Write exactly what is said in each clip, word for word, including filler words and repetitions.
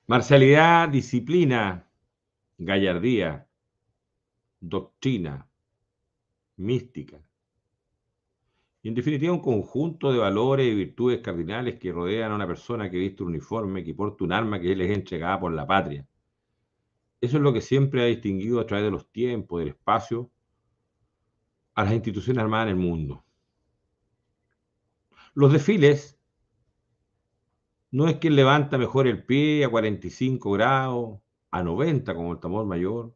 Marcialidad, disciplina, gallardía, doctrina, mística. Y en definitiva, un conjunto de valores y virtudes cardinales que rodean a una persona que viste un uniforme, que porta un arma que les es entregada por la patria. Eso es lo que siempre ha distinguido a través de los tiempos, del espacio, a las instituciones armadas en el mundo. Los desfiles no es quien levanta mejor el pie a cuarenta y cinco grados, a noventa como el tambor mayor,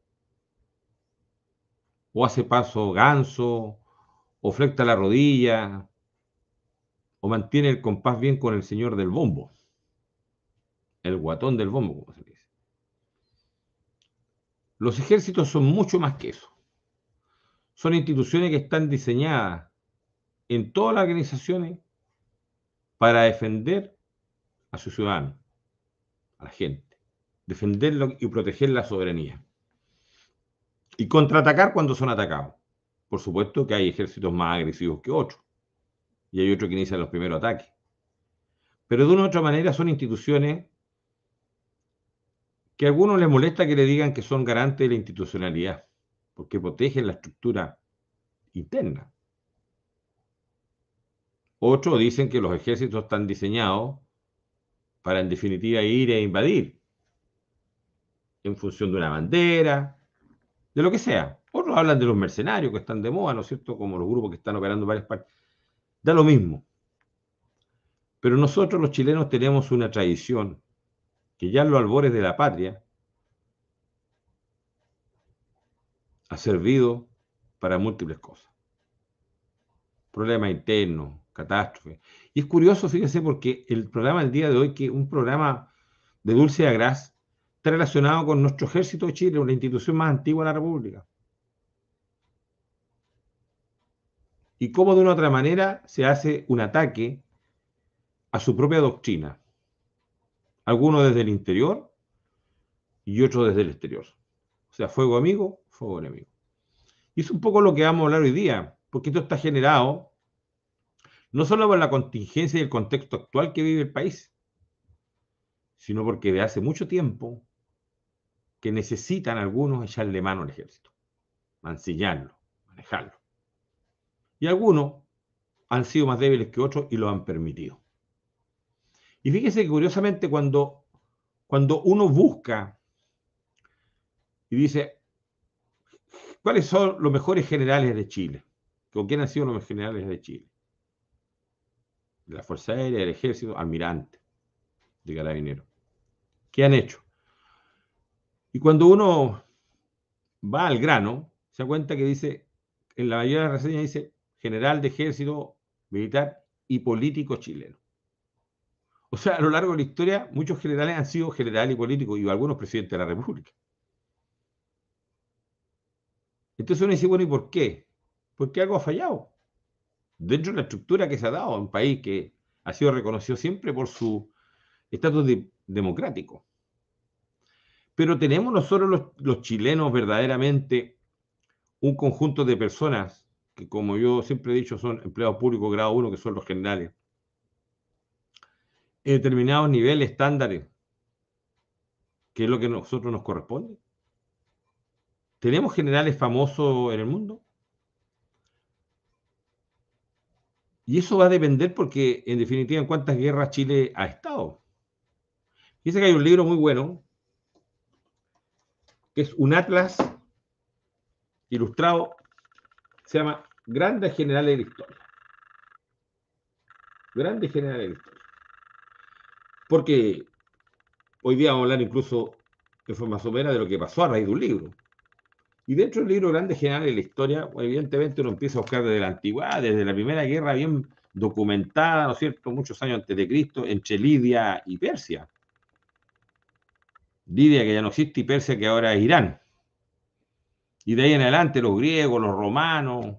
o hace paso ganso, o flecta la rodilla, o mantiene el compás bien con el señor del bombo, el guatón del bombo, como se dice. Los ejércitos son mucho más que eso. Son instituciones que están diseñadas en todas las organizaciones para defender a sus ciudadanos, a la gente, defenderlo y proteger la soberanía. Y contraatacar cuando son atacados. Por supuesto que hay ejércitos más agresivos que otros, y hay otros que inician los primeros ataques. Pero de una u otra manera son instituciones que a algunos les molesta que le digan que son garantes de la institucionalidad, porque protegen la estructura interna. Otros dicen que los ejércitos están diseñados para, en definitiva, ir e invadir, en función de una bandera, de lo que sea. Otros hablan de los mercenarios que están de moda, ¿no es cierto?, como los grupos que están operando en varias partes. Da lo mismo. Pero nosotros los chilenos tenemos una tradición que ya en los albores de la patria ha servido para múltiples cosas. Problemas internos, catástrofes. Y es curioso, fíjense, porque el programa del día de hoy, que un programa de Dulce Agraz, está relacionado con nuestro Ejército de Chile, una institución más antigua de la República. Y cómo de una u otra manera se hace un ataque a su propia doctrina. Algunos desde el interior y otros desde el exterior. O sea, fuego amigo, fuego enemigo. Y es un poco lo que vamos a hablar hoy día, porque esto está generado no solo por la contingencia y el contexto actual que vive el país, sino porque de hace mucho tiempo que necesitan algunos echarle mano al ejército, mancillarlo, manejarlo. Y algunos han sido más débiles que otros y lo han permitido. Y fíjese que curiosamente cuando, cuando uno busca y dice, ¿cuáles son los mejores generales de Chile? ¿Con quién han sido los mejores generales de Chile? De la Fuerza Aérea, del Ejército, almirante, de Carabineros. ¿Qué han hecho? Y cuando uno va al grano, se da cuenta que dice, en la mayoría de las reseñas dice, general de ejército, militar y político chileno. O sea, a lo largo de la historia, muchos generales han sido generales y políticos, y algunos presidentes de la República. Entonces uno dice, bueno, ¿y por qué? Porque algo ha fallado. Dentro de la estructura que se ha dado a un país que ha sido reconocido siempre por su estatus de, democrático. Pero tenemos nosotros los, los chilenos verdaderamente un conjunto de personas que, como yo siempre he dicho, son empleados públicos grado uno, que son los generales, en determinados niveles, estándares, que es lo que a nosotros nos corresponde. ¿Tenemos generales famosos en el mundo? Y eso va a depender porque, en definitiva, en cuántas guerras Chile ha estado. Dice que hay un libro muy bueno, que es un atlas ilustrado, se llama Grandes Generales de la Historia. Grandes Generales de la Historia. Porque hoy día vamos a hablar incluso de forma somera de lo que pasó a raíz de un libro. Y dentro del libro Grandes Generales de la Historia, evidentemente uno empieza a buscar desde la antigüedad, desde la Primera Guerra bien documentada, ¿no es cierto?, muchos años antes de Cristo, entre Lidia y Persia. Lidia, que ya no existe, y Persia, que ahora es Irán. Y de ahí en adelante los griegos, los romanos,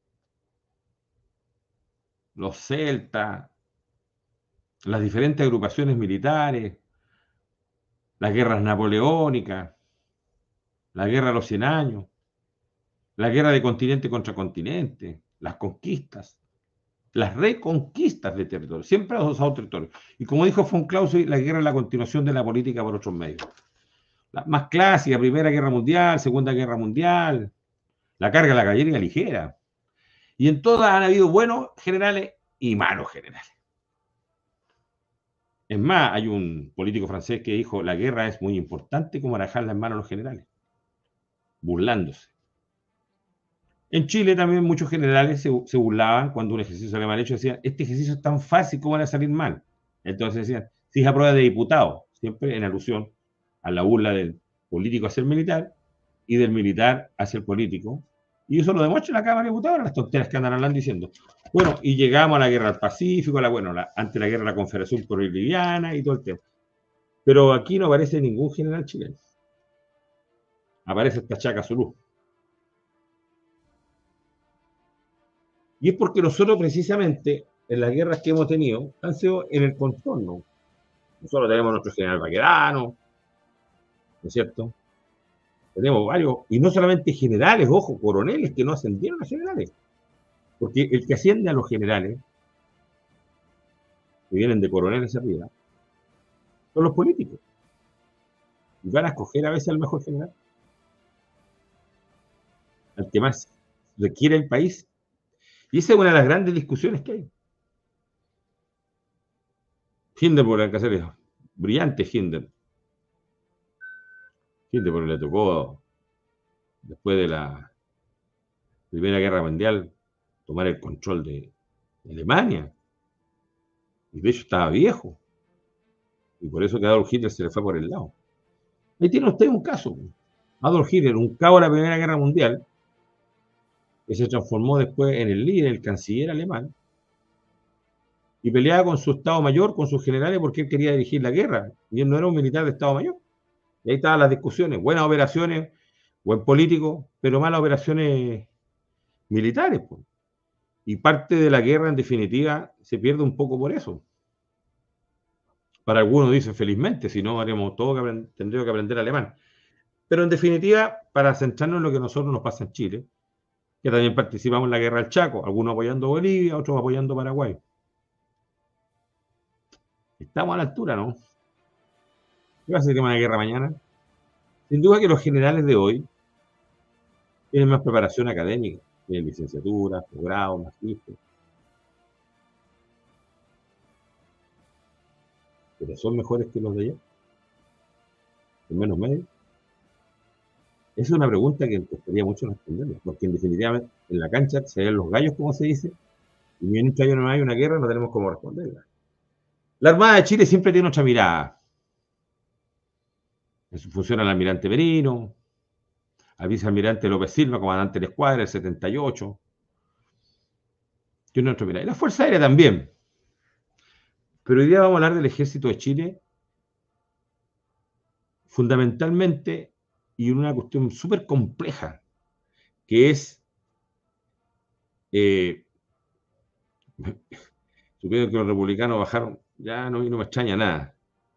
los celtas, las diferentes agrupaciones militares, las guerras napoleónicas, la guerra de los cien años, la guerra de continente contra continente, las conquistas. las reconquistas de territorio, siempre ha usado territorio. Y como dijo von Clausewitz, la guerra es la continuación de la política por otros medios. La más clásica, Primera Guerra Mundial, Segunda Guerra Mundial, la carga de la caballería ligera. Y en todas han habido buenos generales y malos generales. Es más, hay un político francés que dijo, la guerra es muy importante como dejarla en manos a los generales, burlándose. En Chile también muchos generales se, se burlaban cuando un ejercicio salía mal hecho, decían, este ejercicio es tan fácil, ¿cómo van a salir mal? Entonces decían, si es a prueba de diputado, siempre en alusión a la burla del político hacia el militar y del militar hacia el político. Y eso lo demuestra la Cámara de Diputados, las tonteras que andan hablando diciendo. Bueno, y llegamos a la guerra del Pacífico, la, bueno, la, ante la guerra de la Confederación Boliviana y todo el tema. Pero aquí no aparece ningún general chileno. Aparece esta Chaca Zulú. Y es porque nosotros precisamente, en las guerras que hemos tenido, han sido en el contorno. Nosotros tenemos a nuestro general Baquedano, ¿no es cierto? Tenemos varios, y no solamente generales, ojo, coroneles que no ascendieron a generales. Porque el que asciende a los generales, que vienen de coroneles arriba, son los políticos. Y van a escoger a veces al mejor general, al que más requiere el país. Y esa es una de las grandes discusiones que hay. Hindenburg, hay que hacer eso. Brillante Hindenburg. Hindenburg le tocó, después de la Primera Guerra Mundial, tomar el control de, de Alemania. Y de hecho estaba viejo. Y por eso que Adolf Hitler se le fue por el lado. Ahí tiene usted un caso. Adolf Hitler, un cabo de la Primera Guerra Mundial, que se transformó después en el líder, el canciller alemán, y peleaba con su Estado Mayor, con sus generales, porque él quería dirigir la guerra. Y él no era un militar de Estado Mayor. Y ahí estaban las discusiones. Buenas operaciones, buen político, pero malas operaciones militares. Pues. Y parte de la guerra, en definitiva, se pierde un poco por eso. Para algunos dicen felizmente, si no, haremos todo que tendríamos que aprender alemán. Pero en definitiva, para centrarnos en lo que a nosotros nos pasa en Chile, que también participamos en la guerra del Chaco, algunos apoyando a Bolivia, otros apoyando a Paraguay. Estamos a la altura, ¿no? ¿Qué va a ser el tema de la guerra mañana? Sin duda que los generales de hoy tienen más preparación académica, tienen licenciatura, posgrado, magíster. Pero son mejores que los de allá, con menos medios. Esa es una pregunta que costaría mucho responderla, porque en definitiva en la cancha se ven los gallos, como se dice, y mientras no hay una guerra no tenemos cómo responderla. La Armada de Chile siempre tiene otra mirada. En su función al almirante Merino, al vicealmirante López Silva, comandante de la escuadra, el setenta y ocho. Tiene otra mirada. Y la Fuerza Aérea también. Pero hoy día vamos a hablar del Ejército de Chile, fundamentalmente, y en una cuestión súper compleja, que es, eh, supongo que los republicanos bajaron, ya no, no me extraña nada,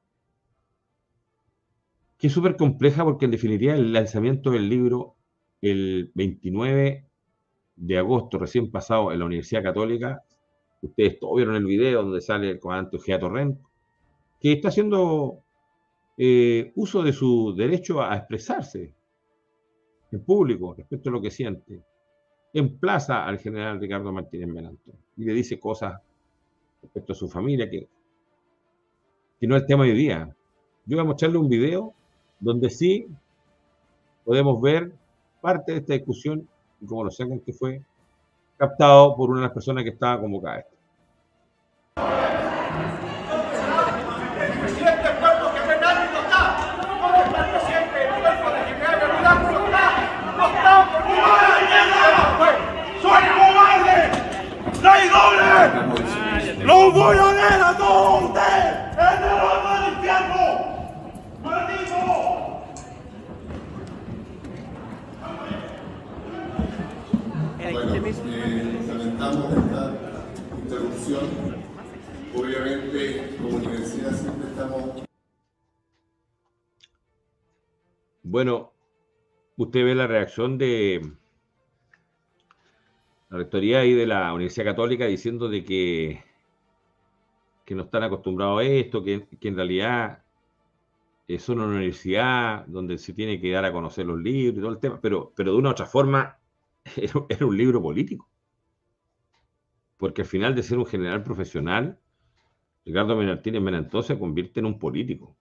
que es súper compleja porque en definitiva el lanzamiento del libro el veintinueve de agosto, recién pasado, en la Universidad Católica, ustedes todos vieron el video donde sale el comandante Ojeda Torrent, que está haciendo eh, uso de su derecho a expresarse en público respecto a lo que siente. Emplaza al general Ricardo Martínez Melanto y le dice cosas respecto a su familia que, que no es el tema de hoy día. Yo voy a mostrarle un video donde sí podemos ver parte de esta discusión y como lo sacan que fue captado por una de las personas que estaba convocada. ¡Los voy a ver a todos ustedes! ¡En el horno del infierno! ¡Maldito! Bueno, eh, lamentamos esta interrupción. Obviamente, como universidad siempre estamos... Bueno, usted ve la reacción de la rectoría ahí de la Universidad Católica diciendo de que, que no están acostumbrados a esto, que, que en realidad es una universidad donde se tiene que dar a conocer los libros y todo el tema, pero, pero de una u otra forma era, era un libro político. Porque al final de ser un general profesional, Ricardo Martínez Menantó se convierte en un político.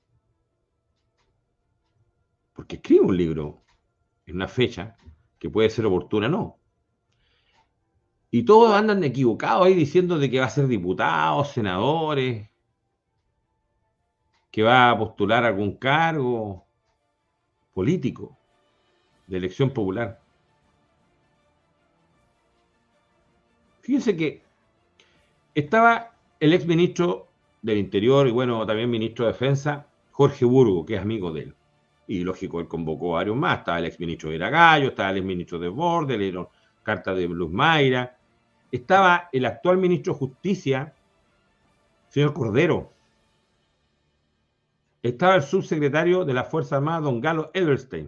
Porque escribe un libro en una fecha que puede ser oportuna o no. Y todos andan equivocados ahí diciendo de que va a ser diputados, senadores, que va a postular algún cargo político de elección popular. Fíjense que estaba el ex ministro del Interior y bueno, también ministro de Defensa, Jorge Burgo, que es amigo de él. Y lógico, él convocó a varios más. Estaba el ex ministro de Iragallo, estaba el ex ministro de Borde, leyeron cartas de Luz Mayra. Estaba el actual ministro de Justicia, señor Cordero. Estaba el subsecretario de la Fuerza Armada, don Galo Edelstein.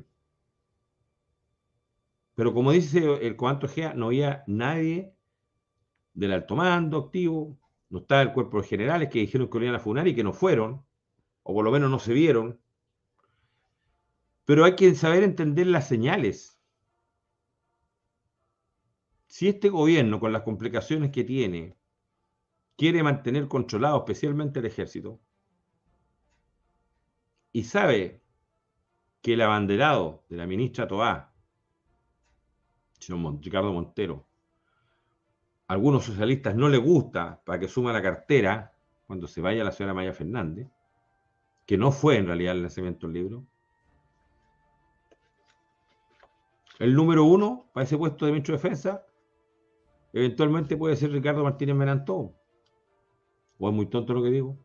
Pero como dice el comandante Ojea, no había nadie del alto mando activo, no estaba el cuerpo de generales que dijeron que lo iban a funar y que no fueron, o por lo menos no se vieron. Pero hay que saber entender las señales. Si este gobierno, con las complicaciones que tiene, quiere mantener controlado especialmente el ejército, y sabe que el abanderado de la ministra Toá, señor Ricardo Montero, a algunos socialistas no les gusta para que suma la cartera cuando se vaya la señora Maya Fernández, que no fue en realidad el lanzamiento del libro, el número uno para ese puesto de ministro de Defensa eventualmente puede ser Ricardo Martínez Menantó. ¿O es muy tonto lo que digo?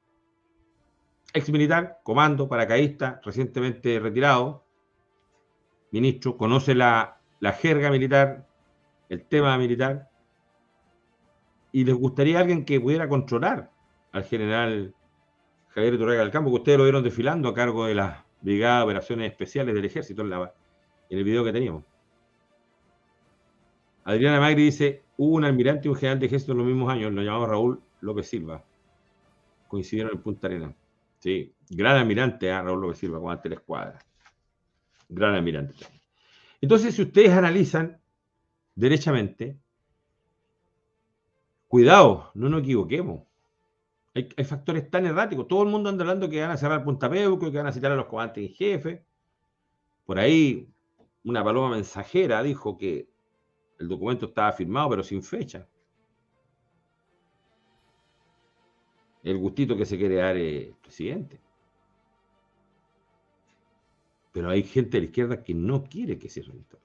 Ex militar, comando, paracaidista, recientemente retirado, ministro, conoce la, la jerga militar, el tema militar, y les gustaría alguien que pudiera controlar al general Javier Iturraiga del Campo, que ustedes lo vieron desfilando a cargo de la Brigada de Operaciones Especiales del Ejército en, la, en el video que teníamos. Adriana Magri dice, hubo un almirante y un general de ejército en los mismos años, lo llamamos Raúl López Silva. Coincidieron en Punta Arenas. Sí, gran almirante, ¿eh? Raúl López Silva, comandante de la escuadra. Gran almirante. Entonces, si ustedes analizan derechamente, cuidado, no nos equivoquemos. Hay, hay factores tan erráticos. Todo el mundo anda hablando que van a cerrar Punta Peuco, que van a citar a los comandantes en jefe. Por ahí, una paloma mensajera dijo que el documento estaba firmado, pero sin fecha. El gustito que se quiere dar el presidente. Pero hay gente de la izquierda que no quiere que cierre esto,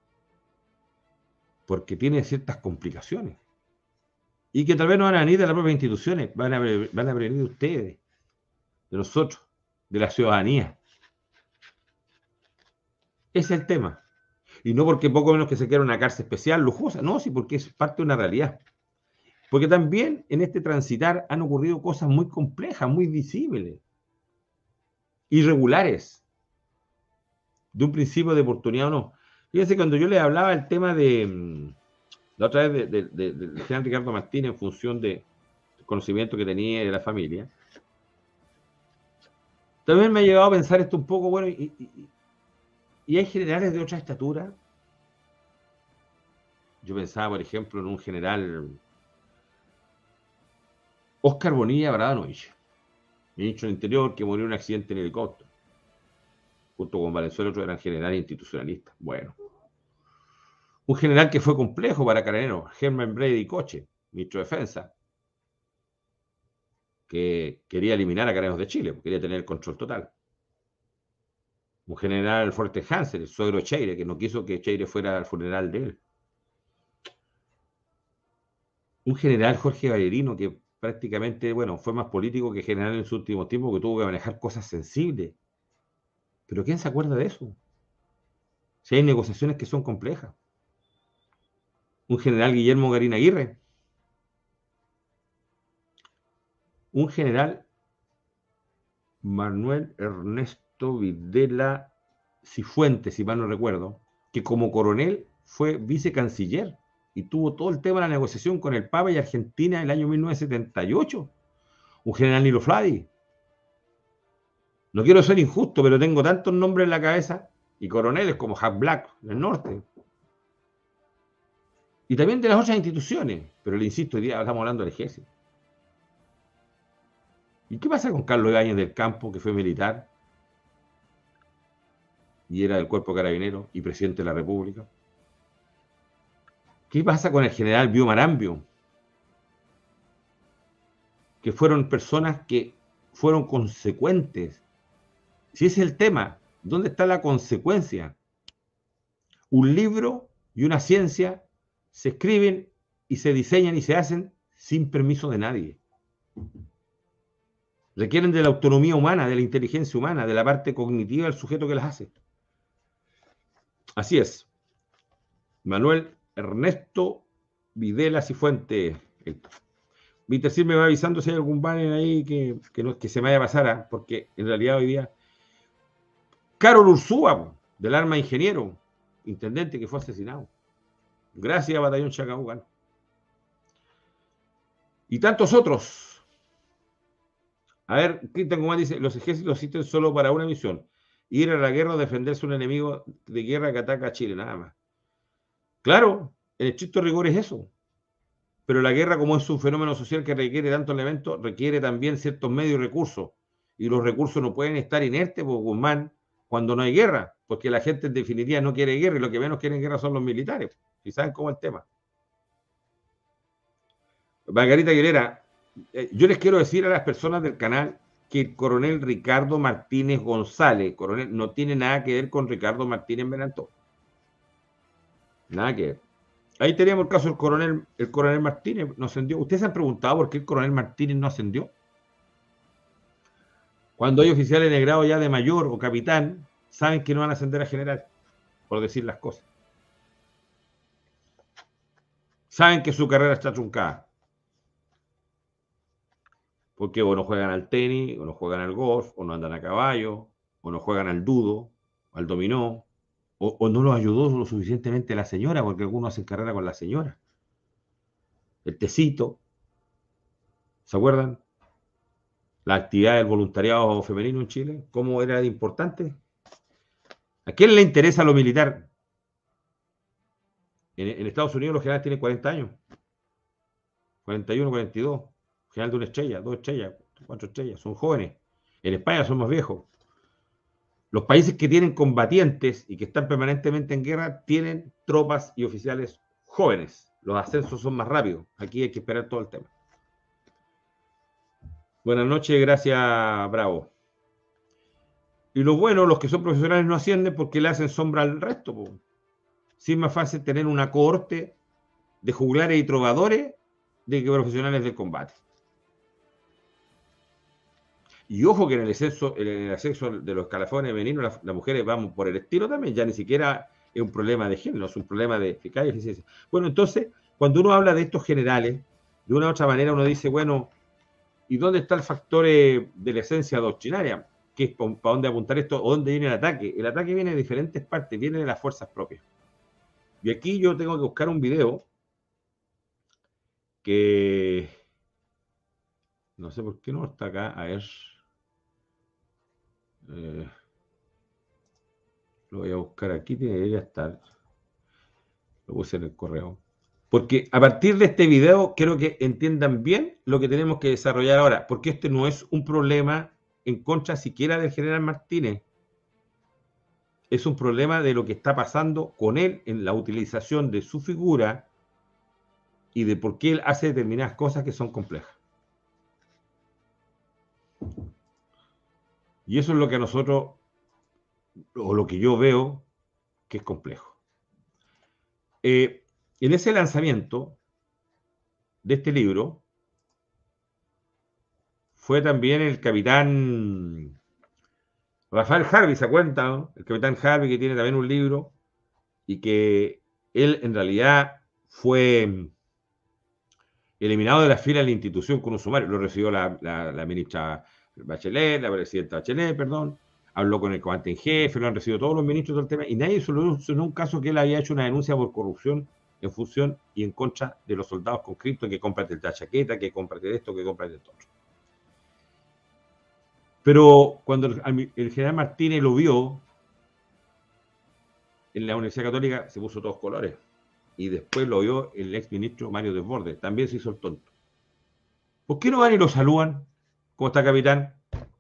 porque tiene ciertas complicaciones. Y que tal vez no van a venir de las propias instituciones, van a, van a venir de ustedes, de nosotros, de la ciudadanía. Ese es el tema. Y no porque poco menos que se quiera una cárcel especial, lujosa, no, sí, porque es parte de una realidad. Porque también en este transitar han ocurrido cosas muy complejas, muy visibles, irregulares, de un principio de oportunidad o no. Fíjense, cuando yo les hablaba el tema de, la otra vez, del de, de, de general Ricardo Martínez, en función del conocimiento que tenía de la familia, también me ha llegado a pensar esto un poco, bueno, y, y, y hay generales de otra estatura. Yo pensaba, por ejemplo, en un general Óscar Bonilla Bradonovich, ministro del Interior, que murió en un accidente en helicóptero. Junto con Valenzuela, otros eran generales institucionalistas. Bueno. Un general que fue complejo para Carabineros, Germán Brady Coche, ministro de Defensa, que quería eliminar a Carabineros de Chile, porque quería tener el control total. Un general Forte Hansen, el suegro de Cheire, que no quiso que Cheire fuera al funeral de él. Un general Jorge Vallerino, que prácticamente, bueno, fue más político que general en su último tiempo, que tuvo que manejar cosas sensibles. Pero ¿quién se acuerda de eso? Si hay negociaciones que son complejas. Un general Guillermo Garín Aguirre. Un general Manuel Ernesto Videla Cifuentes, si mal no recuerdo, que como coronel fue vicecanciller y tuvo todo el tema de la negociación con el Papa y Argentina en el año mil novecientos setenta y ocho. Un general Nilo Fladi. No quiero ser injusto, pero tengo tantos nombres en la cabeza y coroneles como Jack Black del norte. Y también de las otras instituciones. Pero le insisto, hoy día estamos hablando del ejército. ¿Y qué pasa con Carlos Ibáñez del Campo, que fue militar y era del Cuerpo Carabinero y presidente de la República? ¿Qué pasa con el general Bio Marambio? Que fueron personas que fueron consecuentes. Si ese es el tema, ¿dónde está la consecuencia? Un libro y una ciencia se escriben y se diseñan y se hacen sin permiso de nadie. Requieren de la autonomía humana, de la inteligencia humana, de la parte cognitiva del sujeto que las hace. Así es. Manuel Ernesto Videla Cifuentes. Víctor Sil me va avisando si hay algún banner ahí que, que, no, que se me vaya a pasar, ¿eh? Porque en realidad hoy día Carol Ursúa, del Arma Ingeniero, intendente que fue asesinado. Gracias, Batallón Chacabucan. Y tantos otros. A ver, Cristian Guzmán dice, los ejércitos existen solo para una misión. Ir a la guerra o defenderse un enemigo de guerra que ataca a Chile, nada más. Claro, en estricto rigor es eso. Pero la guerra, como es un fenómeno social que requiere tantos elementos, requiere también ciertos medios y recursos. Y los recursos no pueden estar inertes, pues, Guzmán, cuando no hay guerra. Porque la gente en definitiva no quiere guerra y lo que menos quieren guerra son los militares. ¿Y saben cómo es el tema? Margarita Aguilera, eh, yo les quiero decir a las personas del canal que el coronel Ricardo Martínez González, coronel, no tiene nada que ver con Ricardo Martínez Benantó. Nada que ver. Ahí teníamos el caso del coronel, el coronel Martínez, no ascendió. ¿Ustedes se han preguntado por qué el coronel Martínez no ascendió? Cuando hay oficiales de grado ya de mayor o capitán, saben que no van a ascender a general, por decir las cosas. Saben que su carrera está truncada. Porque o no juegan al tenis, o no juegan al golf, o no andan a caballo, o no juegan al dudo, al dominó, o, o no los ayudó lo suficientemente la señora, porque algunos hacen carrera con la señora. El tecito. ¿Se acuerdan? La actividad del voluntariado femenino en Chile, ¿cómo era de importante? ¿A quién le interesa lo militar? En, en Estados Unidos los generales tienen cuarenta años. cuarenta y uno, cuarenta y dos. General de una estrella, dos estrellas, cuatro estrellas, son jóvenes. En España son más viejos. Los países que tienen combatientes y que están permanentemente en guerra tienen tropas y oficiales jóvenes. Los ascensos son más rápidos. Aquí hay que esperar todo el tema. Buenas noches, gracias, Bravo. Y lo bueno, los que son profesionales no ascienden porque le hacen sombra al resto. Po. Sí es más fácil tener una cohorte de juglares y trovadores de que profesionales del combate. Y ojo que en el ascenso, en el ascenso de los escalafones femeninos, las, las mujeres vamos por el estilo también, ya ni siquiera es un problema de género, es un problema de eficacia y eficiencia. Bueno, entonces, cuando uno habla de estos generales, de una u otra manera uno dice, bueno, ¿y dónde está el factor eh, de la esencia doctrinaria? ¿Qué es para dónde apuntar esto? ¿O dónde viene el ataque? El ataque viene de diferentes partes, viene de las fuerzas propias. Y aquí yo tengo que buscar un video que no sé por qué no está acá. A ver. Eh, lo voy a buscar aquí, debería estar. Lo puse en el correo. Porque a partir de este video quiero que entiendan bien lo que tenemos que desarrollar ahora, porque este no es un problema en contra siquiera del general Martínez. Es un problema de lo que está pasando con él en la utilización de su figura y de por qué él hace determinadas cosas que son complejas. Y eso es lo que a nosotros, o lo que yo veo, que es complejo. Eh, en ese lanzamiento de este libro fue también el capitán Rafael Harvey, ¿se cuenta? ¿No? El capitán Harvey, que tiene también un libro y que él en realidad fue eliminado de la fila de la institución con un sumario. Lo recibió la, la, la ministra Bachelet, la presidenta Bachelet, perdón, habló con el comandante en jefe, lo han recibido todos los ministros del tema, y nadie solucionó un caso que él había hecho una denuncia por corrupción en función y en contra de los soldados conscriptos, que cómprate esta chaqueta, que cómprate esto, que cómprate esto otro. Pero cuando el, el general Martínez lo vio en la Universidad Católica, se puso todos colores. Y después lo vio el ex ministro Mario Desbordes, también se hizo el tonto. ¿Por qué no van y lo saludan? ¿Cómo está, capitán?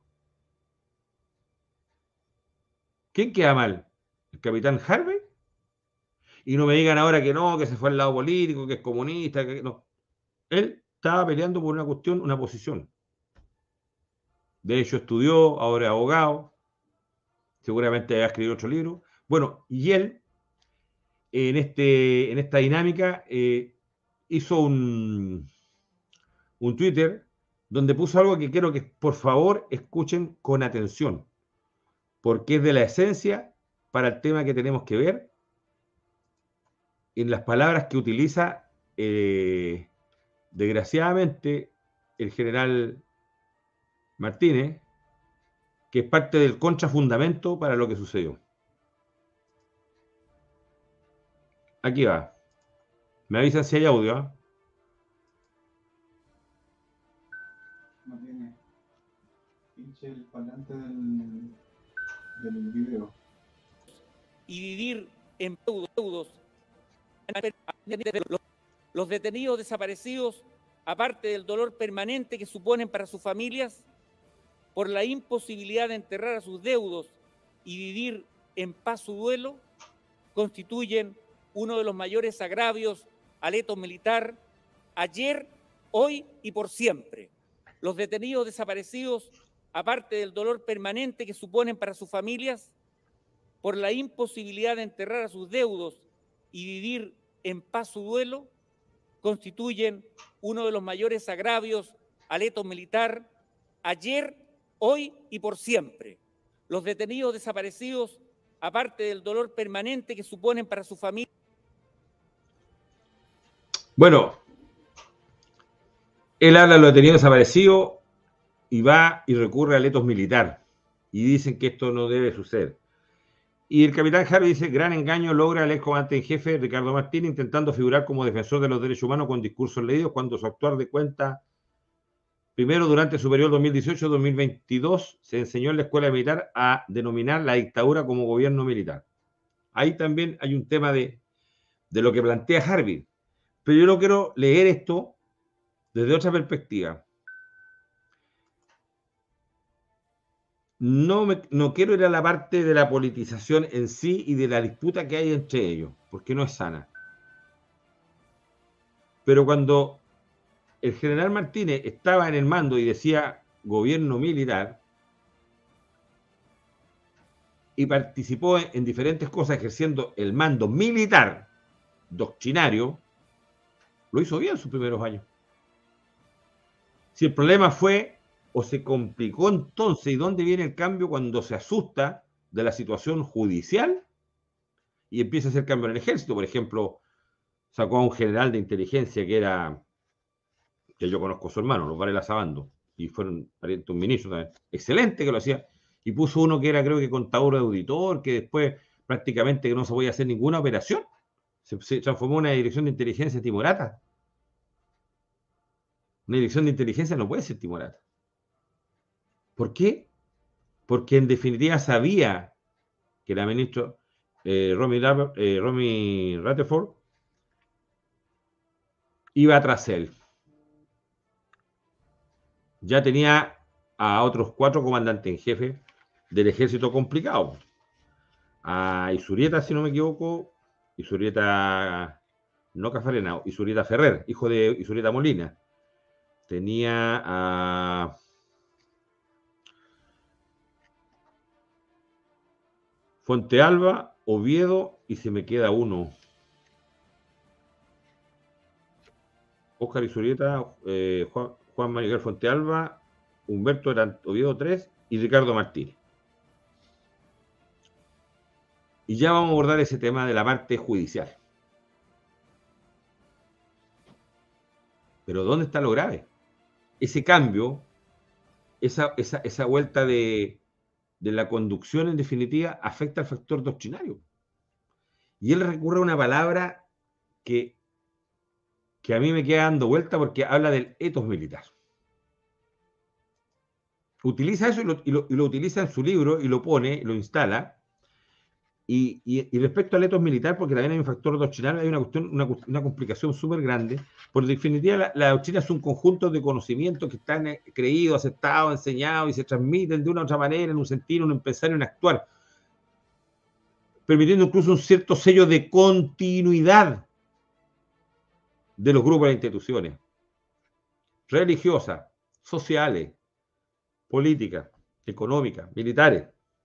¿Quién queda mal? ¿El capitán Harvey? Y no me digan ahora que no, que se fue al lado político, que es comunista, que no. Él estaba peleando por una cuestión, una posición. De hecho, estudió, ahora es abogado, seguramente va a escribir otro libro. Bueno, y él, en, este, en esta dinámica, eh, hizo un, un Twitter donde puso algo que quiero que por favor escuchen con atención, porque es de la esencia para el tema que tenemos que ver en las palabras que utiliza, eh, desgraciadamente, el general Martínez, que es parte del contrafundamento para lo que sucedió. Aquí va. Me avisan si hay audio, ¿eh? No tiene. Pinche el parlante del, del video. Y vivir en deudos. Los detenidos desaparecidos, aparte del dolor permanente que suponen para sus familias, por la imposibilidad de enterrar a sus deudos y vivir en paz su duelo, constituyen uno de los mayores agravios al etos militar, ayer, hoy y por siempre. Los detenidos desaparecidos, aparte del dolor permanente que suponen para sus familias, por la imposibilidad de enterrar a sus deudos y vivir en paz su duelo, constituyen uno de los mayores agravios al etos militar, ayer, hoy y por siempre. Los detenidos desaparecidos, aparte del dolor permanente que suponen para su familia. Bueno, él habla de los detenidos desaparecidos y va y recurre al etos militar. Y dicen que esto no debe suceder. Y el capitán Harvey dice, gran engaño logra el ex comandante en jefe Ricardo Martínez intentando figurar como defensor de los derechos humanos con discursos leídos cuando su actuar de cuenta. Primero, durante su periodo dos mil dieciocho a dos mil veintidós, se enseñó en la escuela militar a denominar la dictadura como gobierno militar. Ahí también hay un tema de, de lo que plantea Harvey. Pero yo no quiero leer esto desde otra perspectiva. No, me, no quiero ir a la parte de la politización en sí y de la disputa que hay entre ellos, porque no es sana. Pero cuando el general Martínez estaba en el mando y decía gobierno militar y participó en, en diferentes cosas ejerciendo el mando militar doctrinario, lo hizo bien sus primeros años. Si el problema fue o se complicó entonces, ¿y dónde viene el cambio? Cuando se asusta de la situación judicial y empieza a hacer cambio en el ejército. Por ejemplo, sacó a un general de inteligencia que era, que yo conozco a su hermano, los Varela Sabando, y fueron parientes un ministro también, excelente que lo hacía, y puso uno que era, creo que contador de auditor, que después prácticamente no se podía hacer ninguna operación, se, se transformó en una dirección de inteligencia timorata. Una dirección de inteligencia no puede ser timorata. ¿Por qué? Porque en definitiva sabía que la ministra eh, Romy, eh, Romy Rutherford iba tras él. Ya tenía a otros cuatro comandantes en jefe del ejército complicado. A Isurieta, si no me equivoco, Isurieta, no Cafarena, Isurieta Ferrer, hijo de Isurieta Molina. Tenía a Fuentealba, Oviedo, y se me queda uno. Óscar Isurieta, eh, Juan, Juan Manuel Fuentealba, Humberto Oviedo tres y Ricardo Martínez. Y ya vamos a abordar ese tema de la parte judicial. Pero ¿dónde está lo grave? Ese cambio, esa, esa, esa vuelta de, de la conducción en definitiva afecta al factor doctrinario. Y él recurre a una palabra que, que a mí me queda dando vuelta porque habla del etos militar. Utiliza eso y lo, y lo, y lo utiliza en su libro y lo pone, lo instala. Y, y, y respecto al etos militar, porque también hay un factor doctrinal, hay una, cuestión, una, una complicación súper grande. Por definitiva, la, la doctrina es un conjunto de conocimientos que están creídos, aceptados, enseñados y se transmiten de una u otra manera, en un sentir, en un pensar, en un actuar, permitiendo incluso un cierto sello de continuidad de los grupos de instituciones religiosas, sociales, políticas, económicas, militares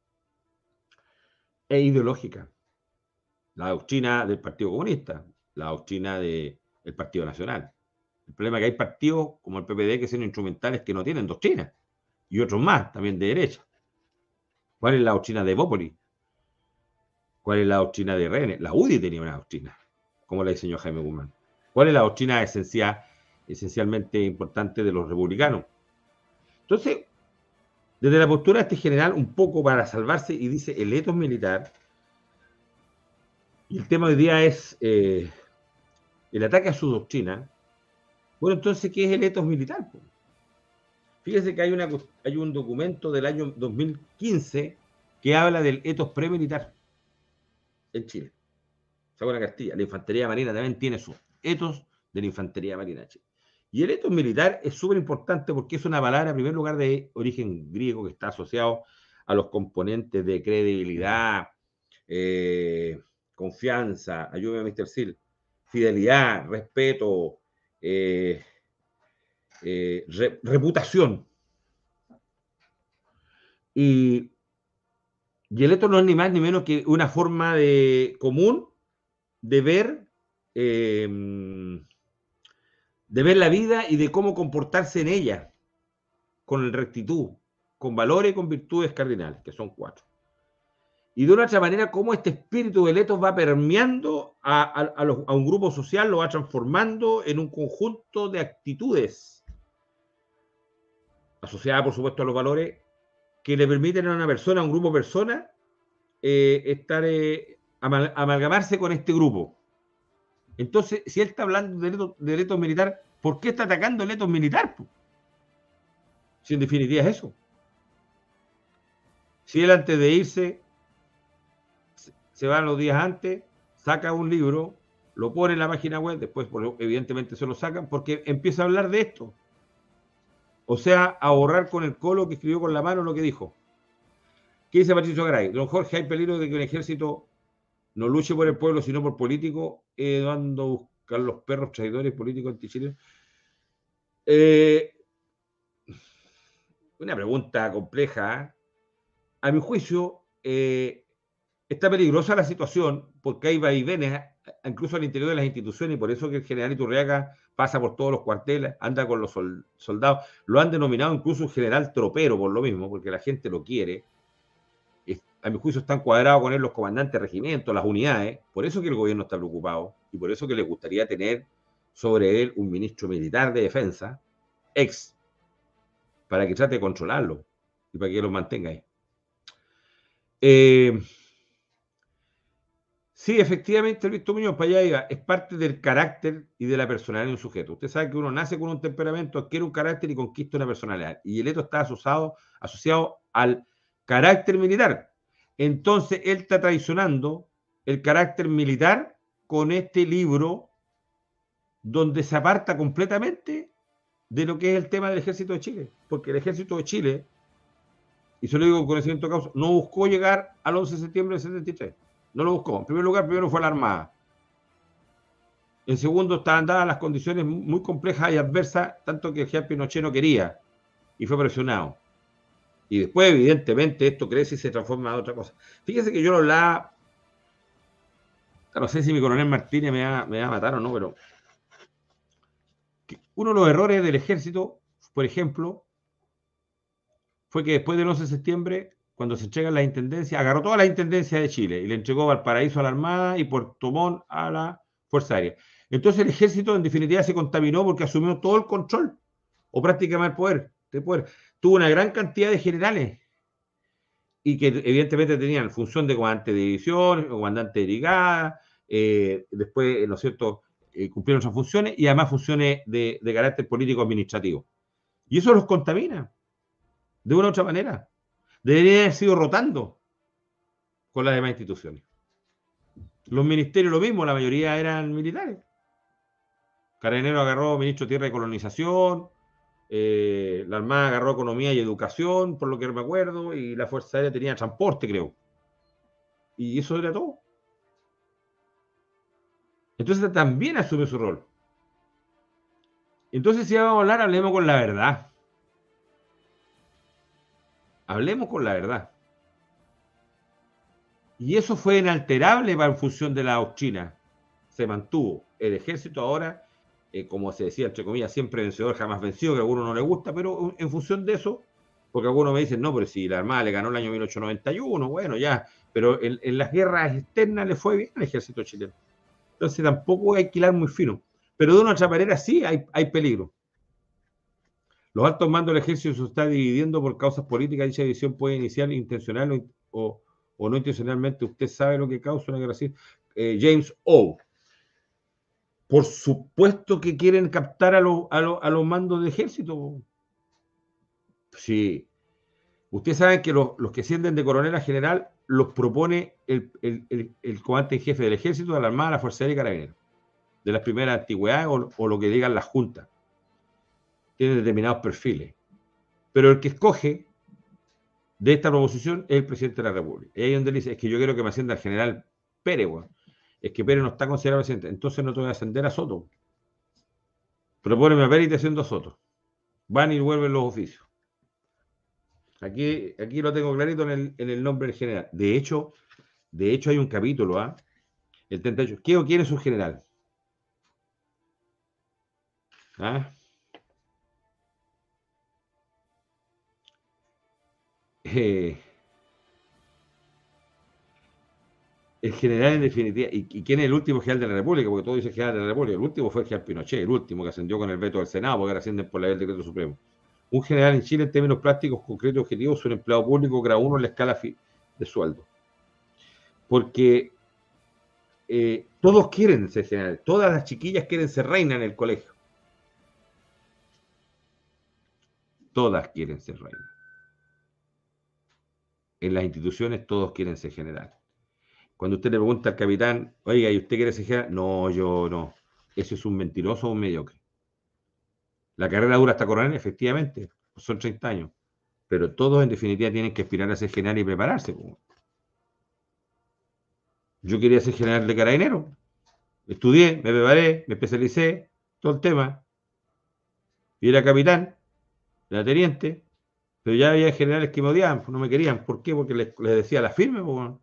e ideológica. La doctrina del Partido Comunista, la doctrina del Partido Nacional. El problema es que hay partidos como el P P D que son instrumentales que no tienen doctrina, y otros más, también de derecha. ¿Cuál es la doctrina de Evópolis? ¿Cuál es la doctrina de René? La U D I tenía una doctrina, como la diseñó Jaime Guzmán. ¿Cuál es la doctrina esencial, esencialmente importante de los republicanos? Entonces, desde la postura de este general, un poco para salvarse, y dice el etos militar, y el tema hoy día es eh, el ataque a su doctrina. Bueno, entonces, ¿qué es el etos militar? Fíjese que hay, una, hay un documento del año dos mil quince que habla del etos premilitar en Chile. Sacó una cartilla. La Infantería Marina también tiene su etos de la Infantería Marina de Chile. Y el etos militar es súper importante porque es una palabra, en primer lugar, de origen griego que está asociado a los componentes de credibilidad, eh, confianza, ayúdame, mister Sil, fidelidad, respeto, eh, eh, re, reputación. Y, y el etos no es ni más ni menos que una forma de, común de ver... Eh, de ver la vida y de cómo comportarse en ella, con rectitud, con valores y con virtudes cardinales, que son cuatro. Y de una otra manera, cómo este espíritu del etos va permeando a, a, a, los, a un grupo social, lo va transformando en un conjunto de actitudes, asociadas, por supuesto, a los valores, que le permiten a una persona, a un grupo de personas, eh, estar, eh, amal, amalgamarse con este grupo. Entonces, si él está hablando del etos, del etos militar, ¿por qué está atacando el etos militar? Si en definitiva es eso. Si él antes de irse, se va los días antes, saca un libro, lo pone en la página web, después evidentemente se lo sacan, porque empieza a hablar de esto. O sea, a borrar con el colo que escribió con la mano lo que dijo. ¿Qué dice Patricio Garay? Don Jorge, hay peligro de que un ejército no luche por el pueblo, sino por políticos, eh, dando a buscar los perros traidores políticos antichilenos. Eh, una pregunta compleja. ¿eh? A mi juicio, eh, está peligrosa la situación, porque hay vaivenes, incluso al interior de las instituciones, y por eso que el general Iturriaga pasa por todos los cuarteles, anda con los soldados, lo han denominado incluso un general tropero, por lo mismo, porque la gente lo quiere. A mi juicio están cuadrados con él los comandantes de regimientos, las unidades, por eso que el gobierno está preocupado y por eso que le gustaría tener sobre él un ministro militar de defensa, ex, para que trate de controlarlo y para que lo mantenga ahí. Eh, sí, efectivamente, Luis Muñoz, para allá iba, es parte del carácter y de la personalidad de un sujeto. Usted sabe que uno nace con un temperamento, adquiere un carácter y conquista una personalidad. Y el etos está asociado, asociado al carácter militar. Entonces, él está traicionando el carácter militar con este libro donde se aparta completamente de lo que es el tema del Ejército de Chile. Porque el Ejército de Chile, y se lo digo con conocimiento de causa, no buscó llegar al once de septiembre del setenta y tres. No lo buscó. En primer lugar, primero fue la Armada. En segundo, estaban dadas las condiciones muy complejas y adversas, tanto que el general Pinochet no quería y fue presionado. Y después, evidentemente, esto crece y se transforma en otra cosa. Fíjese que yo lo hablaba, no sé si mi coronel Martínez me va, me va a matar o no, pero uno de los errores del ejército, por ejemplo, fue que después del once de septiembre, cuando se entregan las intendencias, agarró todas las intendencias de Chile y le entregó Valparaíso a la Armada y Puerto Montt a la Fuerza Aérea. Entonces el ejército, en definitiva, se contaminó porque asumió todo el control, o prácticamente el poder, el poder. Tuvo una gran cantidad de generales y que evidentemente tenían función de comandante de división, comandante de brigada, eh, después, ¿no es cierto?, eh, cumplieron esas funciones y además funciones de, de carácter político-administrativo. Y eso los contamina, de una u otra manera. Deberían haber sido rotando con las demás instituciones. Los ministerios lo mismo, la mayoría eran militares. Carabineros agarró ministro de Tierra y Colonización, eh, la Armada agarró Economía y Educación, por lo que me acuerdo, y la Fuerza Aérea tenía transporte, creo. Y eso era todo. Entonces también asume su rol. Entonces, si vamos a hablar, hablemos con la verdad. Hablemos con la verdad. Y eso fue inalterable para en función de la doctrina. Se mantuvo. El ejército ahora, eh, como se decía, entre comillas, siempre vencedor, jamás vencido, que a algunos no les gusta, pero en función de eso, porque algunos me dicen, no, pero si la Armada le ganó el año mil ochocientos noventa y uno, bueno, ya, pero en, en las guerras externas le fue bien al ejército chileno. Entonces tampoco hay que hilar muy fino. Pero de una u otra manera sí hay, hay peligro. Los altos mandos del ejército se está dividiendo por causas políticas. Dicha división puede iniciar intencional o, o, o no intencionalmente. Usted sabe lo que causa una guerra civil. Eh, James O. Por supuesto que quieren captar a, lo, a, lo, a los mandos del ejército. Sí. Ustedes saben que los, los que ascienden de coronel a general los propone el, el, el, el comandante en jefe del ejército, de la Armada, de la Fuerza Aérea y Carabineros. De las primeras antigüedades o, o lo que digan las juntas. Tienen determinados perfiles. Pero el que escoge de esta proposición es el presidente de la República. Y ahí es donde dice, es que yo quiero que me ascienda el general Pérez, bueno. Es que Pérez no está considerado presidente, entonces no te voy a ascender a Soto. Propóneme a Pérez y te asciendo a Soto. Van y vuelven los oficios. Aquí, aquí lo tengo clarito en el, en el nombre del general. De hecho, de hecho hay un capítulo, ¿ah? ¿eh? El treinta y ocho. ¿Qué o quién es un general? ¿Ah? Eh, el general en definitiva, y, y quién es el último general de la República, porque todos dicen general de la República, el último fue el general Pinochet, el último que ascendió con el veto del Senado, porque ahora ascienden por la ley del decreto supremo. Un general en Chile, en términos prácticos, concretos y objetivos, es un empleado público grado uno en la escala de sueldo. Porque eh, todos quieren ser general, todas las chiquillas quieren ser reina en el colegio. Todas quieren ser reina. En las instituciones todos quieren ser general. Cuando usted le pregunta al capitán, oiga, ¿y usted quiere ser general? No, yo no. Eso es un mentiroso o un mediocre. La carrera dura hasta coronel, efectivamente, son treinta años. Pero todos en definitiva tienen que aspirar a ser general y prepararse. Yo quería ser general de Carabineros. Estudié, me preparé, me especialicé, todo el tema. Y era capitán, era teniente. Pero ya había generales que me odiaban, no me querían. ¿Por qué? Porque les, les decía la firme. Pues.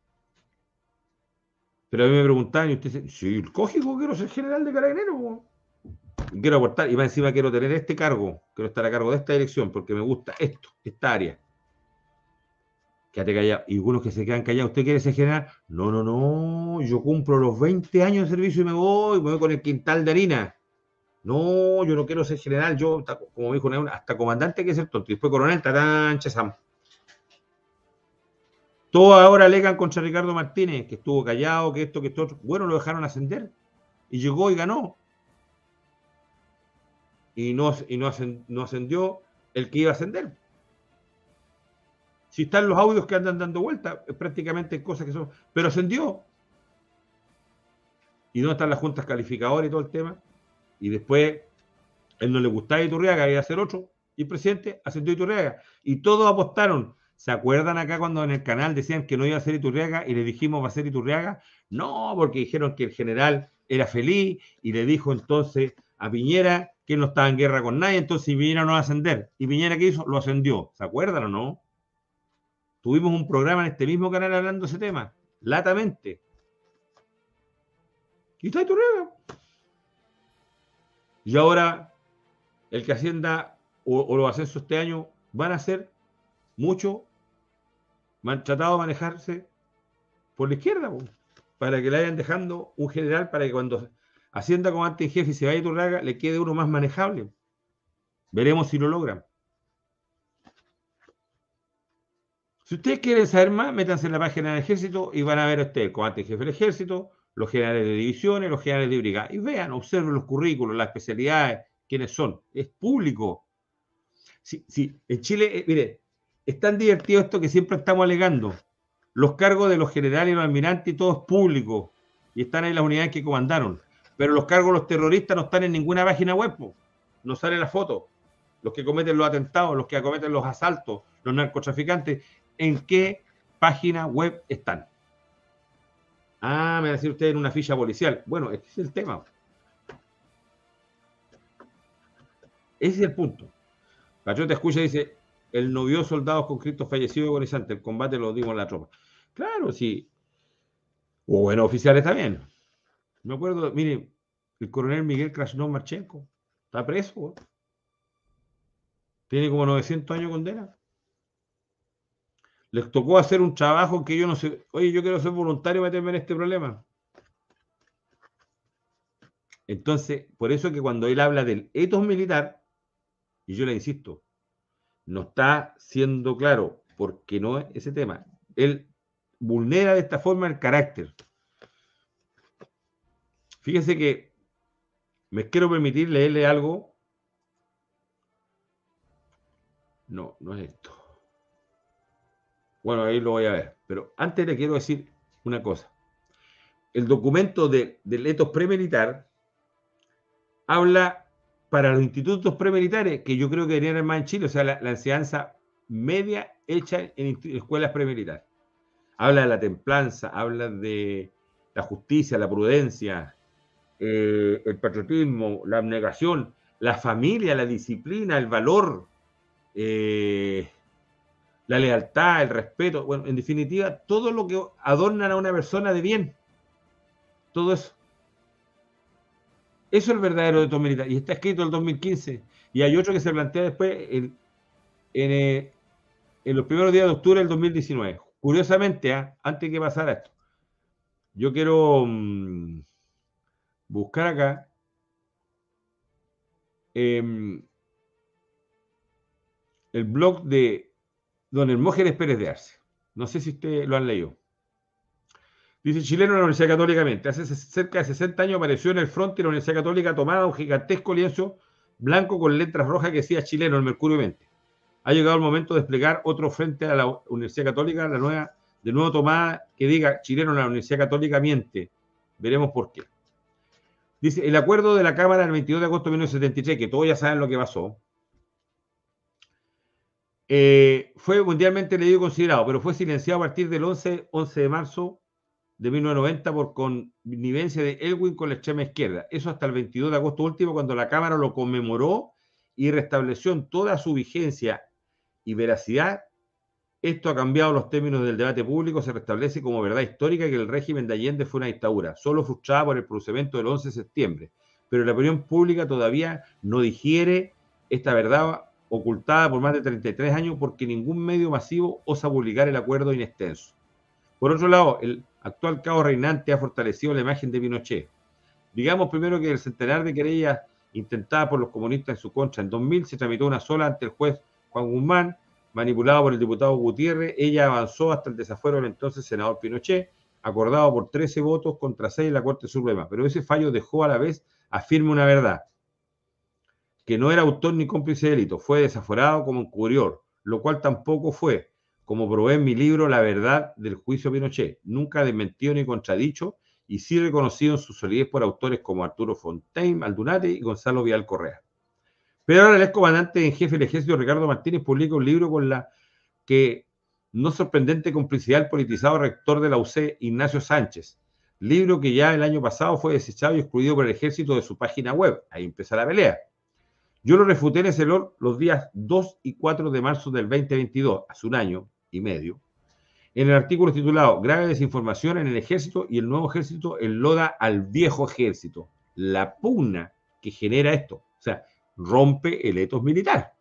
Pero a mí me preguntaban, y usted dice, sí, lógico, quiero ser general de Carabineros. Pues. Quiero aportar, y más encima quiero tener este cargo, quiero estar a cargo de esta dirección, porque me gusta esto, esta área. Quédate callado. Y algunos que se quedan callados, ¿usted quiere ser general? No, no, no, yo cumplo los veinte años de servicio y me voy, me voy con el quintal de harina. No, yo no quiero ser general, yo, como me dijo, hasta comandante hay que ser tonto. Y después coronel, tatán, chesam. Todos ahora alegan contra Ricardo Martínez, que estuvo callado, que esto, que esto, otro. Bueno, lo dejaron ascender. Y llegó y ganó. Y no, y no, ascend, no ascendió el que iba a ascender. Si están los audios que andan dando vueltas, prácticamente cosas que son... Pero ascendió. ¿Y dónde están las juntas calificadoras y todo el tema? Y después, él no le gustaba Iturriaga, iba a ser otro, y el presidente ascendió Iturriaga. Y todos apostaron. ¿Se acuerdan acá cuando en el canal decían que no iba a ser Iturriaga y le dijimos va a ser Iturriaga? No, porque dijeron que el general era feliz y le dijo entonces a Piñera que él no estaba en guerra con nadie, entonces Piñera no va a ascender. ¿Y Piñera qué hizo? Lo ascendió. ¿Se acuerdan o no? Tuvimos un programa en este mismo canal hablando de ese tema, latamente. Y está Iturriaga. Y ahora, el que ascienda o, o los ascensos este año van a ser mucho han tratado de manejarse por la izquierda, pues, para que le vayan dejando un general para que cuando ascienda comandante en jefe y se vaya a Iturriaga le quede uno más manejable. Veremos si lo logran. Si ustedes quieren saber más, métanse en la página del ejército y van a ver a ustedes, comandante en jefe del ejército, los generales de divisiones, los generales de brigada. Y vean, observen los currículos, las especialidades, quiénes son. Es público. Sí, sí. En Chile, eh, mire, es tan divertido esto que siempre estamos alegando. Los cargos de los generales y los almirantes y todo es público. Y están ahí las unidades que comandaron. Pero los cargos de los terroristas no están en ninguna página web. Po. No sale la foto. Los que cometen los atentados, los que cometen los asaltos, los narcotraficantes, ¿en qué página web están? Ah, me va a decir usted en una ficha policial. Bueno, este es el tema. Ese es el punto. Patriota escucha y dice, el no vio soldados con Cristo fallecido y agonizante, el combate lo dimos en la tropa. Claro, sí. O bueno, oficiales también. Me acuerdo, mire, el coronel Miguel Krasnov Marchenko está preso. Tiene como novecientos años de condena. Les tocó hacer un trabajo que yo no sé. Oye, yo quiero ser voluntario y meterme en este problema. Entonces, por eso que cuando él habla del etos militar, y yo le insisto, no está siendo claro, porque no es ese tema. Él vulnera de esta forma el carácter. Fíjese que me quiero permitir leerle algo. No, no es esto. Bueno, ahí lo voy a ver. Pero antes le quiero decir una cosa. El documento de, del etos premilitar habla para los institutos premilitares, que yo creo que deberían haber más en Chile, o sea, la, la enseñanza media hecha en escuelas premilitares. Habla de la templanza, habla de la justicia, la prudencia, eh, el patriotismo, la abnegación, la familia, la disciplina, el valor, eh, la lealtad, el respeto, bueno, en definitiva, todo lo que adornan a una persona de bien. Todo eso. Eso es el verdadero etos militar. Y está escrito en el dos mil quince. Y hay otro que se plantea después en, en, eh, en los primeros días de octubre del dos mil diecinueve. Curiosamente, ¿eh? Antes de que pasara esto, yo quiero mmm, buscar acá eh, el blog de don Hermógenes Pérez de Arce. No sé si ustedes lo han leído. Dice, chileno en la Universidad Católica. Hace cerca de sesenta años apareció en el frente de la Universidad Católica tomada un gigantesco lienzo blanco con letras rojas que decía chileno, el Mercurio Mente. Ha llegado el momento de desplegar otro frente a la Universidad Católica, la nueva, de nuevo tomada, que diga chileno en la Universidad Católica miente. Veremos por qué. Dice, el acuerdo de la Cámara del veintidós de agosto de mil novecientos setenta y tres, que todos ya saben lo que pasó, eh, fue mundialmente leído y considerado, pero fue silenciado a partir del once de marzo de mil novecientos noventa por connivencia de Elwin con la extrema izquierda. Eso hasta el veintidós de agosto último, cuando la Cámara lo conmemoró y restableció en toda su vigencia y veracidad. Esto ha cambiado los términos del debate público, se restablece como verdad histórica que el régimen de Allende fue una dictadura, solo frustrada por el procedimiento del once de septiembre. Pero la opinión pública todavía no digiere esta verdad ocultada por más de treinta y tres años porque ningún medio masivo osa publicar el acuerdo in extenso. Por otro lado, el actual caos reinante ha fortalecido la imagen de Pinochet. Digamos primero que el centenar de querellas intentadas por los comunistas en su contra en dos mil se tramitó una sola ante el juez Juan Guzmán, manipulado por el diputado Gutiérrez. Ella avanzó hasta el desafuero del entonces senador Pinochet, acordado por trece votos contra seis en la Corte Suprema. Pero ese fallo dejó a la vez afirme una verdad, que no era autor ni cómplice de delito, fue desaforado como encubridor, lo cual tampoco fue, como probé en mi libro La verdad del juicio Pinochet, nunca desmentido ni contradicho, y sí reconocido en su solidez por autores como Arturo Fontaine, Maldonado y Gonzalo Vial Correa. Pero ahora el excomandante en jefe del ejército, Ricardo Martínez, publica un libro con la que no sorprendente complicidad del politizado rector de la U C, Ignacio Sánchez, libro que ya el año pasado fue desechado y excluido por el ejército de su página web. Ahí empieza la pelea. Yo lo refuté en ese lor los días dos y cuatro de marzo del veinte veintidós, hace un año y medio, en el artículo titulado Grave desinformación en el ejército y el nuevo ejército enloda al viejo ejército. La pugna que genera esto, o sea, rompe el etos militar.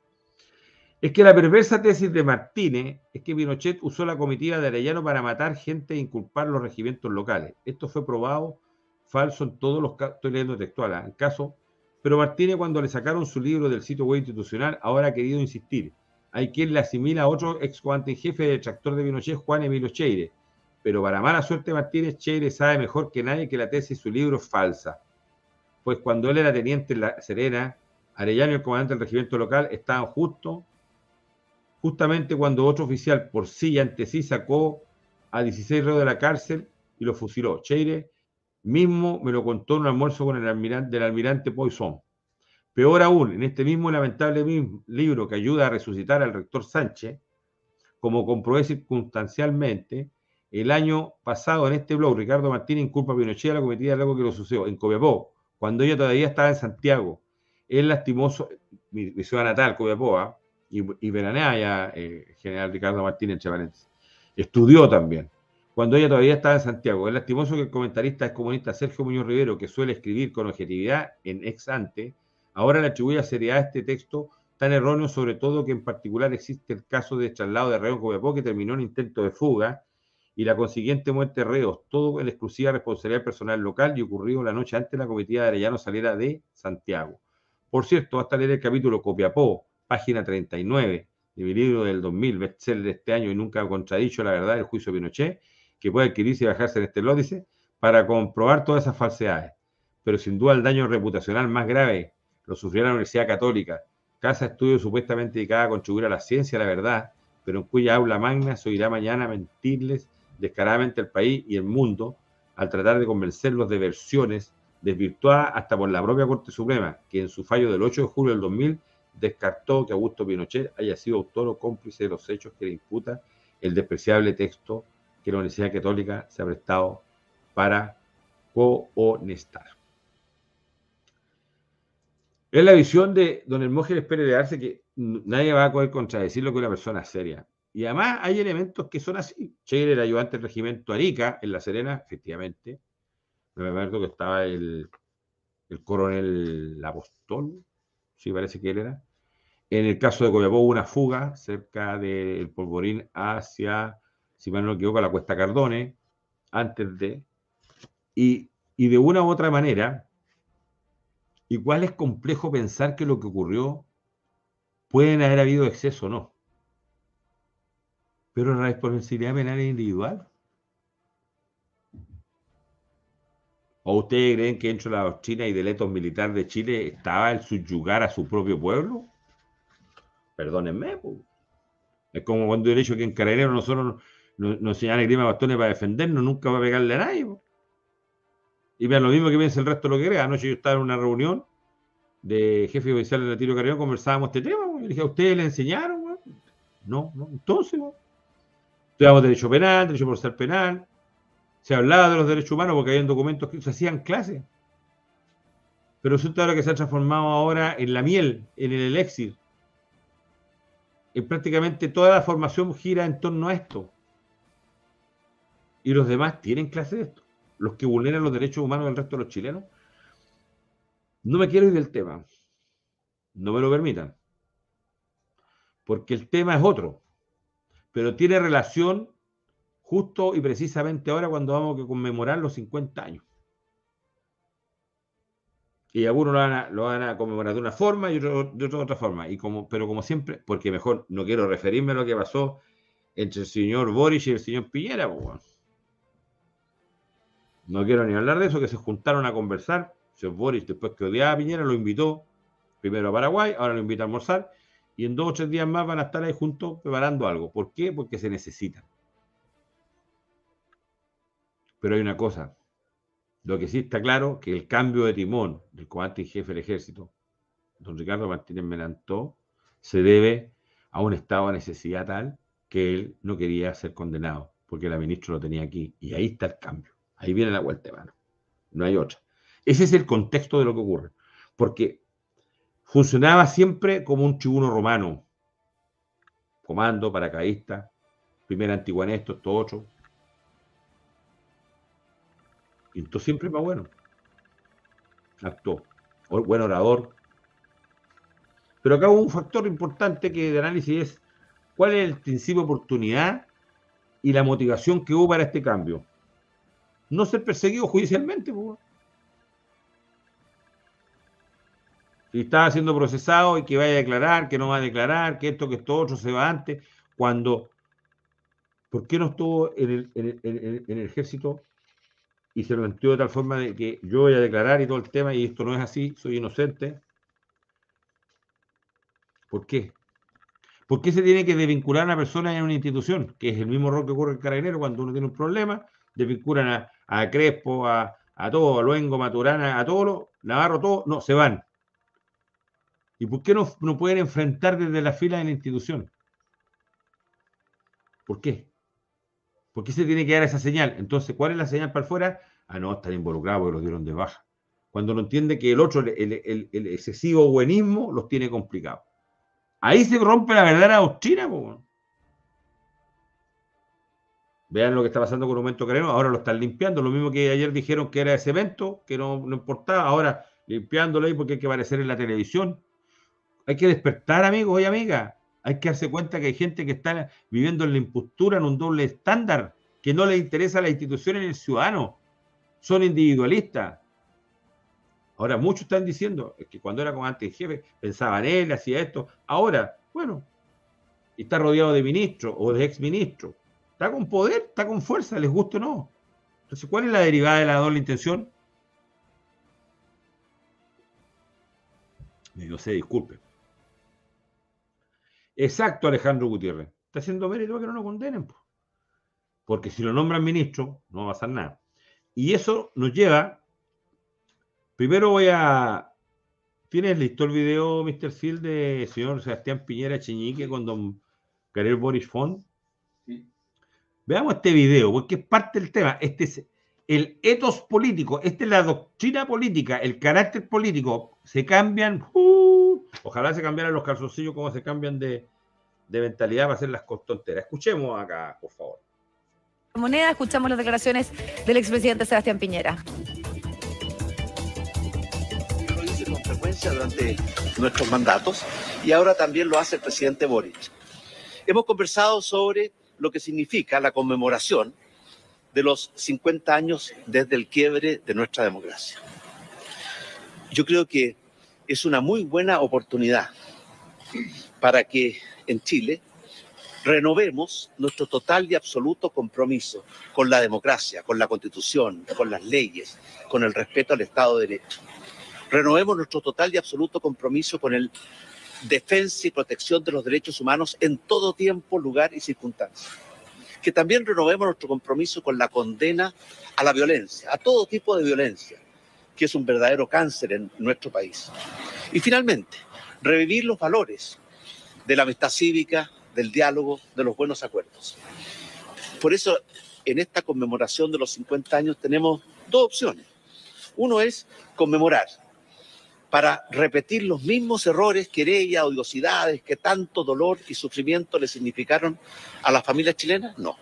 Es que la perversa tesis de Martínez es que Pinochet usó la comitiva de Arellano para matar gente e inculpar los regimientos locales. Esto fue probado falso en todos los casos, estoy leyendo textual, en caso. Pero Martínez, cuando le sacaron su libro del sitio web institucional, ahora ha querido insistir. Hay quien le asimila a otro ex comandante en jefe de detractor de Pinochet, Juan Emilio Cheire, Pero para mala suerte Martínez, Cheire sabe mejor que nadie que la tesis de su libro es falsa. Pues cuando él era teniente en La Serena, Arellano y el comandante del regimiento local estaban justo, justamente cuando otro oficial por sí y ante sí sacó a dieciséis reos de la cárcel y los fusiló. Cheire mismo me lo contó en un almuerzo con el almirante, del almirante Poisson. Peor aún, en este mismo lamentable libro que ayuda a resucitar al rector Sánchez, como comprobé circunstancialmente, el año pasado en este blog, Ricardo Martínez inculpa a Pinochet a la cometida de algo que lo sucedió en Copiapó, cuando ella todavía estaba en Santiago. Él lastimoso, mi, mi ciudad natal, Copiapó, ¿eh? y, y veranea ya eh, general Ricardo Martínez, entre paréntesis. Estudió también. Cuando ella todavía estaba en Santiago. Es lastimoso que el comentarista es comunista Sergio Muñoz Rivero, que suele escribir con objetividad en ex ante, ahora le atribuye seriedad a este texto tan erróneo, sobre todo que en particular existe el caso de traslado de reo en Copiapó que terminó en intento de fuga y la consiguiente muerte de reos, todo en la exclusiva responsabilidad personal local y ocurrido la noche antes de la comitiva de Arellano saliera de Santiago. Por cierto, basta leer el capítulo Copiapó, página treinta y nueve de mi libro del dos mil, bestseller de este año y nunca ha contradicho la verdad del juicio de Pinochet, que puede adquirirse y bajarse en este lódice para comprobar todas esas falsedades. Pero sin duda el daño reputacional más grave lo sufrió la Universidad Católica, casa de estudio supuestamente dedicada a contribuir a la ciencia y a la verdad, pero en cuya aula magna se oirá mañana a mentirles descaradamente al país y el mundo al tratar de convencerlos de versiones desvirtuadas hasta por la propia Corte Suprema, que en su fallo del ocho de julio del dos mil descartó que Augusto Pinochet haya sido autor o cómplice de los hechos que le imputa el despreciable texto que la Universidad Católica se ha prestado para cohonestar. Es la visión de don Hermógenes Pérez de Arce que nadie va a poder contradecir lo que una persona seria. Y además hay elementos que son así. Cheire era ayudante del regimiento Arica, en La Serena, efectivamente. Me acuerdo que estaba el, el coronel Apostol, sí, parece que él era. En el caso de Copiapó hubo una fuga cerca del Polvorín hacia, si mal no me equivoco, la Cuesta Cardones, antes de... Y, y de una u otra manera, igual es complejo pensar que lo que ocurrió pueden haber habido exceso o no. Pero la responsabilidad penal es individual. ¿O ustedes creen que dentro de la doctrina y delitos militares de Chile estaba el subyugar a su propio pueblo? Perdónenme. Pues. Es como cuando yo he dicho que en Carabineros nosotros nos, nos señalan grima bastones para defendernos, nunca va a pegarle a nadie. Pues. Y vean lo mismo que piensa el resto de lo que crea. Anoche yo estaba en una reunión de jefes oficiales de tiro carabinero, conversábamos este tema. Pues. Y dije, ¿a ustedes le enseñaron? Pues? No, no. Entonces, pues. Estudiamos derecho penal, derecho procesal penal. Se hablaba de los derechos humanos porque había documentos que se hacían clases. Pero resulta ahora que se ha transformado ahora en la miel, en el elixir. Y prácticamente toda la formación gira en torno a esto. Y los demás tienen clase de esto. Los que vulneran los derechos humanos del resto de los chilenos. No me quiero ir del tema. No me lo permitan. Porque el tema es otro. Pero tiene relación justo y precisamente ahora cuando vamos a conmemorar los cincuenta años. Y algunos lo van a, lo van a conmemorar de una forma y otros de otra forma. Y como, pero como siempre, porque mejor no quiero referirme a lo que pasó entre el señor Boric y el señor Piñera. Pues bueno. No quiero ni hablar de eso, que se juntaron a conversar. El señor Boric, después que odiaba a Piñera, lo invitó primero a Paraguay, ahora lo invita a almorzar. Y en dos o tres días más van a estar ahí juntos preparando algo. ¿Por qué? Porque se necesitan. Pero hay una cosa. Lo que sí está claro, que el cambio de timón del comandante en jefe del ejército, don Ricardo Martínez Melantó, se debe a un estado de necesidad tal que él no quería ser condenado, porque la ministra lo tenía aquí. Y ahí está el cambio. Ahí viene la vuelta de mano. No hay otra. Ese es el contexto de lo que ocurre. Porque funcionaba siempre como un tribuno romano. Comando, paracaidista, primera antigua esto, esto otro. Y entonces siempre más bueno. Actuó. Buen orador. Pero acá hubo un factor importante que de análisis es cuál es el principio de oportunidad y la motivación que hubo para este cambio. No ser perseguido judicialmente. Pues. Si estaba siendo procesado y que vaya a declarar, que no va a declarar, que esto, que esto otro se va antes, cuando ¿Por qué no estuvo en el, en el, en el, en el ejército y se planteó de tal forma de que yo voy a declarar y todo el tema y esto no es así, soy inocente? ¿Por qué? ¿Por qué se tiene que desvincular a una persona en una institución? Que es el mismo rol que ocurre en Carabinero cuando uno tiene un problema, desvinculan a, a Crespo, a, a todo, a Luengo, Maturana, a todos, Navarro, todo, no, se van. ¿Y por qué no, no pueden enfrentar desde la fila de la institución? ¿Por qué? ¿Por qué se tiene que dar esa señal? Entonces, ¿cuál es la señal para afuera? Ah, no, están involucrados porque los dieron de baja. Cuando no entiende que el otro, el, el, el excesivo buenismo, los tiene complicados. Ahí se rompe la verdadera doctrina, po. Vean lo que está pasando con el aumento careno, ahora lo están limpiando, lo mismo que ayer dijeron que era de cemento, que no, no importaba, ahora limpiándolo ahí porque hay que aparecer en la televisión. Hay que despertar, amigos y amigas. Hay que darse cuenta que hay gente que está viviendo en la impostura, en un doble estándar, que no le interesa a la institución ni el ciudadano. Son individualistas. Ahora, muchos están diciendo que cuando era comandante en jefe, pensaba en él, hacía esto. Ahora, bueno, está rodeado de ministros o de exministros. Está con poder, está con fuerza, les guste o no. Entonces, ¿cuál es la derivada de la doble intención? No sé, disculpe. Exacto, Alejandro Gutiérrez. Está haciendo mérito para que no lo condenen. Porque si lo nombran ministro, no va a pasar nada. Y eso nos lleva... Primero voy a... ¿Tienes listo el video, mister Field, de señor Sebastián Piñera Echeñique con don Gabriel Boris Font? Sí. Veamos este video, porque es parte del tema. Este es el etos político, esta es la doctrina política, el carácter político. Se cambian... Uh, ojalá se cambiaran los calzoncillos como se cambian de, de mentalidad para hacer las tonteras. Escuchemos acá, por favor. Moneda, escuchamos las declaraciones del expresidente Sebastián Piñera. Lo hice con frecuencia durante nuestros mandatos y ahora también lo hace el presidente Boric. Hemos conversado sobre lo que significa la conmemoración de los cincuenta años desde el quiebre de nuestra democracia. Yo creo que es una muy buena oportunidad para que en Chile renovemos nuestro total y absoluto compromiso con la democracia, con la Constitución, con las leyes, con el respeto al Estado de Derecho. Renovemos nuestro total y absoluto compromiso con el defensa y protección de los derechos humanos en todo tiempo, lugar y circunstancia. Que también renovemos nuestro compromiso con la condena a la violencia, a todo tipo de violencia, que es un verdadero cáncer en nuestro país. Y finalmente, revivir los valores de la amistad cívica, del diálogo, de los buenos acuerdos. Por eso, en esta conmemoración de los cincuenta años tenemos dos opciones. Uno es conmemorar para repetir los mismos errores, querellas, odiosidades que tanto dolor y sufrimiento le significaron a las familias chilenas. No.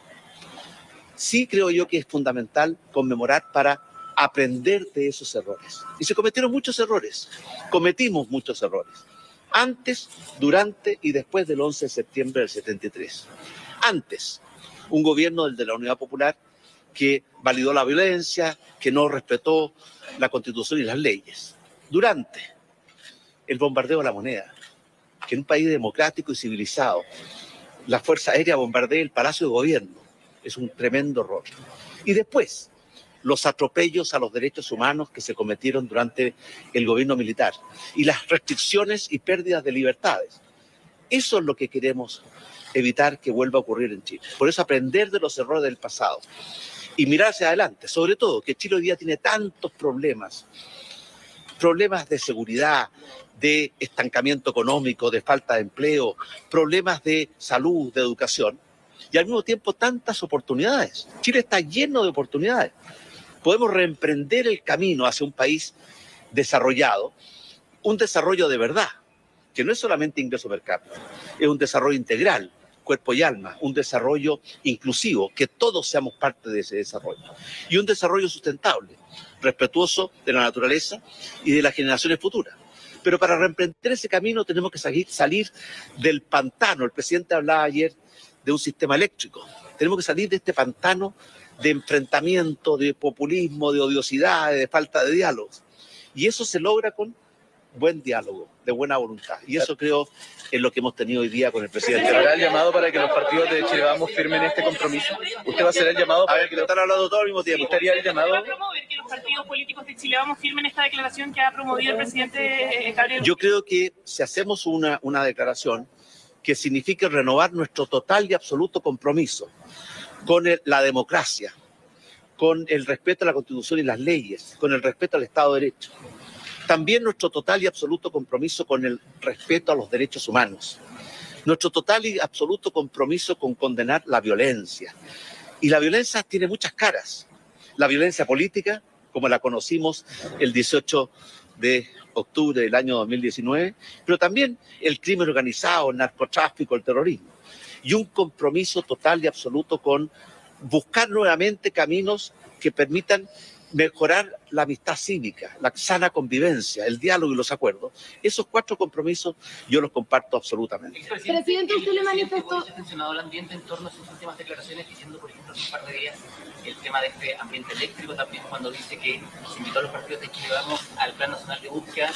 Sí creo yo que es fundamental conmemorar para aprender de esos errores. Y se cometieron muchos errores, cometimos muchos errores. Antes, durante y después del once de septiembre del setenta y tres. Antes, un gobierno, el de la Unidad Popular, que validó la violencia, que no respetó la Constitución y las leyes. Durante, el bombardeo de La Moneda, que en un país democrático y civilizado, la Fuerza Aérea bombardea el Palacio de Gobierno. Es un tremendo error. Y después, los atropellos a los derechos humanos que se cometieron durante el gobierno militar y las restricciones y pérdidas de libertades. Eso es lo que queremos evitar que vuelva a ocurrir en Chile. Por eso aprender de los errores del pasado y mirar hacia adelante, sobre todo que Chile hoy día tiene tantos problemas, problemas de seguridad, de estancamiento económico, de falta de empleo, problemas de salud, de educación, y al mismo tiempo tantas oportunidades. Chile está lleno de oportunidades. Podemos reemprender el camino hacia un país desarrollado, un desarrollo de verdad, que no es solamente ingreso per cápita, es un desarrollo integral, cuerpo y alma, un desarrollo inclusivo, que todos seamos parte de ese desarrollo, y un desarrollo sustentable, respetuoso de la naturaleza y de las generaciones futuras. Pero para reemprender ese camino tenemos que salir, salir del pantano. El presidente hablaba ayer de un sistema eléctrico. Tenemos que salir de este pantano de enfrentamiento, de populismo, de odiosidad, de falta de diálogo. Y eso se logra con buen diálogo, de buena voluntad. Y eso creo es lo que hemos tenido hoy día con el presidente. ¿Hará el llamado para que los partidos de Chile Vamos firmen este compromiso? ¿Usted va a hacer el llamado para a ver, que los... están hablando todo al mismo tiempo? ¿Usted haría el llamado? ¿Va a promover que los partidos políticos de Chile Vamos firmen esta declaración que ha promovido el presidente Gabriel? Yo creo que si hacemos una, una declaración que signifique renovar nuestro total y absoluto compromiso con el, la democracia, con el respeto a la Constitución y las leyes, con el respeto al Estado de Derecho, también nuestro total y absoluto compromiso con el respeto a los derechos humanos, nuestro total y absoluto compromiso con condenar la violencia. Y la violencia tiene muchas caras. La violencia política, como la conocimos el dieciocho de octubre del año dos mil diecinueve, pero también el crimen organizado, el narcotráfico, el terrorismo. Y un compromiso total y absoluto con buscar nuevamente caminos que permitan mejorar la amistad cívica, la sana convivencia, el diálogo y los acuerdos. Esos cuatro compromisos yo los comparto absolutamente. Presidente, usted le manifestó... ¿Ha tensionado el ambiente en torno a sus últimas declaraciones, diciendo, por ejemplo, hace un par de días el tema de este ambiente eléctrico, también cuando dice que se invitó a los partidos de Chile Vamos al Plan Nacional de Búsqueda?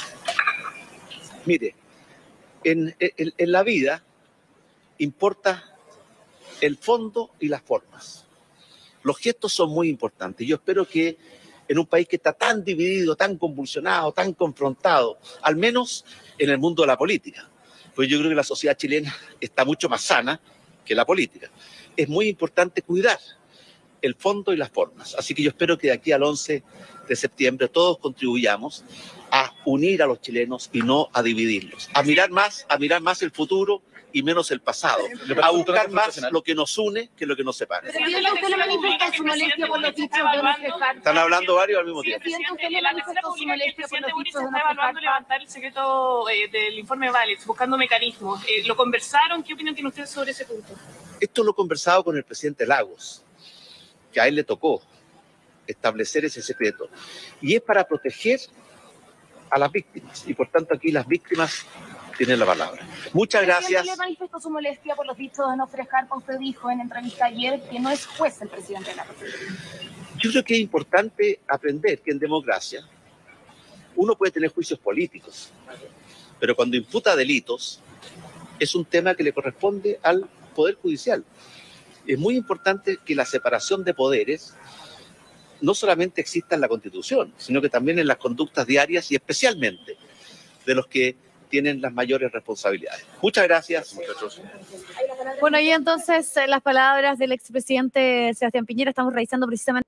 Mire, en, en, en la vida importa el fondo y las formas. Los gestos son muy importantes. Yo espero que en un país que está tan dividido, tan convulsionado, tan confrontado, al menos en el mundo de la política, pues yo creo que la sociedad chilena está mucho más sana que la política. Es muy importante cuidar el fondo y las formas. Así que yo espero que de aquí al once de septiembre todos contribuyamos a unir a los chilenos y no a dividirlos, a mirar más, a mirar más el futuro y menos el pasado, a buscar más lo que nos une que lo que nos separa. Presidente, usted le manifestó su molestia por los dichos de nuestro cargo. Están hablando varios al mismo tiempo. Presidente, usted le manifestó su molestia por los dichos de nuestro cargo. Evaluando levantar el secreto eh, del informe Valets, buscando mecanismos. Eh, ¿Lo conversaron? ¿Qué opinión tiene usted sobre ese punto? Esto lo he conversado con el presidente Lagos, que a él le tocó establecer ese secreto. Y es para proteger a las víctimas. Y por tanto aquí las víctimas tienen la palabra. Muchas gracias. ¿Le manifestó su molestia por los dichos de Nofre Jarpa? Usted dijo en entrevista ayer que no es juez el presidente de la República. Yo creo que es importante aprender que en democracia uno puede tener juicios políticos, pero cuando imputa delitos es un tema que le corresponde al Poder Judicial. Es muy importante que la separación de poderes no solamente exista en la Constitución, sino que también en las conductas diarias y especialmente de los que tienen las mayores responsabilidades. Muchas gracias, muchachos. Bueno, y entonces eh, las palabras del expresidente Sebastián Piñera, estamos revisando precisamente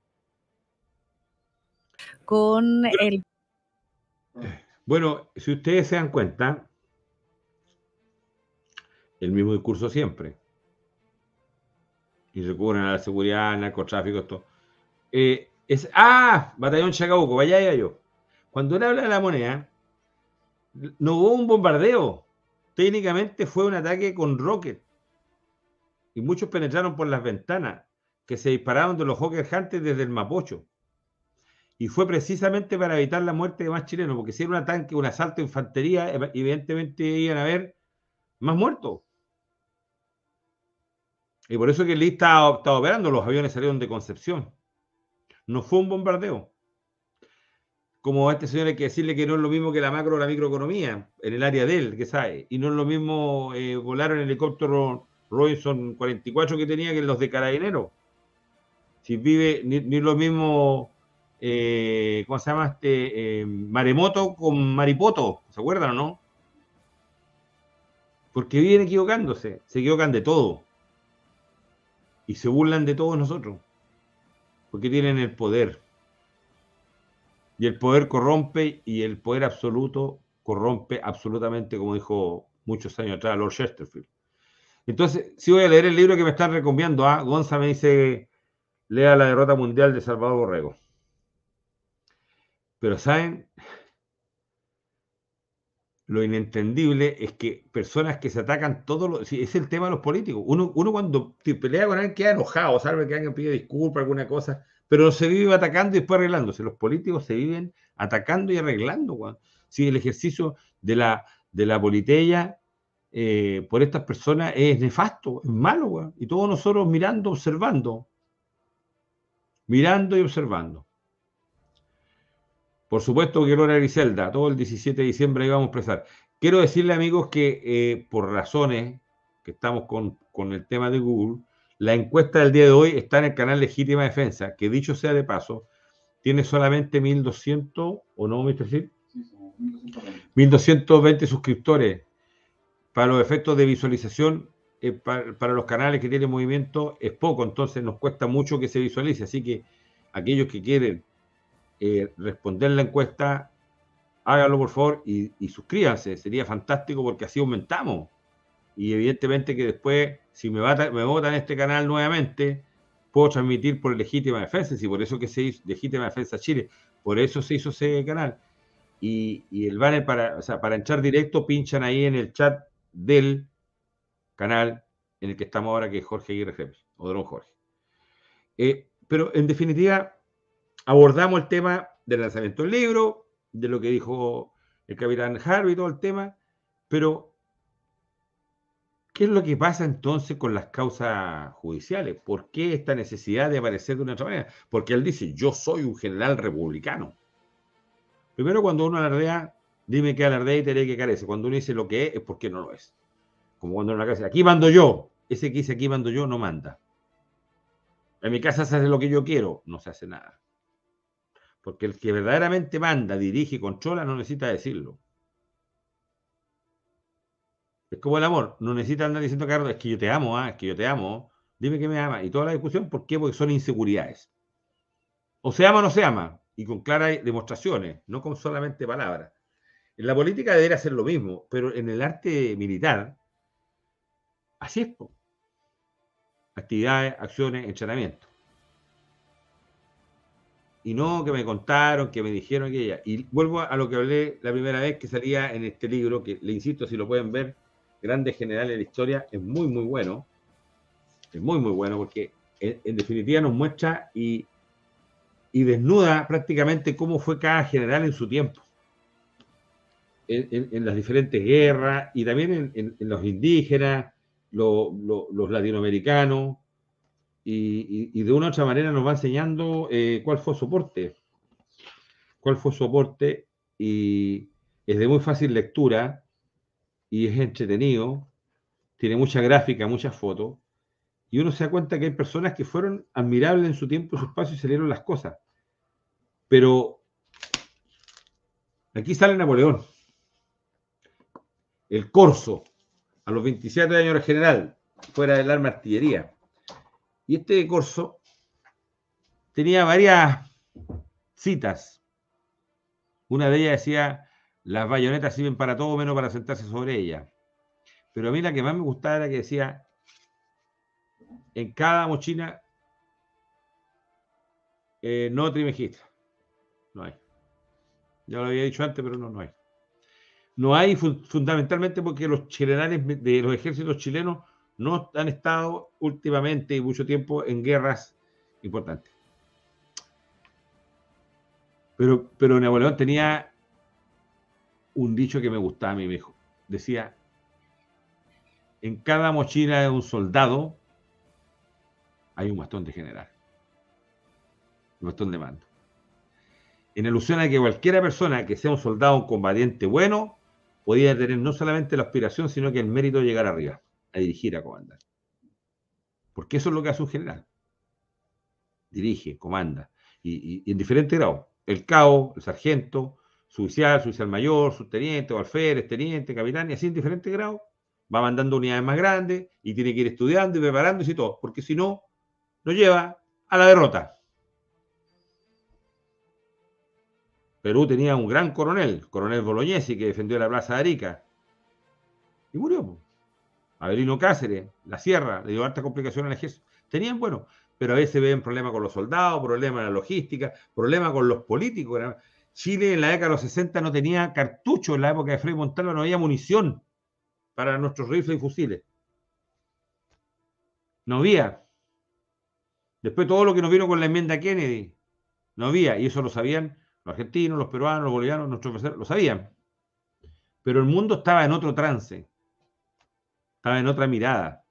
con el... Bueno, si ustedes se dan cuenta, el mismo discurso siempre. Y recurren a la seguridad, al narcotráfico, esto. Eh, es, ah, Batallón Chacabuco, vaya ya yo. Cuando él habla de la moneda, no hubo un bombardeo. Técnicamente fue un ataque con rocket. Y muchos penetraron por las ventanas, que se dispararon de los Hawker Hunters desde el Mapocho. Y fue precisamente para evitar la muerte de más chilenos, porque si era un ataque, un asalto de infantería, evidentemente iban a haber más muertos. Y por eso que el I estaba, estaba operando, los aviones salieron de Concepción. No fue un bombardeo. Como a este señor hay que decirle que no es lo mismo que la macro o la microeconomía, en el área de él, que sabe. Y no es lo mismo eh, volar en el helicóptero Robinson cuarenta y cuatro que tenía que los de Carabineros. Si vive, ni, ni lo mismo, eh, ¿cómo se llama este? Eh, maremoto con maripoto, ¿se acuerdan o no? Porque viven equivocándose, se equivocan de todo. Y se burlan de todos nosotros. Porque tienen el poder. Y el poder corrompe, y el poder absoluto corrompe absolutamente, como dijo muchos años atrás Lord Chesterfield. Entonces, sí voy a leer el libro que me están recomendando. ¿ah? Gonza me dice, lea La derrota mundial de Salvador Borrego. Pero ¿saben? Lo inentendible es que personas que se atacan todos los... Sí, es el tema de los políticos. Uno, uno cuando pelea con alguien queda enojado, sabe que alguien pide disculpas, alguna cosa, pero se vive atacando y después arreglándose. Los políticos se viven atacando y arreglando. Güey. Sí, el ejercicio de la, de la politeya eh, por estas personas es nefasto, es malo. Güey. Y todos nosotros mirando, observando. Mirando y observando. Por supuesto que Gloria Griselda, todo el diecisiete de diciembre íbamos a expresar. Quiero decirle, amigos, que eh, por razones que estamos con, con el tema de Google, la encuesta del día de hoy está en el canal Legítima Defensa, que dicho sea de paso, tiene solamente mil doscientos, ¿o no, mister Phil? Sí, somos mil doscientos veinte. mil doscientos veinte suscriptores. Para los efectos de visualización, eh, para, para los canales que tienen movimiento, es poco, entonces nos cuesta mucho que se visualice. Así que aquellos que quieren eh, responder la encuesta, háganlo por favor y, y suscríbanse, sería fantástico porque así aumentamos. Y evidentemente que después, si me, va, me votan este canal nuevamente, puedo transmitir por Legítima Defensa, y por eso que se hizo Legítima Defensa Chile, por eso se hizo ese canal. Y, y el banner para, o sea, para entrar directo, pinchan ahí en el chat del canal en el que estamos ahora, que es Jorge Aguirre Jefe, o Don Jorge. Eh, pero en definitiva, abordamos el tema del lanzamiento del libro, de lo que dijo el capitán Harvey, todo el tema, pero ¿qué es lo que pasa entonces con las causas judiciales? ¿Por qué esta necesidad de aparecer de una otra manera? Porque él dice, yo soy un general republicano. Primero, cuando uno alardea, dime qué alardea y te diré que carece. Cuando uno dice lo que es, es porque no lo es. Como cuando en la casa, aquí mando yo. Ese que dice aquí mando yo no manda. En mi casa se hace lo que yo quiero, no se hace nada. Porque el que verdaderamente manda, dirige y controla no necesita decirlo. Es como el amor, no necesita andar diciendo Carlos, es que yo te amo, ¿ah? Es que yo te amo, dime que me ama. Y toda la discusión, ¿por qué? Porque son inseguridades. O se ama o no se ama, y con claras demostraciones, no con solamente palabras. En la política debería ser lo mismo, pero en el arte militar, así es. Po. Actividades, acciones, entrenamiento. Y no que me contaron, que me dijeron que ella. Y vuelvo a lo que hablé la primera vez que salía en este libro, que le insisto, si lo pueden ver, Grandes Generales de la Historia, es muy, muy bueno. Es muy, muy bueno, porque en, en definitiva nos muestra y, y desnuda prácticamente cómo fue cada general en su tiempo. En, en, en las diferentes guerras y también en, en, en los indígenas, lo, lo, los latinoamericanos. Y, y, y de una u otra manera nos va enseñando eh, cuál fue su aporte. Cuál fue su aporte y es de muy fácil lectura y es entretenido, tiene mucha gráfica, muchas fotos, y uno se da cuenta que hay personas que fueron admirables en su tiempo, en su espacio y salieron las cosas. Pero aquí sale Napoleón, el corso, a los veintisiete años era general, fuera del arma artillería. Y este corso tenía varias citas. Una de ellas decía, las bayonetas sirven para todo menos para sentarse sobre ellas. Pero a mí la que más me gustaba era que decía, en cada mochila eh, no trimejistra. No hay. Ya lo había dicho antes, pero no, no hay. No hay fu fundamentalmente porque los generales de los ejércitos chilenos no han estado últimamente y mucho tiempo en guerras importantes. Pero, pero Napoleón tenía un dicho que me gustaba a mí, me dijo. Decía, en cada mochila de un soldado hay un bastón de general. Un bastón de mando. En alusión a que cualquiera persona que sea un soldado, un combatiente bueno, podía tener no solamente la aspiración, sino que el mérito de llegar arriba, a dirigir, a comandar. Porque eso es lo que hace un general. Dirige, comanda. Y, y, y en diferentes grados. El cabo, el sargento, su oficial, su oficial mayor, subteniente, o alférez, teniente, capitán, y así en diferentes grados. Va mandando unidades más grandes y tiene que ir estudiando y preparándose y todo. Porque si no, lo lleva a la derrota. Perú tenía un gran coronel, coronel Bolognesi, que defendió la plaza de Arica. Y murió. Avelino Cáceres, la sierra, le dio harta complicación al ejército. Tenían, bueno, pero a veces ven problemas con los soldados, problemas en la logística, problemas con los políticos. Chile en la década de los sesenta no tenía cartuchos, en la época de Frei Montalva no había munición para nuestros rifles y fusiles. No había. Después todo lo que nos vino con la enmienda Kennedy, no había, y eso lo sabían los argentinos, los peruanos, los bolivianos, nuestros profesores, lo sabían. Pero el mundo estaba en otro trance. Estaba en otra mirada.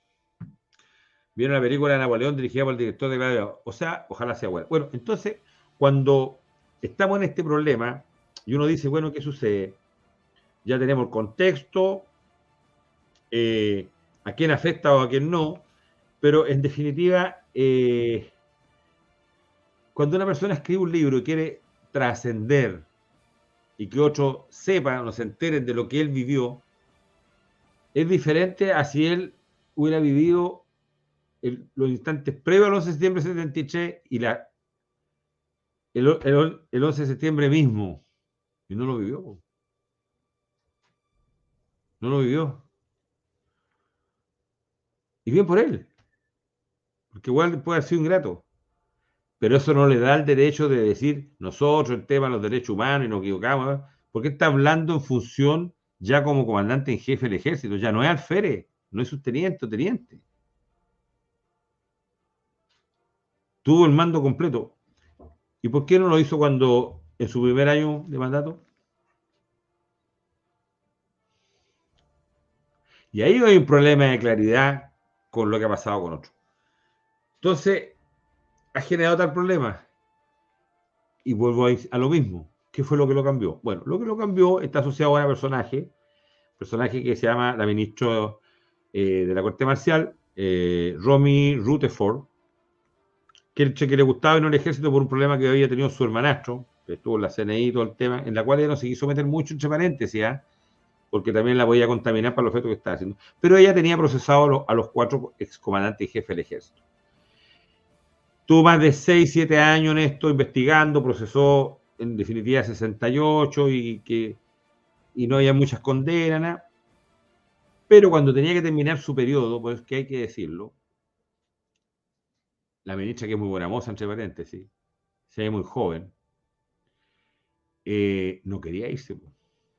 Vieron la película de Napoleón dirigida por el director de Gladiador. O sea, ojalá sea buena. Bueno, entonces, cuando estamos en este problema y uno dice, bueno, ¿qué sucede? Ya tenemos el contexto, eh, a quién afecta o a quién no, pero en definitiva, eh, cuando una persona escribe un libro y quiere trascender y que otros sepan o se enteren de lo que él vivió, es diferente a si él hubiera vivido el, los instantes previos al once de septiembre de setenta y tres y la, el, el, el once de septiembre mismo, y no lo vivió. No lo vivió. Y bien por él, porque igual puede haber sido ingrato. Pero eso no le da el derecho de decir nosotros el tema de los derechos humanos y nos equivocamos, porque está hablando en función ya como comandante en jefe del ejército, ya no es alférez, no es subteniente o teniente. Tuvo el mando completo. ¿Y por qué no lo hizo cuando en su primer año de mandato? Y ahí hay un problema de claridad con lo que ha pasado con otros. Entonces, ha generado tal problema. Y vuelvo a, a lo mismo. ¿Qué fue lo que lo cambió? Bueno, lo que lo cambió está asociado a un personaje, personaje que se llama la ministra eh, de la Corte Marcial, eh, Romy Rutherford, que, que le gustaba en el ejército por un problema que había tenido su hermanastro, que estuvo en la C N I y todo el tema, en la cual ella no se quiso meter mucho entre paréntesis, ¿eh? Porque también la podía contaminar para los efectos que estaba haciendo. Pero ella tenía procesado a los, a los cuatro excomandantes y jefes del ejército. Tuvo más de seis, siete años en esto, investigando, procesó en definitiva sesenta y ocho y, que, y no había muchas condenas, ¿no? Pero cuando tenía que terminar su periodo, pues que hay que decirlo, la ministra, que es muy buena moza, entre paréntesis, se ve muy joven, eh, no quería irse. Pues.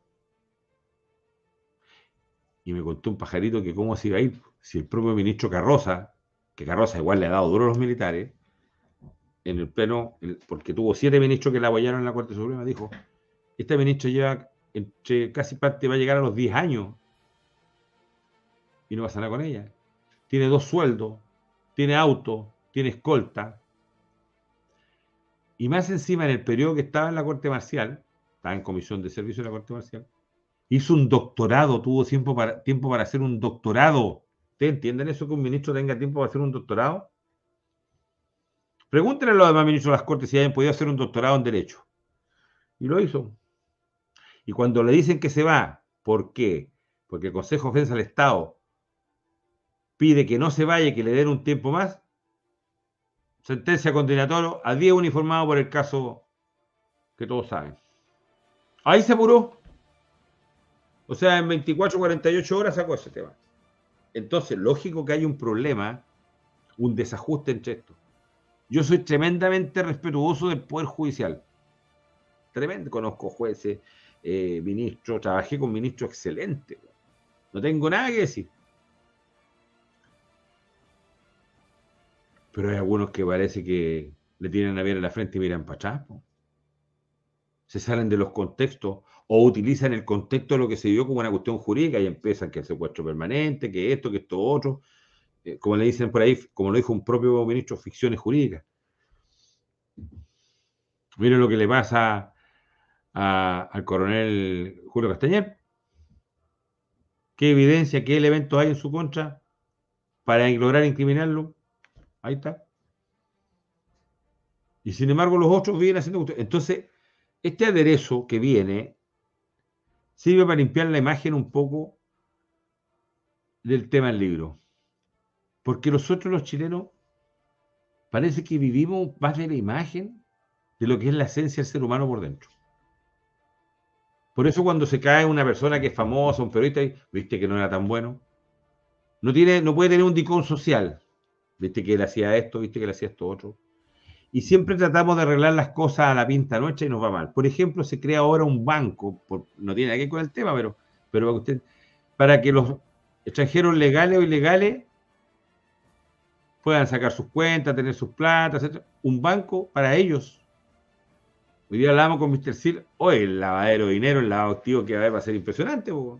Y me contó un pajarito que cómo se iba a ir, si el propio ministro Carroza, que Carroza igual le ha dado duro a los militares, en el pleno, porque tuvo siete ministros que la apoyaron en la Corte Suprema, dijo, este ministro lleva entre casi parte, va a llegar a los diez años y no pasa nada con ella. Tiene dos sueldos, tiene auto, tiene escolta, y más encima en el periodo que estaba en la Corte Marcial, estaba en comisión de servicio de la Corte Marcial, hizo un doctorado, tuvo tiempo para, tiempo para hacer un doctorado. ¿Ustedes entienden eso, que un ministro tenga tiempo para hacer un doctorado? Pregúntenle a los demás ministros de las Cortes si hayan podido hacer un doctorado en Derecho. Y lo hizo. Y cuando le dicen que se va, ¿por qué? Porque el Consejo de Defensa del Estado pide que no se vaya y que le den un tiempo más. Sentencia condenatoria a diez uniformados por el caso que todos saben. Ahí se apuró. O sea, en veinticuatro, cuarenta y ocho horas sacó ese tema. Entonces, lógico que hay un problema, un desajuste entre esto. Yo soy tremendamente respetuoso del Poder Judicial. Tremendo. Conozco jueces, eh, ministros, trabajé con ministros excelentes. No tengo nada que decir. Pero hay algunos que parece que le tienen a ver en la frente y miran para atrás. ¿No? Se salen de los contextos o utilizan el contexto de lo que se dio como una cuestión jurídica y empiezan que el secuestro permanente, que esto, que esto otro. Como le dicen por ahí, como lo dijo un propio ministro, ficciones jurídicas. Miren lo que le pasa a, al coronel Julio Castañer. ¿Qué evidencia, qué elementos hay en su contra para lograr incriminarlo? Ahí está. Y sin embargo los otros vienen haciendo... Entonces, este aderezo que viene sirve para limpiar la imagen un poco del tema del libro. Porque nosotros los chilenos parece que vivimos más de la imagen de lo que es la esencia del ser humano por dentro. Por eso cuando se cae una persona que es famosa, un periodista, viste que no era tan bueno, no, tiene, no puede tener un dicón social. Viste que él hacía esto, viste que él hacía esto otro. Y siempre tratamos de arreglar las cosas a la pinta nuestra y nos va mal. Por ejemplo, se crea ahora un banco, por, no tiene nada que ver con el tema, pero, pero para, usted, para que los extranjeros legales o ilegales puedan sacar sus cuentas, tener sus platas, etcétera. Un banco para ellos. Hoy día hablamos con mister Sil, hoy el lavadero de dinero, el lavado activo que va a ser impresionante. Po.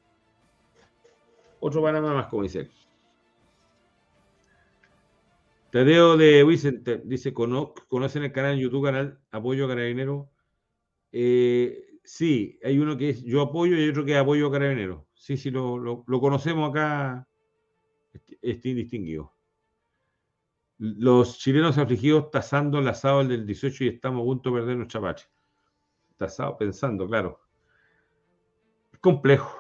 Otro Panamá más, como dice él. Tadeo de Vicente dice, ¿conocen el canal en YouTube, canal Apoyo a Carabineros? Eh, sí, hay uno que es Yo Apoyo y hay otro que es Apoyo a Carabineros. Sí, sí, lo, lo, lo conocemos acá, este, este indistinguido. Los chilenos afligidos tasando el asado del dieciocho y estamos a punto de perder nuestra patria. Tasado pensando, claro. Es complejo.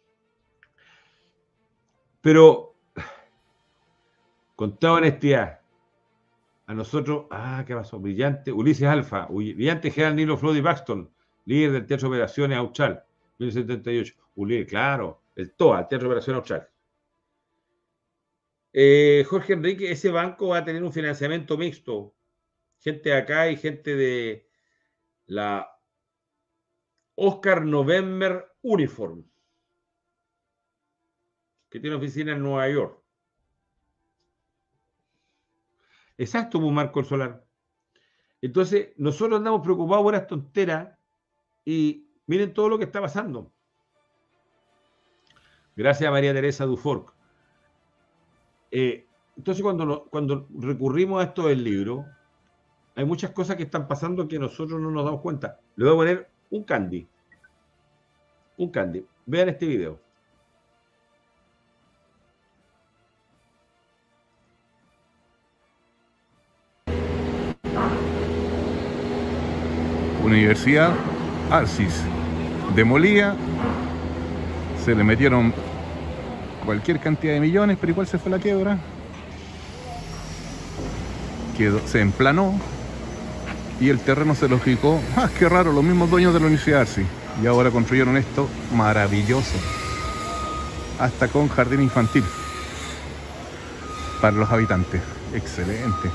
Pero, con toda honestidad, a nosotros, ah, ¿qué pasó? Brillante, Ulises Alfa, brillante general Nilo Flody Baxton, líder del Teatro de Operaciones Austral, mil novecientos setenta y ocho. Ulises, claro, el T O A, el Teatro de Operaciones Austral. Eh, Jorge Enrique, ese banco va a tener un financiamiento mixto. Gente de acá y gente de la Oscar November Uniform, que tiene oficina en Nueva York. Exacto, pues, Marco el Solar. Entonces, nosotros andamos preocupados por las tonteras y miren todo lo que está pasando. Gracias a María Teresa Dufour. Eh, entonces, cuando, no, cuando recurrimos a esto del libro, hay muchas cosas que están pasando que nosotros no nos damos cuenta. Le voy a poner un candy. Un candy. Vean este video. Universidad Arcis, demolía, se le metieron cualquier cantidad de millones, pero igual se fue a la quiebra, quedó, se emplanó y el terreno se lo adjudicó, ah, qué raro, los mismos dueños de la Universidad Arcis, y ahora construyeron esto maravilloso, hasta con jardín infantil para los habitantes. Excelente.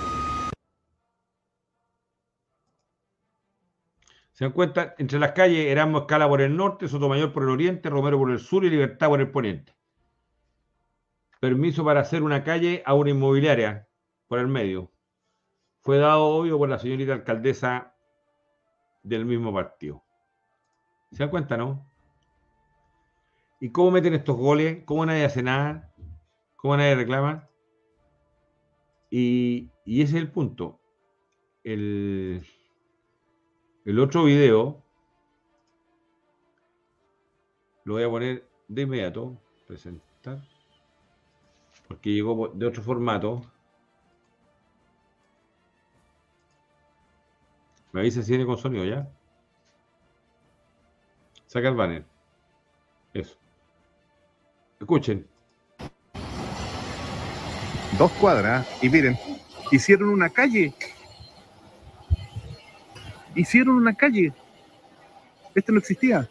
Se dan cuenta, entre las calles Erasmo Escala por el norte, Sotomayor por el oriente, Romero por el sur y Libertad por el poniente. Permiso para hacer una calle a una inmobiliaria por el medio. Fue dado, obvio, por la señorita alcaldesa del mismo partido. ¿Se dan cuenta, no? ¿Y cómo meten estos goles? ¿Cómo nadie hace nada? ¿Cómo nadie reclama? Y, y ese es el punto. El... El otro video lo voy a poner de inmediato, presentar, porque llegó de otro formato. Me avisa si viene con sonido ya. Saca el banner. Eso. Escuchen. Dos cuadras y miren, hicieron una calle. Hicieron una calle. Esto no existía.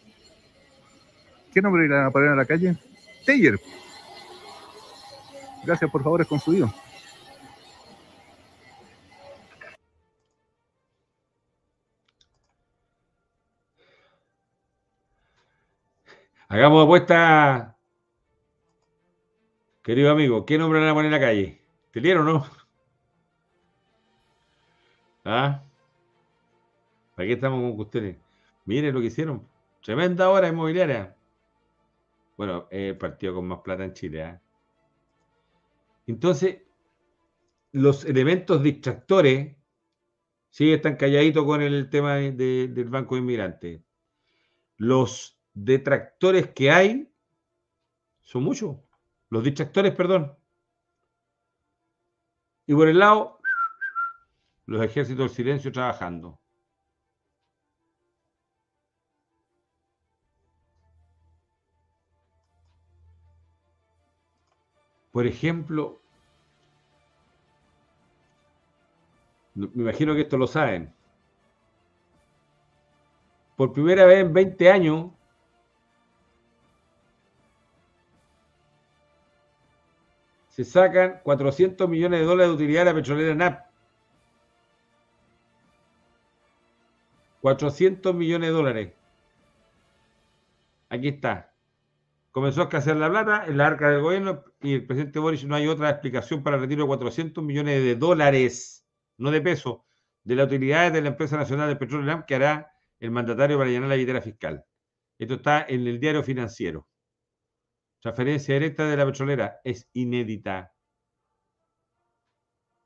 ¿Qué nombre le van a poner a la calle? Teller. Gracias, por favor, es concedido. Hagamos apuesta, querido amigo. ¿Qué nombre le van a poner a la calle? ¿Teller o no? ¿Ah? ¿Para qué estamos con ustedes? Miren lo que hicieron. Tremenda obra inmobiliaria. Bueno, el eh, partido con más plata en Chile. ¿eh? Entonces, los elementos distractores sí están calladitos con el tema de, de, del Banco de Inmigrantes. Los detractores que hay son muchos. Los distractores, perdón. Y por el lado, los ejércitos del silencio trabajando. Por ejemplo, me imagino que esto lo saben. Por primera vez en veinte años, se sacan cuatrocientos millones de dólares de utilidad de la petrolera N A P. cuatrocientos millones de dólares. Aquí está. Comenzó a escasear la plata en la arca del gobierno y el presidente Boric no hay otra explicación para el retiro de cuatrocientos millones de dólares, no de pesos, de las utilidades de la empresa nacional de petróleo N A P que hará el mandatario para llenar la billetera fiscal. Esto está en el diario financiero. Transferencia directa de la petrolera es inédita.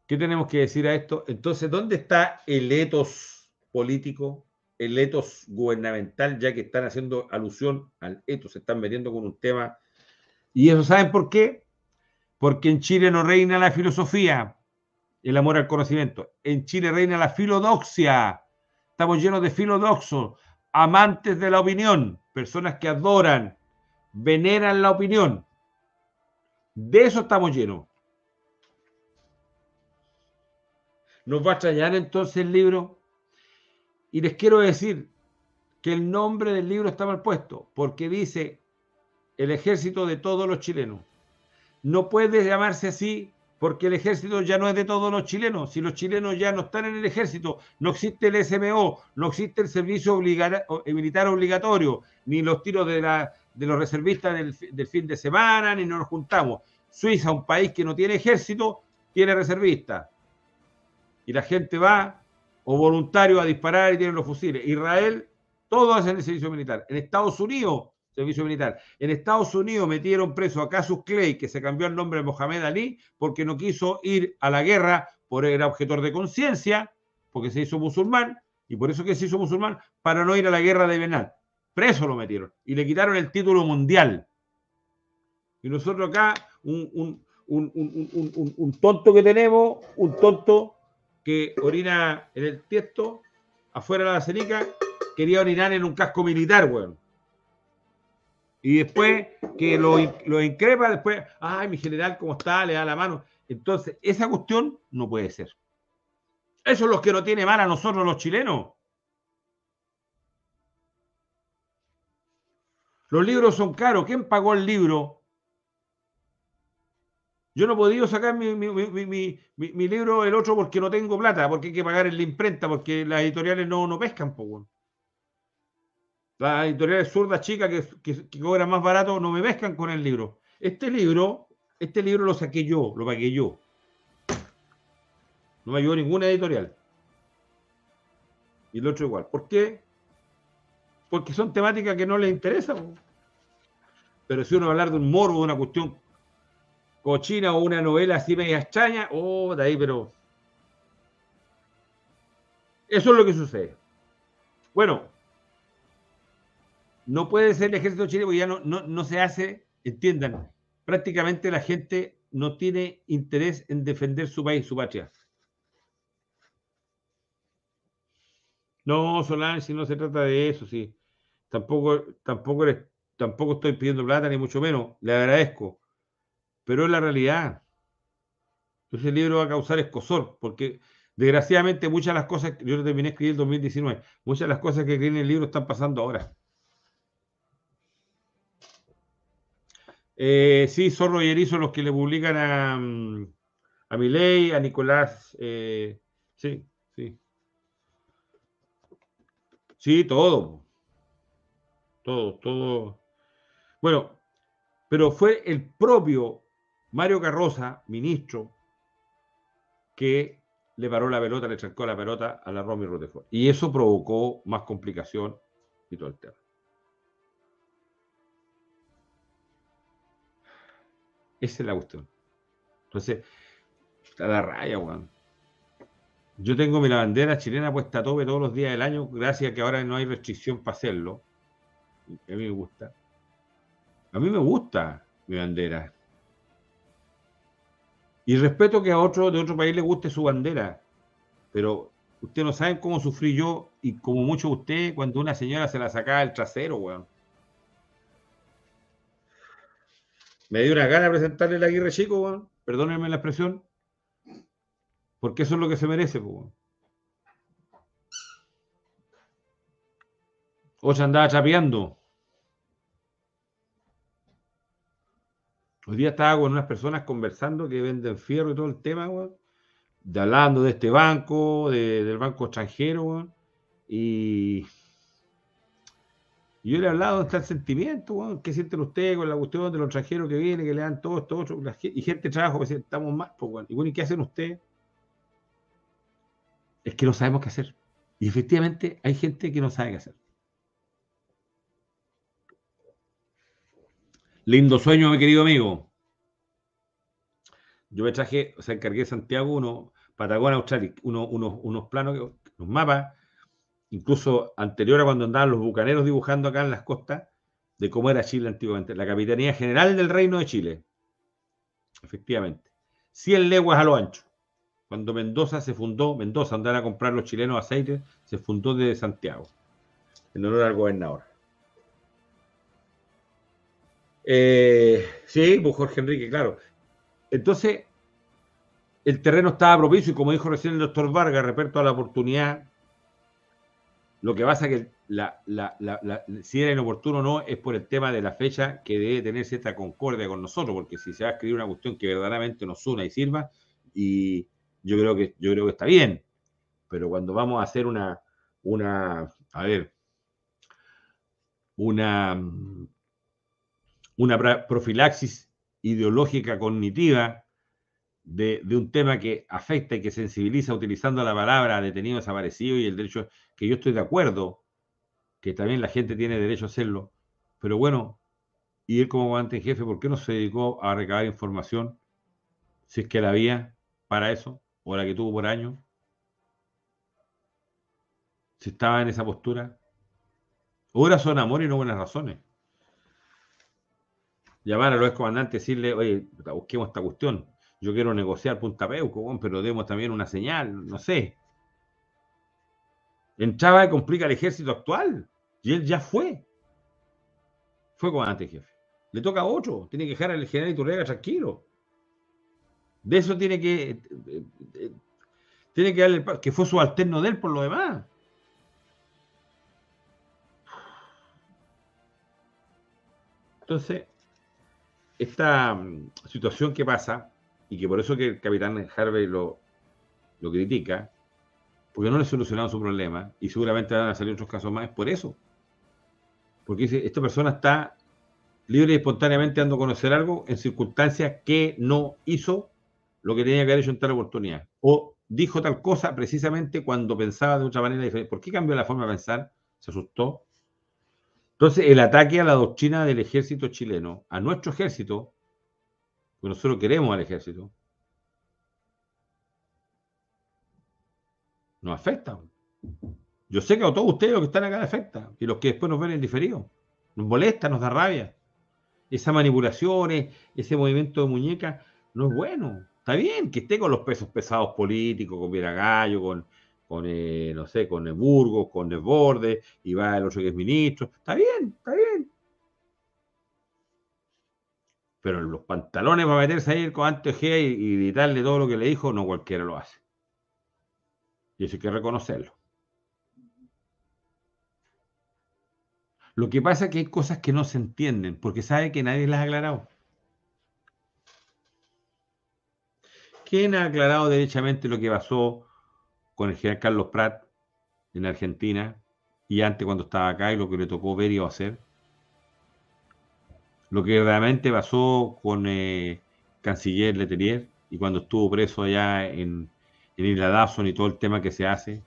¿Qué tenemos que decir a esto? Entonces, ¿dónde está el etos político, el etos gubernamental, ya que están haciendo alusión al etos, se están metiendo con un tema? ¿Y eso saben por qué? Porque en Chile no reina la filosofía, el amor al conocimiento. En Chile reina la filodoxia. Estamos llenos de filodoxos, amantes de la opinión, personas que adoran, veneran la opinión. De eso estamos llenos. ¿Nos va a extrañar entonces el libro? Y les quiero decir que el nombre del libro está mal puesto, porque dice el ejército de todos los chilenos. No puede llamarse así porque el ejército ya no es de todos los chilenos. Si los chilenos ya no están en el ejército, no existe el S M O, no existe el servicio obliga militar obligatorio, ni los tiros de, la, de los reservistas del, del fin de semana, ni nos juntamos. Suiza, un país que no tiene ejército, tiene reservistas. Y la gente va, o voluntario, a disparar y tienen los fusiles. Israel, todos hacen el servicio militar. En Estados Unidos, servicio militar. En Estados Unidos metieron preso a Cassius Clay, que se cambió el nombre de Mohamed Ali, porque no quiso ir a la guerra, por era objetor de conciencia, porque se hizo musulmán, y por eso que se hizo musulmán, para no ir a la guerra de Vietnam. Preso lo metieron, y le quitaron el título mundial. Y nosotros acá, un, un, un, un, un, un, un tonto que tenemos, un tonto que orina en el tiesto, afuera de la cenica, quería orinar en un casco militar, weón. Y después que lo, lo increpa, después, ay, mi general, ¿cómo está? Le da la mano. Entonces, esa cuestión no puede ser. Eso es lo que nos tiene mal a nosotros los chilenos. Los libros son caros. ¿Quién pagó el libro? Yo no he podido sacar mi, mi, mi, mi, mi, mi libro, el otro, porque no tengo plata, porque hay que pagar en la imprenta, porque las editoriales no, no pescan, po, bueno. Las editoriales zurdas chicas que, que, que cobran más barato no me pescan con el libro. Este libro, este libro lo saqué yo, lo pagué yo. No me ayudó ninguna editorial. Y el otro igual. ¿Por qué? Porque son temáticas que no les interesan. Po. Pero si uno va a hablar de un morbo, de una cuestión cochina o una novela así media extraña, oh, de ahí, pero eso es lo que sucede. Bueno, no puede ser el ejército chileno porque ya no, no, no se hace, entiendan, prácticamente la gente no tiene interés en defender su país, su patria. No, Solán, si no se trata de eso, sí. Tampoco, tampoco, les, tampoco estoy pidiendo plata, ni mucho menos, le agradezco. Pero es la realidad. Ese libro va a causar escozor, porque desgraciadamente muchas de las cosas, yo lo terminé de escribir en dos mil diecinueve, muchas de las cosas que escribí en el libro están pasando ahora. Eh, sí, Zorro y Erizo, los que le publican a, a Milei, a Nicolás, eh, sí, sí. Sí, todo. Todo, todo. Bueno, pero fue el propio Mario Carroza, ministro, que le paró la pelota, le trancó la pelota a la Romy Rutherford. Y eso provocó más complicación y todo el tema. Esa es la cuestión. Entonces, está la raya, weón. Yo tengo mi bandera chilena puesta a tope todos los días del año, gracias a que ahora no hay restricción para hacerlo. A mí me gusta. A mí me gusta mi bandera. Y respeto que a otro de otro país le guste su bandera. Pero ustedes no saben cómo sufrí yo y como mucho usted cuando una señora se la sacaba del trasero, weón. Me dio una gana de presentarle el Aguirre Chico, weón. Perdónenme la expresión. Porque eso es lo que se merece, weón. O se andaba chapeando. Hoy día estaba con unas personas conversando que venden fierro y todo el tema, weón. De hablando de este banco, de, del banco extranjero, weón. Y... y yo le he hablado de este sentimiento, weón. ¿Qué sienten ustedes con la cuestión de los extranjeros que vienen, que le dan todo esto, otro? Y gente de trabajo, que estamos más, pues, weón. Y bueno, ¿y qué hacen ustedes? Es que no sabemos qué hacer. Y efectivamente hay gente que no sabe qué hacer. Lindo sueño, mi querido amigo. Yo me traje, o sea, encargué Santiago uno, Patagonia Austral, uno, unos, unos planos, unos mapas, incluso anterior a cuando andaban los bucaneros dibujando acá en las costas, de cómo era Chile antiguamente. La Capitanía General del Reino de Chile. Efectivamente. cien leguas a lo ancho. Cuando Mendoza se fundó, Mendoza, andaban a comprar los chilenos aceites, se fundó desde Santiago, en honor al gobernador. Eh, sí, pues Jorge Enrique, claro. Entonces, el terreno estaba propicio y como dijo recién el doctor Vargas, respecto a la oportunidad, lo que pasa es que la, la, la, la, si era inoportuno o no es por el tema de la fecha que debe tener cierta concordia con nosotros, porque si se va a escribir una cuestión que verdaderamente nos una y sirva, y yo creo que, yo creo que está bien, pero cuando vamos a hacer una, una a ver, una, una profilaxis ideológica cognitiva de, de un tema que afecta y que sensibiliza utilizando la palabra detenido, desaparecido y el derecho, que yo estoy de acuerdo, que también la gente tiene derecho a hacerlo, pero bueno, y él como comandante en jefe, ¿por qué no se dedicó a recabar información si es que la había para eso, o la que tuvo por años? Si estaba en esa postura, ahora son amor y no buenas razones. Llamar a los excomandantes y decirle, oye, busquemos esta cuestión, yo quiero negociar Punta Peuco, pero demos también una señal, no sé. Entraba y complica el ejército actual, y él ya fue. Fue comandante en jefe. Le toca a otro, tiene que dejar al general Iturriaga tranquilo. De eso tiene que eh, eh, tiene que darle, que fue subalterno de él por lo demás. Entonces, esta um, situación que pasa, y que por eso que el capitán Harvey lo, lo critica, porque no le solucionaron su problema, y seguramente van a salir otros casos más, es por eso. Porque dice, esta persona está libre y espontáneamente dando a conocer algo en circunstancias que no hizo lo que tenía que haber hecho en tal oportunidad. O dijo tal cosa precisamente cuando pensaba de otra manera diferente. ¿Por qué cambió la forma de pensar? Se asustó. Entonces, el ataque a la doctrina del ejército chileno, a nuestro ejército, porque nosotros queremos al ejército, nos afecta. Yo sé que a todos ustedes los que están acá les afecta, y los que después nos ven en diferido. Nos molesta, nos da rabia. Esas manipulaciones, ese movimiento de muñeca, no es bueno. Está bien que esté con los pesos pesados políticos, con Viragallo, con, con eh, no sé, con el Burgos, con Desbordes, y va el otro que es ministro. Está bien, está bien. Pero los pantalones para meterse ahí con Ante Ojea y, y gritarle todo lo que le dijo, no cualquiera lo hace. Y eso hay que reconocerlo. Lo que pasa es que hay cosas que no se entienden, porque sabe que nadie las ha aclarado. ¿Quién ha aclarado derechamente lo que pasó con el general Carlos Prat en Argentina y antes cuando estaba acá y lo que le tocó ver y hacer? Lo que realmente pasó con eh, Canciller Letelier y cuando estuvo preso allá en, en Isla Dawson y todo el tema que se hace,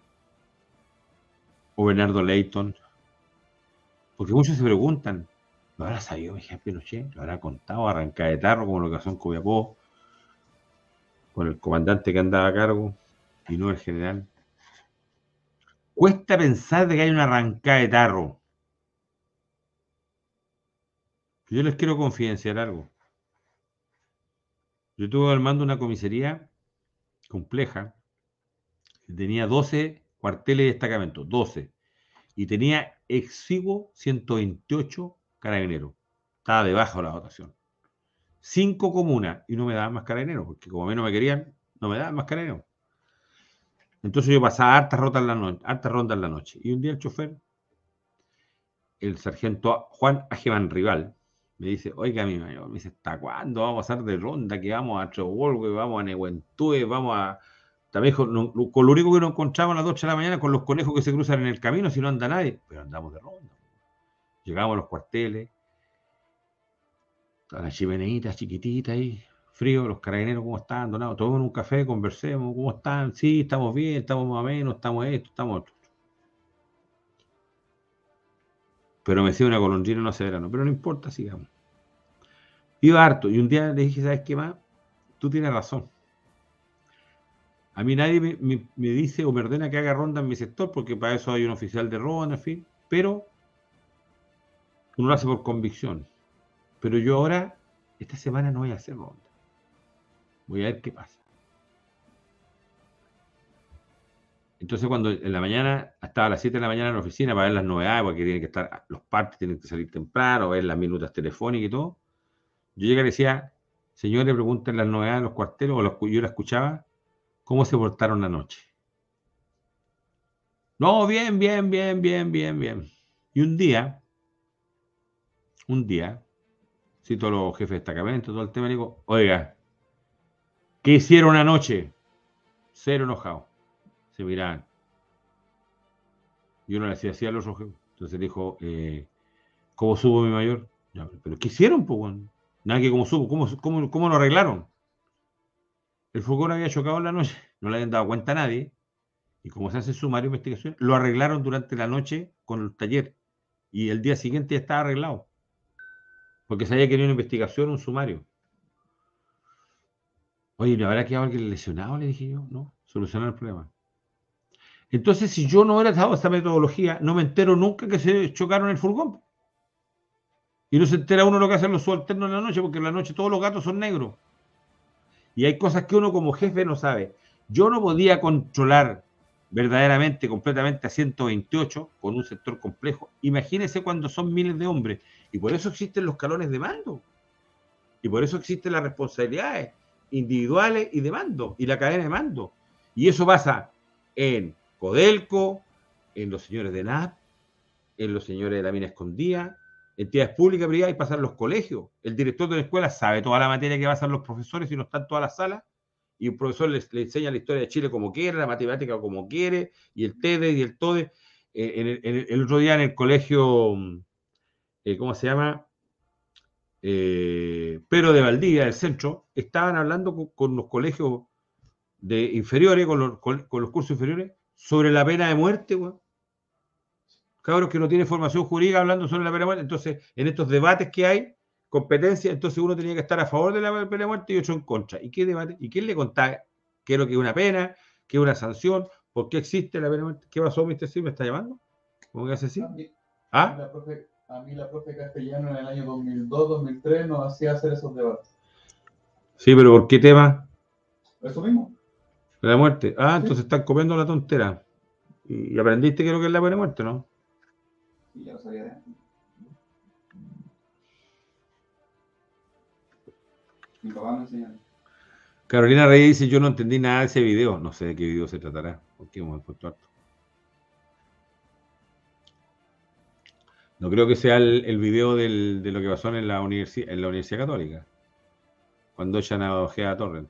o Bernardo Leighton. Porque muchos se preguntan, ¿lo habrá sabido mi jefe Pinochet? ¿Lo habrá contado arrancada de tarro como lo que pasó en Copiapó con el comandante que andaba a cargo y no el general? Cuesta pensar de que hay una arrancada de tarro. Yo les quiero confidenciar algo. Yo tuve al mando una comisaría compleja, tenía doce cuarteles de destacamento, doce, y tenía exiguo ciento veintiocho carabineros. Estaba debajo de la dotación. Cinco comunas y no me daban más carabineros, porque como a mí no me querían, no me daban más carabineros. Entonces yo pasaba hartas rondas en la noche, hartas rondas en la noche. Y un día el chofer, el sargento Juan Ajeman Rival, me dice, oiga, mi mayor, me dice, ¿hasta cuándo vamos a hacer de ronda? Que vamos a Trebolwe, vamos a Nehuentúe, vamos a... También con, no, con lo único que nos encontramos a las ocho de la mañana con los conejos que se cruzan en el camino, si no anda nadie. Pero andamos de ronda. Llegamos a los cuarteles, a las chimeneitas chiquititas ahí, frío, los carabineros, ¿cómo están? Donados, tomemos un café, conversemos, ¿cómo están? Sí, estamos bien, estamos más o menos, estamos esto, estamos otro. Pero me decía una golondrina no hace verano, pero no importa, sigamos. Iba harto, y un día le dije, ¿sabes qué más? Tú tienes razón. A mí nadie me, me, me dice o me ordena que haga ronda en mi sector, porque para eso hay un oficial de ronda, en fin. Pero uno lo hace por convicción. Pero yo ahora, esta semana no voy a hacer ronda. Voy a ver qué pasa. Entonces cuando en la mañana, hasta a las siete de la mañana en la oficina para ver las novedades, porque tienen que estar, los partes tienen que salir temprano, ver las minutas telefónicas y todo, yo llegué y decía, señores, pregunten las novedades de los cuarteles, o los, yo la escuchaba, ¿cómo se portaron la noche? No, bien, bien, bien, bien, bien, bien. Y un día, un día, cito a los jefes de destacamento, todo el tema, y digo, oiga, ¿qué hicieron anoche? Cero enojado. Se miraban. Y uno le decía así a los ojos. Entonces dijo, eh, ¿cómo subo mi mayor? Ya, pero ¿qué hicieron, pues, bueno? Nada que cómo subo, ¿cómo, cómo, cómo lo arreglaron? El furgón había chocado en la noche, no le habían dado cuenta a nadie, y como se hace sumario de investigación, lo arreglaron durante la noche con el taller, y el día siguiente ya estaba arreglado, porque se había querido una investigación, un sumario. Oye, ¿no habrá quedado alguien lesionado? Le dije yo, no, solucionar el problema. Entonces, si yo no hubiera dado esta metodología, no me entero nunca que se chocaron el furgón. Y no se entera uno lo que hacen los subalternos en la noche, porque en la noche todos los gatos son negros. Y hay cosas que uno como jefe no sabe. Yo no podía controlar verdaderamente, completamente a ciento veintiocho con un sector complejo. Imagínense cuando son miles de hombres. Y por eso existen los escalones de mando. Y por eso existen las responsabilidades individuales y de mando. Y la cadena de mando. Y eso pasa en Codelco, en los señores de N A P, en los señores de la mina escondida, entidades públicas, privadas, y pasan los colegios. El director de la escuela sabe toda la materia que pasan los profesores y no están todas las salas, y un profesor les, les enseña la historia de Chile como quiere, la matemática como quiere, y el TEDE y el TODE. Eh, en el, en el, el otro día en el colegio, eh, ¿cómo se llama? Eh, Pedro de Valdivia, del centro, estaban hablando con, con los colegios de inferiores, con los, con, con los cursos inferiores, sobre la pena de muerte, güey. Cabros que no tienen formación jurídica hablando sobre la pena de muerte. Entonces, en estos debates que hay, competencia, entonces uno tenía que estar a favor de la pena de muerte y otro en contra. ¿Y qué debate? ¿Y quién le contaba qué es lo que es una pena, qué es una sanción, por qué existe la pena de muerte? ¿Qué pasó, mister Sí? ¿Me está llamando? ¿Cómo que hace así? ¿Ah? A mí la profe, a mí la profe Castellano en el año dos mil dos, dos mil tres nos hacía hacer esos debates. Sí, pero ¿por qué tema? Eso mismo. La muerte. Ah, entonces sí. Están comiendo la tontera. Y aprendiste qué es lo que es la pena de muerte, ¿no? Sí, ya lo sabía de antes. Mi papá me enseñó. Carolina Reyes dice, yo no entendí nada de ese video. No sé de qué video se tratará. Porque hemos puesto harto. No creo que sea el, el video del, de lo que pasó en la, universi en la Universidad Católica. Cuando echan a Ojeda Torres.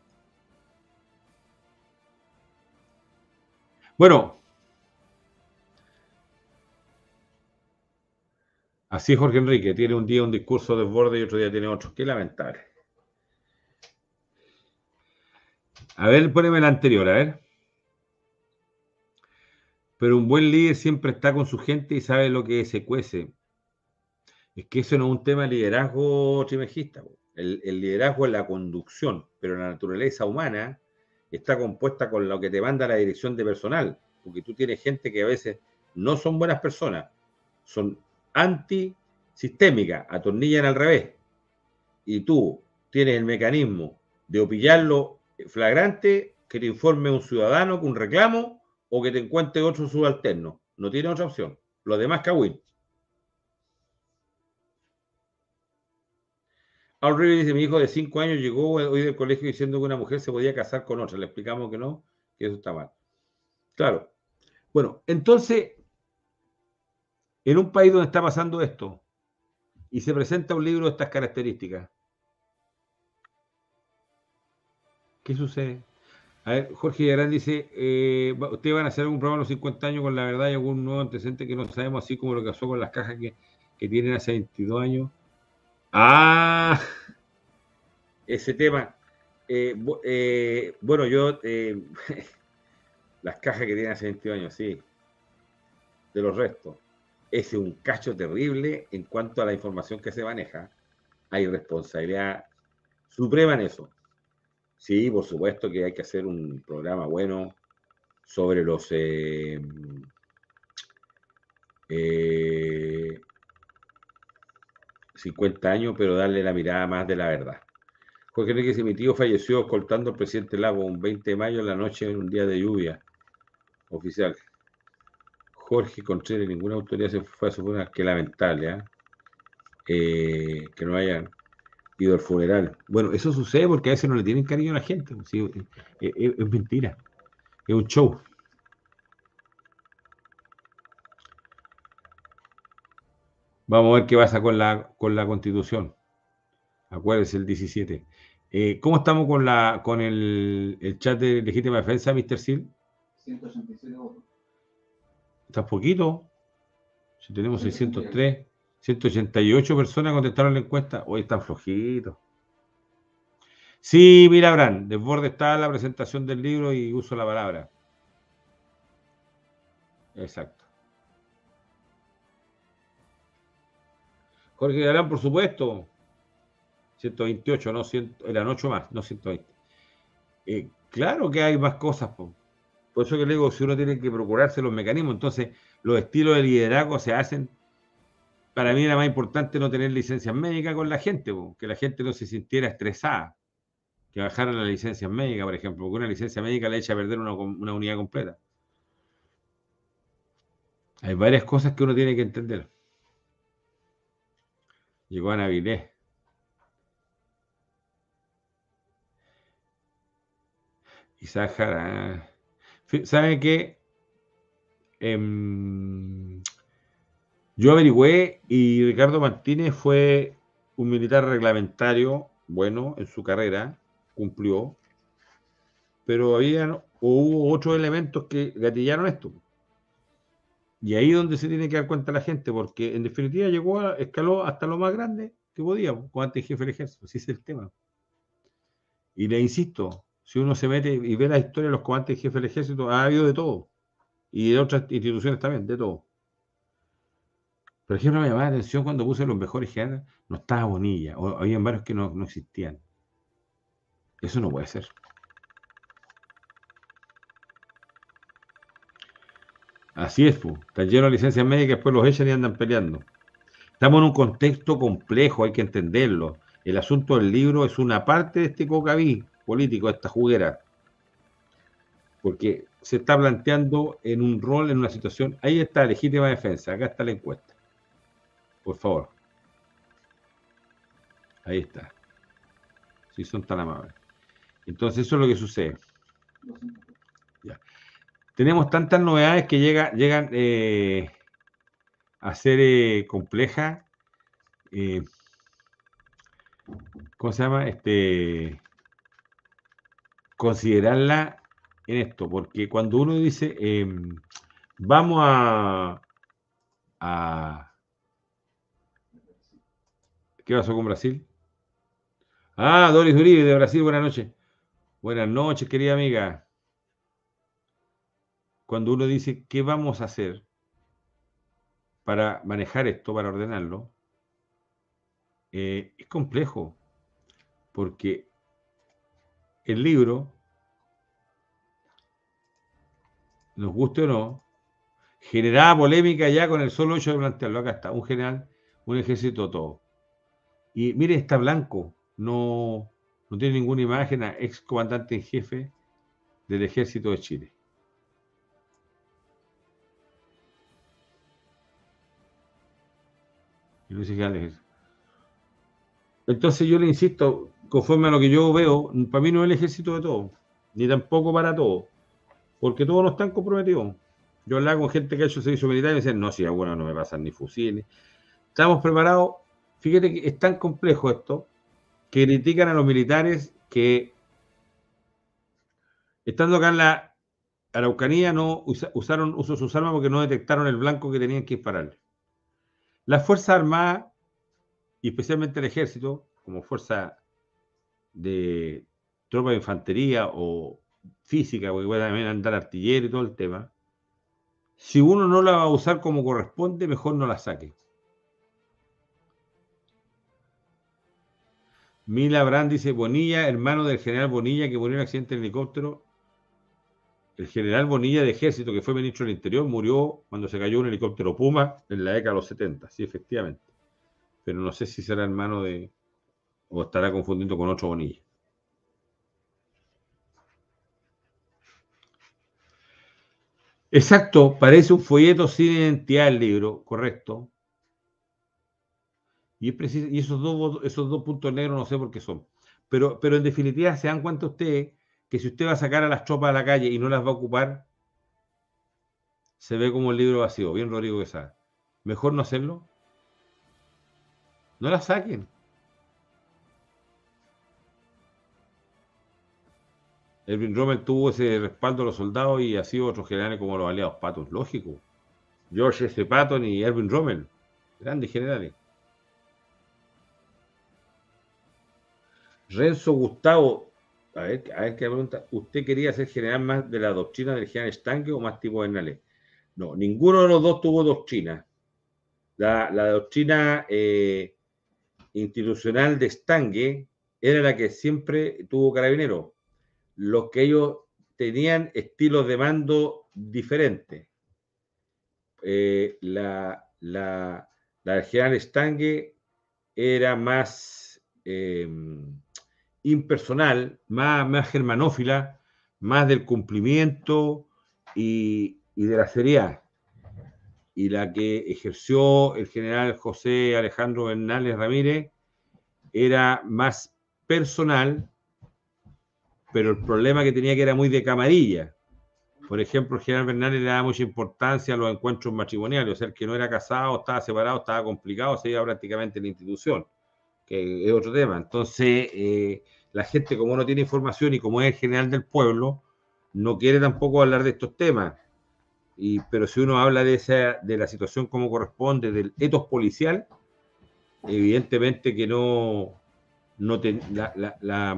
Bueno. Así Jorge Enrique. Tiene un día un discurso desborde y otro día tiene otro. Qué lamentable. A ver, poneme el anterior, a ver. Pero un buen líder siempre está con su gente y sabe lo que se cuece. Es que eso no es un tema de liderazgo trimejista. El, el liderazgo es la conducción, pero la naturaleza humana está compuesta con lo que te manda la dirección de personal. Porque tú tienes gente que a veces no son buenas personas, son antisistémicas, atornillan al revés. Y tú tienes el mecanismo de o pillarlo flagrante, que te informe un ciudadano con un reclamo, o que te encuentre otro subalterno. No tiene otra opción. Los demás cagüín. Al River dice, mi hijo de cinco años llegó hoy del colegio diciendo que una mujer se podía casar con otra. Le explicamos que no, que eso está mal. Claro. Bueno, entonces, en un país donde está pasando esto, y se presenta un libro de estas características, ¿qué sucede? A ver, Jorge Villarán dice, eh, ¿ustedes van a hacer algún programa a los cincuenta años con la verdad y algún nuevo antecedente que no sabemos, así como lo que pasó con las cajas que, que tienen hace veintidós años? Ah, ese tema. Eh, eh, bueno, yo, eh, las cajas que tienen hace veintidós años, sí, de los restos. Ese es un cacho terrible en cuanto a la información que se maneja. Hay responsabilidad suprema en eso. Sí, por supuesto que hay que hacer un programa bueno sobre los eh, eh, cincuenta años, pero darle la mirada más de la verdad. Jorge Enrique, si mi tío falleció escoltando al presidente Lago un veinte de mayo en la noche en un día de lluvia oficial. Jorge Contreras, ninguna autoridad se fue a su funeral, qué lamentable, ¿eh? Eh, que no hayan ido al funeral. Bueno, eso sucede porque a veces no le tienen cariño a la gente. Sí, es, es, es mentira, es un show. Vamos a ver qué pasa con la, con la Constitución. Acuérdense, el diecisiete. Eh, ¿Cómo estamos con la con el, el chat de legítima defensa, mister Sil? ciento ochenta y siete votos. ¿Está poquito? Si tenemos seiscientos tres, ciento ochenta y ocho personas contestaron la encuesta. Hoy están flojitos. Sí, mira, Abraham, desborde está la presentación del libro y uso la palabra. Exacto. Jorge Galán, por supuesto. ciento veintiocho, no cien, eran ocho más, no ciento veinte. Eh, claro que hay más cosas, po. Por eso que le digo, si uno tiene que procurarse los mecanismos, entonces los estilos de liderazgo se hacen. Para mí era más importante no tener licencias médicas con la gente, po, que la gente no se sintiera estresada, que bajaran las licencias médicas, por ejemplo, porque una licencia médica le echa a perder una, una unidad completa. Hay varias cosas que uno tiene que entender. Llegó Ana Vilés. Isaac Jara. ¿Saben qué? Eh, yo averigüé y Ricardo Martínez fue un militar reglamentario, bueno, en su carrera, cumplió, pero había, hubo otros elementos que gatillaron esto. Y ahí es donde se tiene que dar cuenta la gente, porque en definitiva llegó, a, escaló hasta lo más grande que podía, comandante en jefe del ejército, así es el tema. Y le insisto, si uno se mete y ve la historia de los comandantes en jefe del ejército, ha habido de todo. Y de otras instituciones también, de todo. Por ejemplo, me llamaba la atención cuando puse los mejores generales, no estaba Bonilla, o había varios que no, no existían. Eso no puede ser. Así es, pues. Están llenos de licencias médicas, después los echan y andan peleando. Estamos en un contexto complejo, hay que entenderlo. El asunto del libro es una parte de este cocaví político, de esta juguera. Porque se está planteando en un rol, en una situación. Ahí está legítima defensa, acá está la encuesta. Por favor. Ahí está. Si son tan amables. Entonces eso es lo que sucede. Ya. Tenemos tantas novedades que llega, llegan eh, a ser eh, complejas. Eh, ¿Cómo se llama? Este, considerarla en esto, porque cuando uno dice eh, vamos a, a ¿qué pasó con Brasil? Ah, Doris Uribe de Brasil, buenas noches. Buenas noches, querida amiga. Cuando uno dice qué vamos a hacer para manejar esto, para ordenarlo, eh, es complejo, porque el libro, nos guste o no, generaba polémica ya con el solo hecho de plantearlo. Acá está, un general, un ejército todo. Y mire, está blanco, no, no tiene ninguna imagen a ex comandante en jefe del ejército de Chile. Y Luis Gales. Entonces yo le insisto, conforme a lo que yo veo, para mí no es el ejército de todo, ni tampoco para todo, porque todos no están comprometidos. Yo hablaba con gente que ha hecho servicio militar y me dicen, no, si algunos no me pasan ni fusiles. Estamos preparados. Fíjate que es tan complejo esto, que critican a los militares que, estando acá en la Araucanía, no usaron uso sus armas porque no detectaron el blanco que tenían que disparar. Las Fuerzas Armadas, y especialmente el Ejército, como fuerza de tropa de infantería o física, porque puede también andar artillero y todo el tema, si uno no la va a usar como corresponde, mejor no la saque. Mila Brand dice, Bonilla, hermano del general Bonilla que murió en un accidente en helicóptero. El general Bonilla de Ejército, que fue ministro del Interior, murió cuando se cayó un helicóptero Puma en la década de los setenta, sí, efectivamente. Pero no sé si será hermano de... o estará confundiendo con otro Bonilla. Exacto, parece un folleto sin identidad el libro, correcto. Y, es preciso, y esos, dos, esos dos puntos negros no sé por qué son. Pero, pero en definitiva, ¿se dan cuenta ustedes que si usted va a sacar a las tropas a la calle y no las va a ocupar, se ve como el libro vacío? Bien, Rodrigo Quesada. Mejor no hacerlo. No las saquen. Erwin Rommel tuvo ese respaldo de los soldados y ha sido otros generales como los aliados Patton, lógico. George S. Patton y Erwin Rommel, grandes generales. Renzo Gustavo, a ver, a ver qué pregunta, ¿usted quería ser general más de la doctrina del general Stange o más tipo Bernales? No, ninguno de los dos tuvo doctrina. La, la doctrina eh, institucional de Stange era la que siempre tuvo Carabineros. Los que ellos tenían estilos de mando diferentes. Eh, la, la, la del general Stange era más eh, impersonal, más, más germanófila, más del cumplimiento y, y de la seriedad. Y la que ejerció el general José Alejandro Bernales Ramírez era más personal, pero el problema que tenía que era muy de camarilla. Por ejemplo, el general Bernales le daba mucha importancia a los encuentros matrimoniales, o sea, el que no era casado, estaba separado, estaba complicado, se iba prácticamente en la institución, que es otro tema. Entonces, eh, la gente, como no tiene información y como es el general del pueblo, no quiere tampoco hablar de estos temas. Y, pero si uno habla de, esa, de la situación como corresponde, del etos policial, evidentemente que no, no te, la, la, la,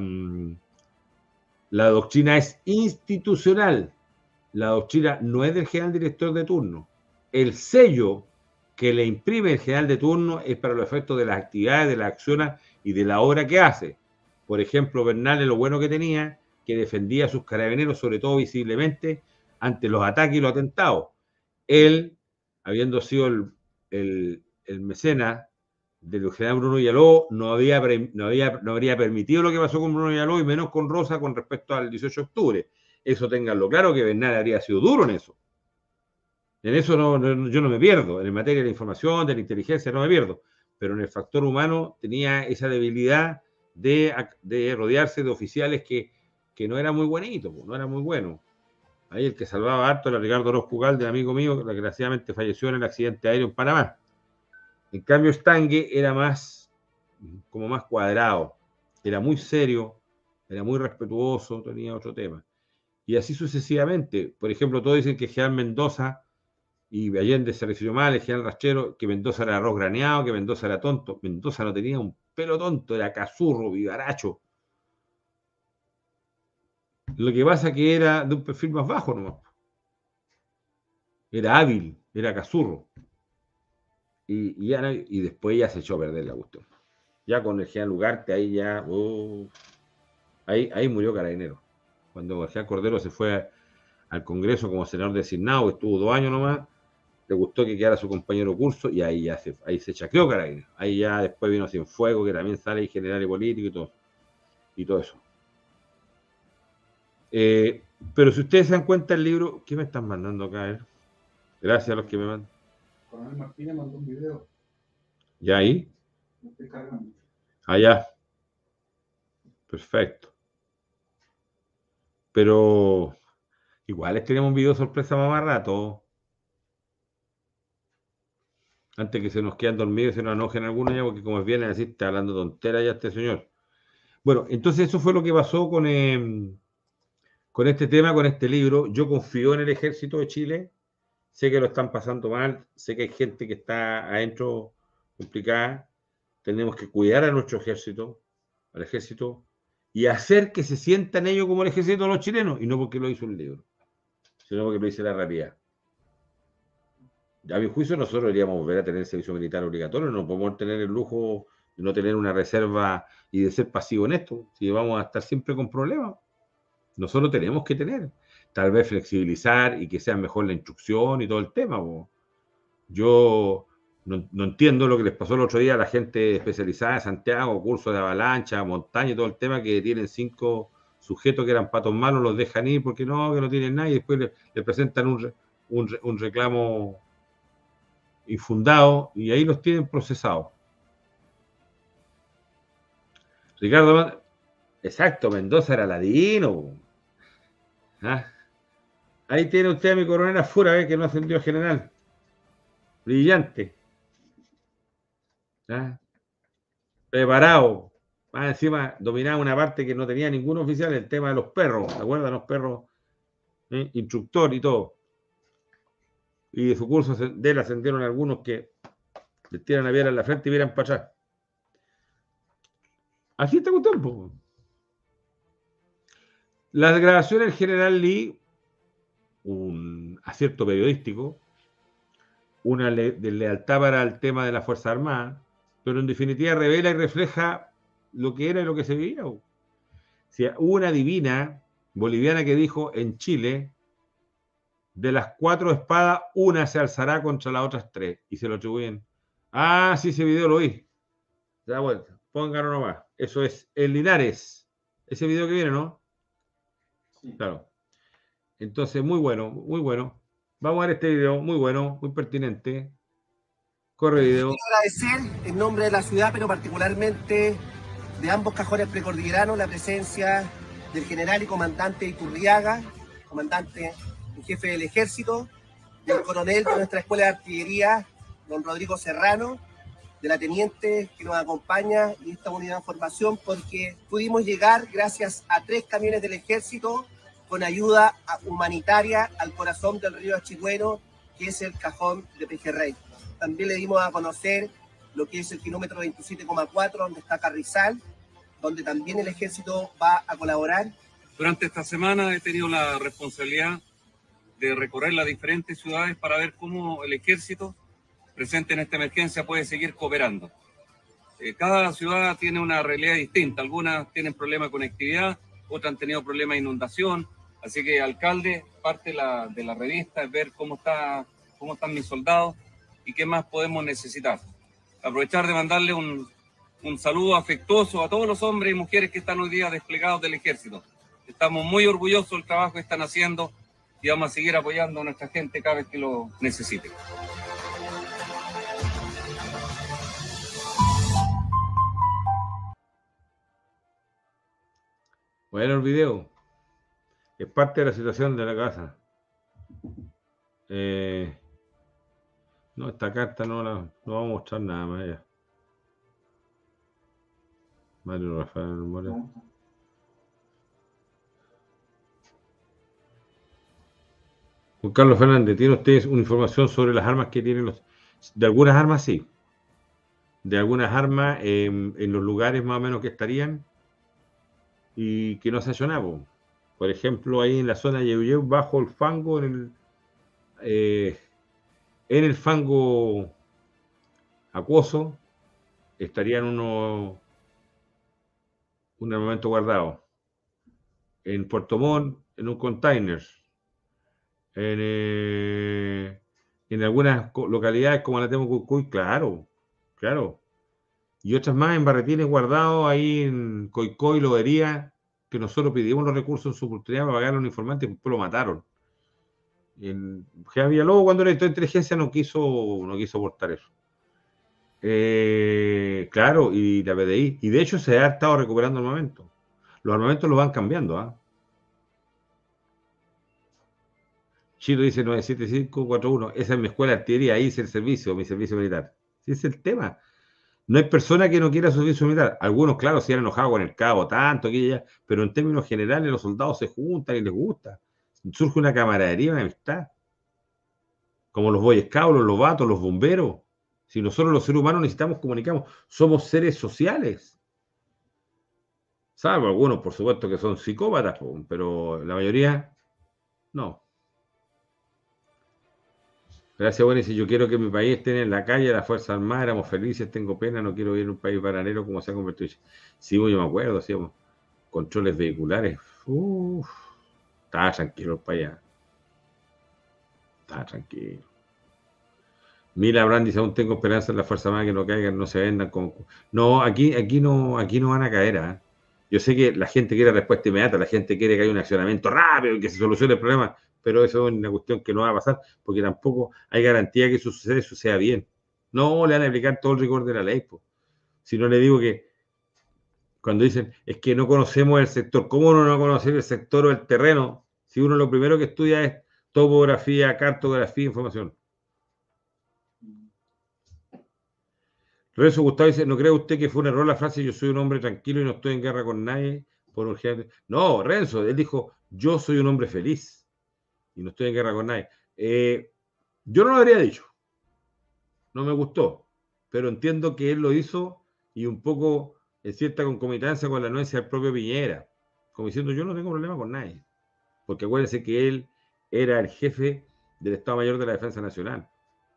la doctrina es institucional. La doctrina no es del general director de turno. El sello que le imprime el general de turno es para los efectos de las actividades, de las acciones y de la obra que hace. Por ejemplo, Bernales, lo bueno que tenía, que defendía a sus carabineros, sobre todo visiblemente, ante los ataques y los atentados. Él, habiendo sido el, el, el mecenas del general Bruno Villalobos, no, había, no, había, no habría permitido lo que pasó con Bruno Villalobos y menos con Rosa con respecto al dieciocho de octubre. Eso ténganlo claro, que Bernal habría sido duro en eso. En eso no, no, yo no me pierdo. En materia de la información, de la inteligencia, no me pierdo. Pero en el factor humano tenía esa debilidad de, de rodearse de oficiales que, que no era muy buenito, no era muy bueno. Ahí el que salvaba harto era Ricardo Orozco Galde, amigo mío, que desgraciadamente falleció en el accidente aéreo en Panamá. En cambio, Stange era más, como más cuadrado, era muy serio, era muy respetuoso, tenía otro tema. Y así sucesivamente. Por ejemplo, todos dicen que general Mendoza y Allende se recibió mal, el general Rastrero, que Mendoza era arroz graneado, que Mendoza era tonto. Mendoza no tenía un pelo tonto, era cazurro, vivaracho. Lo que pasa es que era de un perfil más bajo nomás. Era hábil, era cazurro. Y, y, ya, y después ya se echó a perder la cuestión. Ya con el general Ugarte, ahí ya... Uh, ahí, ahí murió Carabinero. Cuando el general Cordero se fue a, al Congreso como senador designado, estuvo dos años nomás, le gustó que quedara su compañero curso y ahí ya se, ahí se chacreó Carabinero. Ahí ya después vino Cienfuegos, que también sale y general y político y todo, y todo eso. Eh, pero si ustedes se dan cuenta el libro, ¿qué me están mandando acá? Eh? Gracias a los que me mandan. Coronel Martínez mandó un video. ¿Ya ahí? Lo estoy cargando. Allá. Perfecto. Pero igual les tenemos un video sorpresa más rato. Antes que se nos quedan dormidos y se nos enojen algunos ya, porque como vienen así, está hablando tontera ya este señor. Bueno, entonces eso fue lo que pasó con, eh, con este tema, con este libro. Yo confío en el Ejército de Chile. Sé que lo están pasando mal. Sé que hay gente que está adentro complicada. Tenemos que cuidar a nuestro ejército, al ejército, y hacer que se sientan ellos como el ejército de los chilenos, y no porque lo hizo un libro, sino porque lo dice la realidad. A mi juicio, nosotros deberíamos volver a tener el servicio militar obligatorio, no podemos tener el lujo de no tener una reserva y de ser pasivo en esto, si vamos a estar siempre con problemas. Nosotros tenemos que tener, tal vez flexibilizar y que sea mejor la instrucción y todo el tema. Po. Yo no, no entiendo lo que les pasó el otro día a la gente especializada de Santiago, cursos de avalancha, montaña y todo el tema, que tienen cinco sujetos que eran patos malos, los dejan ir porque no, que no tienen nada, y después le, le presentan un, un, un reclamo infundado y ahí los tienen procesados. Ricardo, exacto, Mendoza era ladino. ¿Ah? Ahí tiene usted a mi coronel Afura, ¿eh? Que no ascendió a general. Brillante. ¿Ah? Preparado. Más encima dominaba una parte que no tenía ningún oficial, el tema de los perros. ¿Se acuerdan? Los perros, ¿eh? Instructor y todo. Y de su curso de él ascendieron algunos que les tiran a viera en la frente y vieran para atrás. Así está un tiempo. Las grabaciones del general Lee, un acierto periodístico, una le de lealtad para el tema de la Fuerza Armada, pero en definitiva revela y refleja lo que era y lo que se vivía. O sea, hubo una divina boliviana que dijo en Chile, de las cuatro espadas, una se alzará contra las otras tres, y se lo atribuyen. Ah, sí, ese video lo vi. Da vuelta, pónganlo nomás. Eso es el Linares. Ese video que viene, ¿no? Sí. Claro. Entonces, muy bueno, muy bueno. Vamos a ver este video, muy bueno, muy pertinente. Corre video. Quiero agradecer en nombre de la ciudad, pero particularmente de ambos cajones precordilleranos, la presencia del general y comandante Iturriaga, comandante en jefe del ejército, del coronel de nuestra escuela de artillería, don Rodrigo Serrano, de la teniente que nos acompaña y esta unidad de formación, porque pudimos llegar gracias a tres camiones del ejército con ayuda humanitaria al corazón del río Achigüero, que es el cajón de Pejerrey. También le dimos a conocer lo que es el kilómetro veintisiete coma cuatro, donde está Carrizal, donde también el ejército va a colaborar. Durante esta semana he tenido la responsabilidad de recorrer las diferentes ciudades para ver cómo el ejército presente en esta emergencia puede seguir cooperando. Eh, cada ciudad tiene una realidad distinta. Algunas tienen problemas de conectividad, otras han tenido problemas de inundación. Así que, alcalde, parte de la, de la revista es ver cómo, está, cómo están mis soldados y qué más podemos necesitar. Aprovechar de mandarle un, un saludo afectuoso a todos los hombres y mujeres que están hoy día desplegados del ejército. Estamos muy orgullosos del trabajo que están haciendo y vamos a seguir apoyando a nuestra gente cada vez que lo necesite. Bueno, el video es parte de la situación de la casa. Eh, no, esta carta no la no vamos a mostrar nada más allá. Mario Rafael Moreno. Juan Carlos Fernández, ¿tiene ustedes una información sobre las armas que tienen los... De algunas armas sí. De algunas armas eh, en los lugares más o menos que estarían y que no se ha hecho nada. Por ejemplo, ahí en la zona de Yeuyeu, bajo el fango, en el, eh, en el fango acuoso, estarían unos un armamento guardado. En Puerto Montt, en un container. En, eh, en algunas localidades como la tenemos Cucuy, claro, claro. Y otras más en barretines guardados ahí en Coicoy, Lobería, que nosotros pedimos los recursos en su oportunidad para pagar a un informante y después lo mataron. El Jean Villalobos, cuando era director de inteligencia, no quiso, no quiso aportar eso. Eh, claro, y la P D I. Y de hecho se ha estado recuperando armamento. Los armamentos los van cambiando, ¿ah? ¿eh? Chilo dice nueve siete cinco cuatro uno. Esa es mi escuela de artillería, ahí hice el servicio, mi servicio militar. Sí, ese es el tema. No hay persona que no quiera su servicio militar. Algunos, claro, se han enojado con el cabo, tanto, que ya, pero en términos generales los soldados se juntan y les gusta. Surge una camaradería, una amistad. Como los boy scouts, los lobatos, los bomberos. Si nosotros los seres humanos necesitamos comunicamos, somos seres sociales. Salvo algunos, por supuesto, que son psicópatas, pero la mayoría, no. Gracias, bueno, dice, yo quiero que mi país esté en la calle, las Fuerzas Armadas, éramos felices, tengo pena, no quiero vivir en un país bananero como se ha convertido. Sí, yo me acuerdo, hacíamos controles vehiculares. Uf, estaba tranquilo el país. Estaba tranquilo. Mila Brand dice, aún tengo esperanza en las Fuerzas Armadas que no caigan, no se vendan como... No, aquí, aquí no, aquí no van a caer, ¿eh? Yo sé que la gente quiere respuesta inmediata, la gente quiere que haya un accionamiento rápido y que se solucione el problema, pero eso es una cuestión que no va a pasar, porque tampoco hay garantía que eso suceda, suceda bien. No le van a aplicar todo el rigor de la ley, pues. Si no le digo que cuando dicen, es que no conocemos el sector, ¿cómo uno no conocer el sector o el terreno? Si uno lo primero que estudia es topografía, cartografía, información. Renzo Gustavo dice, ¿no cree usted que fue un error la frase yo soy un hombre tranquilo y no estoy en guerra con nadie? Por urgente? No, Renzo, él dijo, yo soy un hombre feliz y no estoy en guerra con nadie. Eh, yo no lo habría dicho. No me gustó, pero entiendo que él lo hizo y un poco en cierta concomitancia con la anuencia del propio Piñera, como diciendo yo no tengo problema con nadie, porque acuérdense que él era el jefe del Estado Mayor de la Defensa Nacional.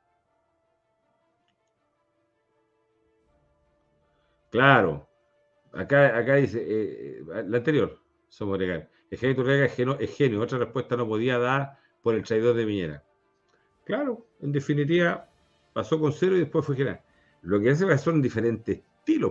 Claro, acá, acá dice, eh, la anterior, somos legal. El genio Turriaga es genio, es genio, otra respuesta no podía dar por el traidor de Piñera. Claro, en definitiva, pasó con cero y después fue general. Lo que hace pasó en diferentes estilos.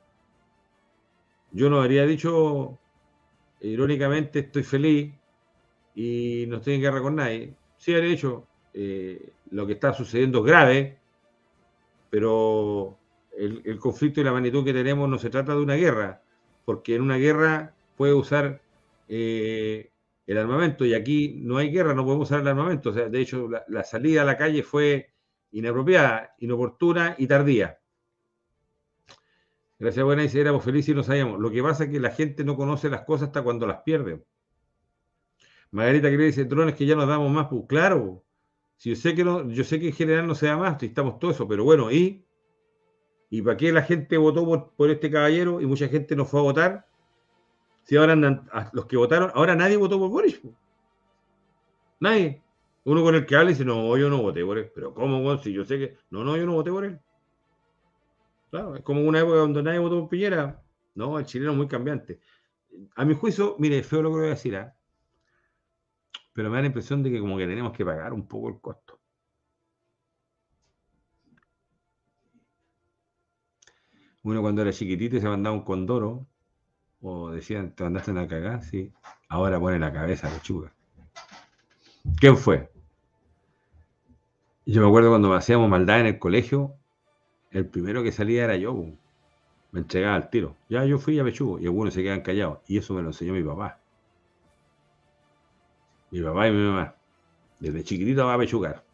Yo no habría dicho, irónicamente, estoy feliz y no estoy en guerra con nadie. Sí habría dicho, eh, lo que está sucediendo es grave, pero... El, el conflicto y la magnitud que tenemos no se trata de una guerra, porque en una guerra puede usar eh, el armamento y aquí no hay guerra, no podemos usar el armamento. O sea, de hecho, la, la salida a la calle fue inapropiada, inoportuna y tardía. Gracias, buena, dice, éramos felices y no sabíamos. Lo que pasa es que la gente no conoce las cosas hasta cuando las pierde. Margarita que dice, drones que ya nos damos más, pues claro. Si yo sé que no, yo sé que en general no se da más, necesitamos todo eso, pero bueno, y ¿Y para qué la gente votó por, por este caballero y mucha gente no fue a votar? Si ahora andan, los que votaron, ahora nadie votó por Boric. Nadie. Uno con el que habla dice, no, yo no voté por él. Pero ¿cómo, si yo sé que... No, no, yo no voté por él. Claro, es como una época donde nadie votó por Piñera. No, el chileno es muy cambiante. A mi juicio, mire, es feo lo que voy a decir, ¿eh? Pero me da la impresión de que como que tenemos que pagar un poco el costo. Uno cuando era chiquitito y se mandaba un condoro, o decían, te mandaste una cagada, sí. Ahora pone la cabeza lechuga. ¿Quién fue? Yo me acuerdo cuando hacíamos maldad en el colegio, el primero que salía era yo. Me entregaba al tiro. Ya yo fui a pechugo y algunos se quedan callados. Y eso me lo enseñó mi papá. Mi papá y mi mamá. Desde chiquitito va a pechugar.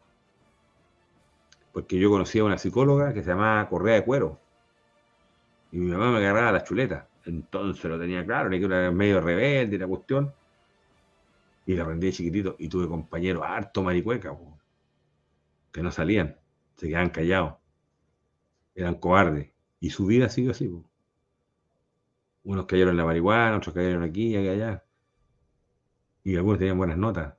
Porque yo conocía a una psicóloga que se llamaba Correa de Cuero. Y mi mamá me agarraba las chuletas. Entonces lo tenía claro, ni que era medio rebelde la cuestión. Y la aprendí de chiquitito. Y tuve compañeros harto maricueca, po, que no salían, se quedaban callados. Eran cobardes. Y su vida siguió así, po. Unos cayeron en la marihuana, otros cayeron aquí y allá. Y algunos tenían buenas notas.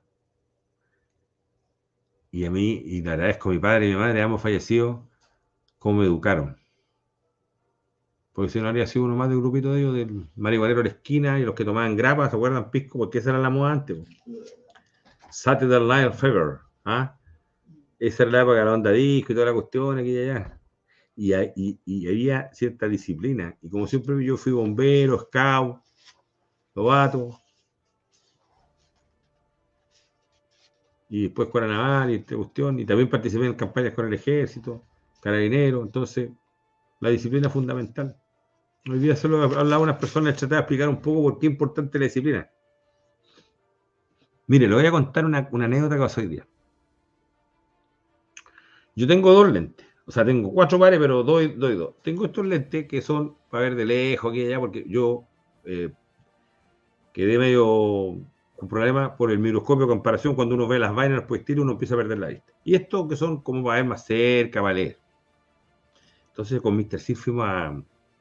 Y a mí, y le agradezco a mi padre y mi madre, ambos fallecidos, cómo me educaron. Porque si no habría sido uno más del grupito de ellos, del marihuanero de la esquina y los que tomaban grapa, ¿se acuerdan? Pisco, porque esa era la moda antes. Saturday Night Fever. ¿Ah? Esa era la época de la onda disco y toda la cuestión aquí y allá. Y, y, y había cierta disciplina. Y como siempre yo fui bombero, scout, lobato. Y después con la naval y esta cuestión. Y también participé en campañas con el ejército, carabinero. Entonces, la disciplina es fundamental. Hoy día solo hablaba unas personas, les trataba de explicar un poco por qué es importante la disciplina. Mire, le voy a contar una, una anécdota que pasó hoy día. Yo tengo dos lentes. O sea, tengo cuatro pares, pero doy, doy dos. Tengo estos lentes que son para ver de lejos, aquí y allá, porque yo eh, quedé medio con problemas por el microscopio de comparación. Cuando uno ve las vainas, los proyectiles, uno empieza a perder la vista. Y estos que son como para ver más cerca, para leer. Entonces con mister Sif fuimos a,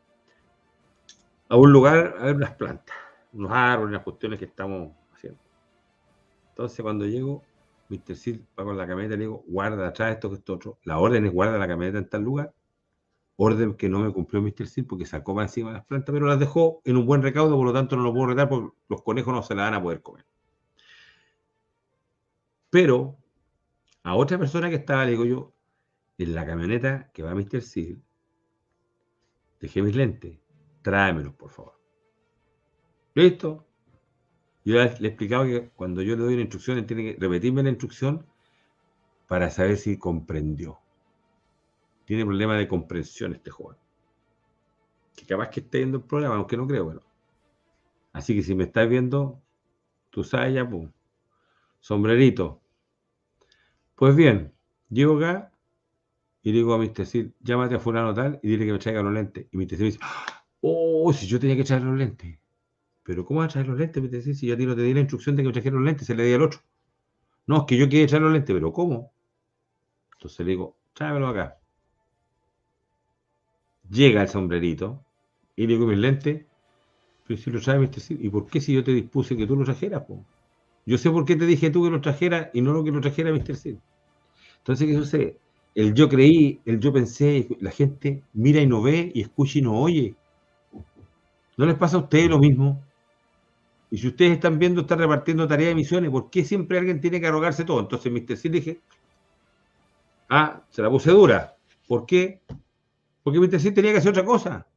a un lugar a ver unas plantas, unos árboles, unas cuestiones que estamos haciendo. Entonces cuando llego, mister Sil va con la camioneta y le digo, guarda atrás esto que esto otro. La orden es guarda la camioneta en tal lugar. Orden que no me cumplió mister Sil porque sacó más encima de las plantas, pero las dejó en un buen recaudo, por lo tanto no lo puedo retar porque los conejos no se la van a poder comer. Pero a otra persona que estaba, le digo yo, en la camioneta que va a mister Sil, dejé mis lentes, tráemelos, por favor. ¿Listo? Yo le he explicado que cuando yo le doy una instrucción, él tiene que repetirme la instrucción para saber si comprendió. Tiene problema de comprensión este joven. Que capaz que esté viendo el programa, aunque no creo, bueno. Así que si me estás viendo, tú sabes ya, pues. Sombrerito. Pues bien, llego acá y le digo a mister Sil, llámate a fulano tal y dile que me traiga los lentes. Y mister Sil dice, oh, si yo tenía que traer los lentes. Pero ¿cómo vas a traer los lentes, mister Sil? Si yo a ti no te di la instrucción de que me trajera los lentes, se le di al otro. No, es que yo quería traer los lentes, pero ¿cómo? Entonces le digo, tráemelo acá. Llega el sombrerito y le digo mis lentes, pero si lo trae mister Sil, ¿y por qué si yo te dispuse que tú lo trajeras, po? Yo sé por qué te dije tú que lo trajeras y no lo que lo trajera mister Sil. Entonces, ¿qué sucede? El yo creí, el yo pensé, la gente mira y no ve, y escucha y no oye. ¿No les pasa a ustedes lo mismo? Y si ustedes están viendo, están repartiendo tareas de misiones, ¿por qué siempre alguien tiene que arrogarse todo? Entonces mister Sil dije, ah, se la puse dura. ¿Por qué? Porque mister Sil tenía que hacer otra cosa.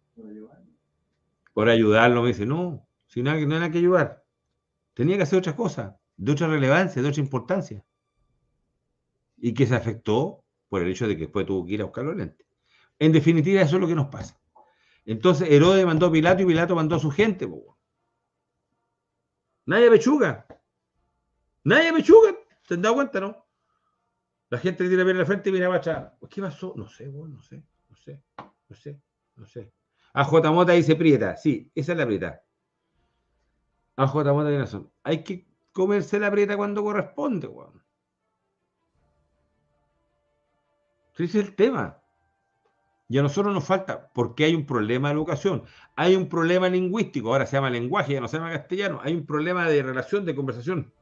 Por ayudarlo, me dice, no, si no, no hay nada que ayudar. Tenía que hacer otra cosa, de otra relevancia, de otra importancia. Y que se afectó por el hecho de que después tuvo que ir a buscar los lentes. En definitiva, eso es lo que nos pasa. Entonces, Herodes mandó a Pilato y Pilato mandó a su gente. Po. Nadie pechuga. Nadie pechuga. ¿Se han dado cuenta, no? La gente le tira bien a la frente y mira para atrás. ¿Qué pasó? No sé, bueno, no sé, no sé, no sé, no sé. A J. Mota dice prieta. Sí, esa es la prieta. A J. Mota tiene razón. Hay que comerse la prieta cuando corresponde, weón. Ese es el tema. Y a nosotros nos falta, porque hay un problema de educación, hay un problema lingüístico, ahora se llama lenguaje, ya no se llama castellano, hay un problema de relación, de conversación.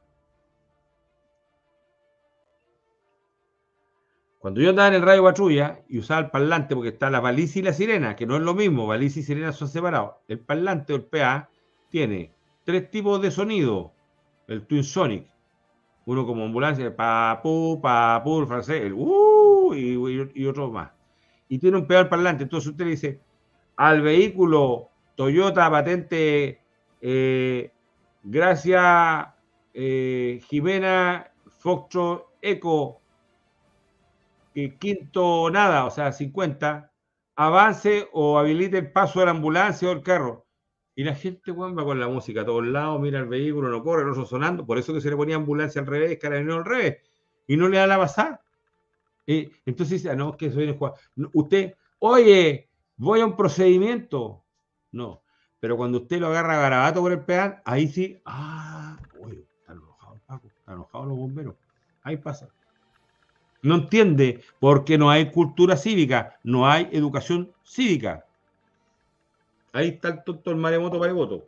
Cuando yo andaba en el radio patrulla y usaba el parlante, porque está la baliza y la sirena, que no es lo mismo, baliza y sirena son separados. El parlante o el P A tiene tres tipos de sonido, el Twin Sonic, uno como ambulancia, pa, pu, pa, pu, el francés, el uh, y, y, y otro más. Y tiene un pedal parlante, entonces usted le dice al vehículo Toyota patente eh, Gracia eh, Jimena Foxtrot Eco eh, quinto nada, o sea cincuenta, avance o habilite el paso de la ambulancia o el carro. Y la gente, bueno, va con la música a todos lados, mira el vehículo, no corre, no está sonando, por eso que se le ponía ambulancia al revés, carabinero al revés, y no le da la pasar. Eh, entonces dice, ah, no, es que eso viene jugando. No, usted, oye, voy a un procedimiento. No, pero cuando usted lo agarra a garabato por el pedal, ahí sí, ah, oye, está enojado el Paco, está enojado los bomberos. Ahí pasa. No entiende porque no hay cultura cívica, no hay educación cívica. Ahí está el tonto, el maremoto, maremoto.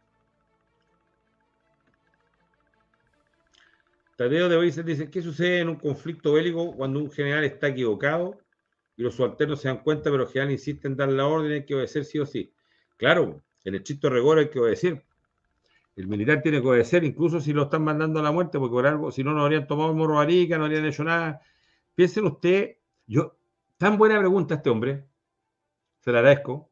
Tadeo de Boises dice, ¿qué sucede en un conflicto bélico cuando un general está equivocado y los subalternos se dan cuenta, pero el general insiste en dar la orden y hay que obedecer sí o sí? Claro, en el estricto rigor hay que obedecer. El militar tiene que obedecer, incluso si lo están mandando a la muerte, porque por algo, si no, no habrían tomado el morro arica, no habrían hecho nada. Piensen usted, yo, tan buena pregunta este hombre, se la agradezco,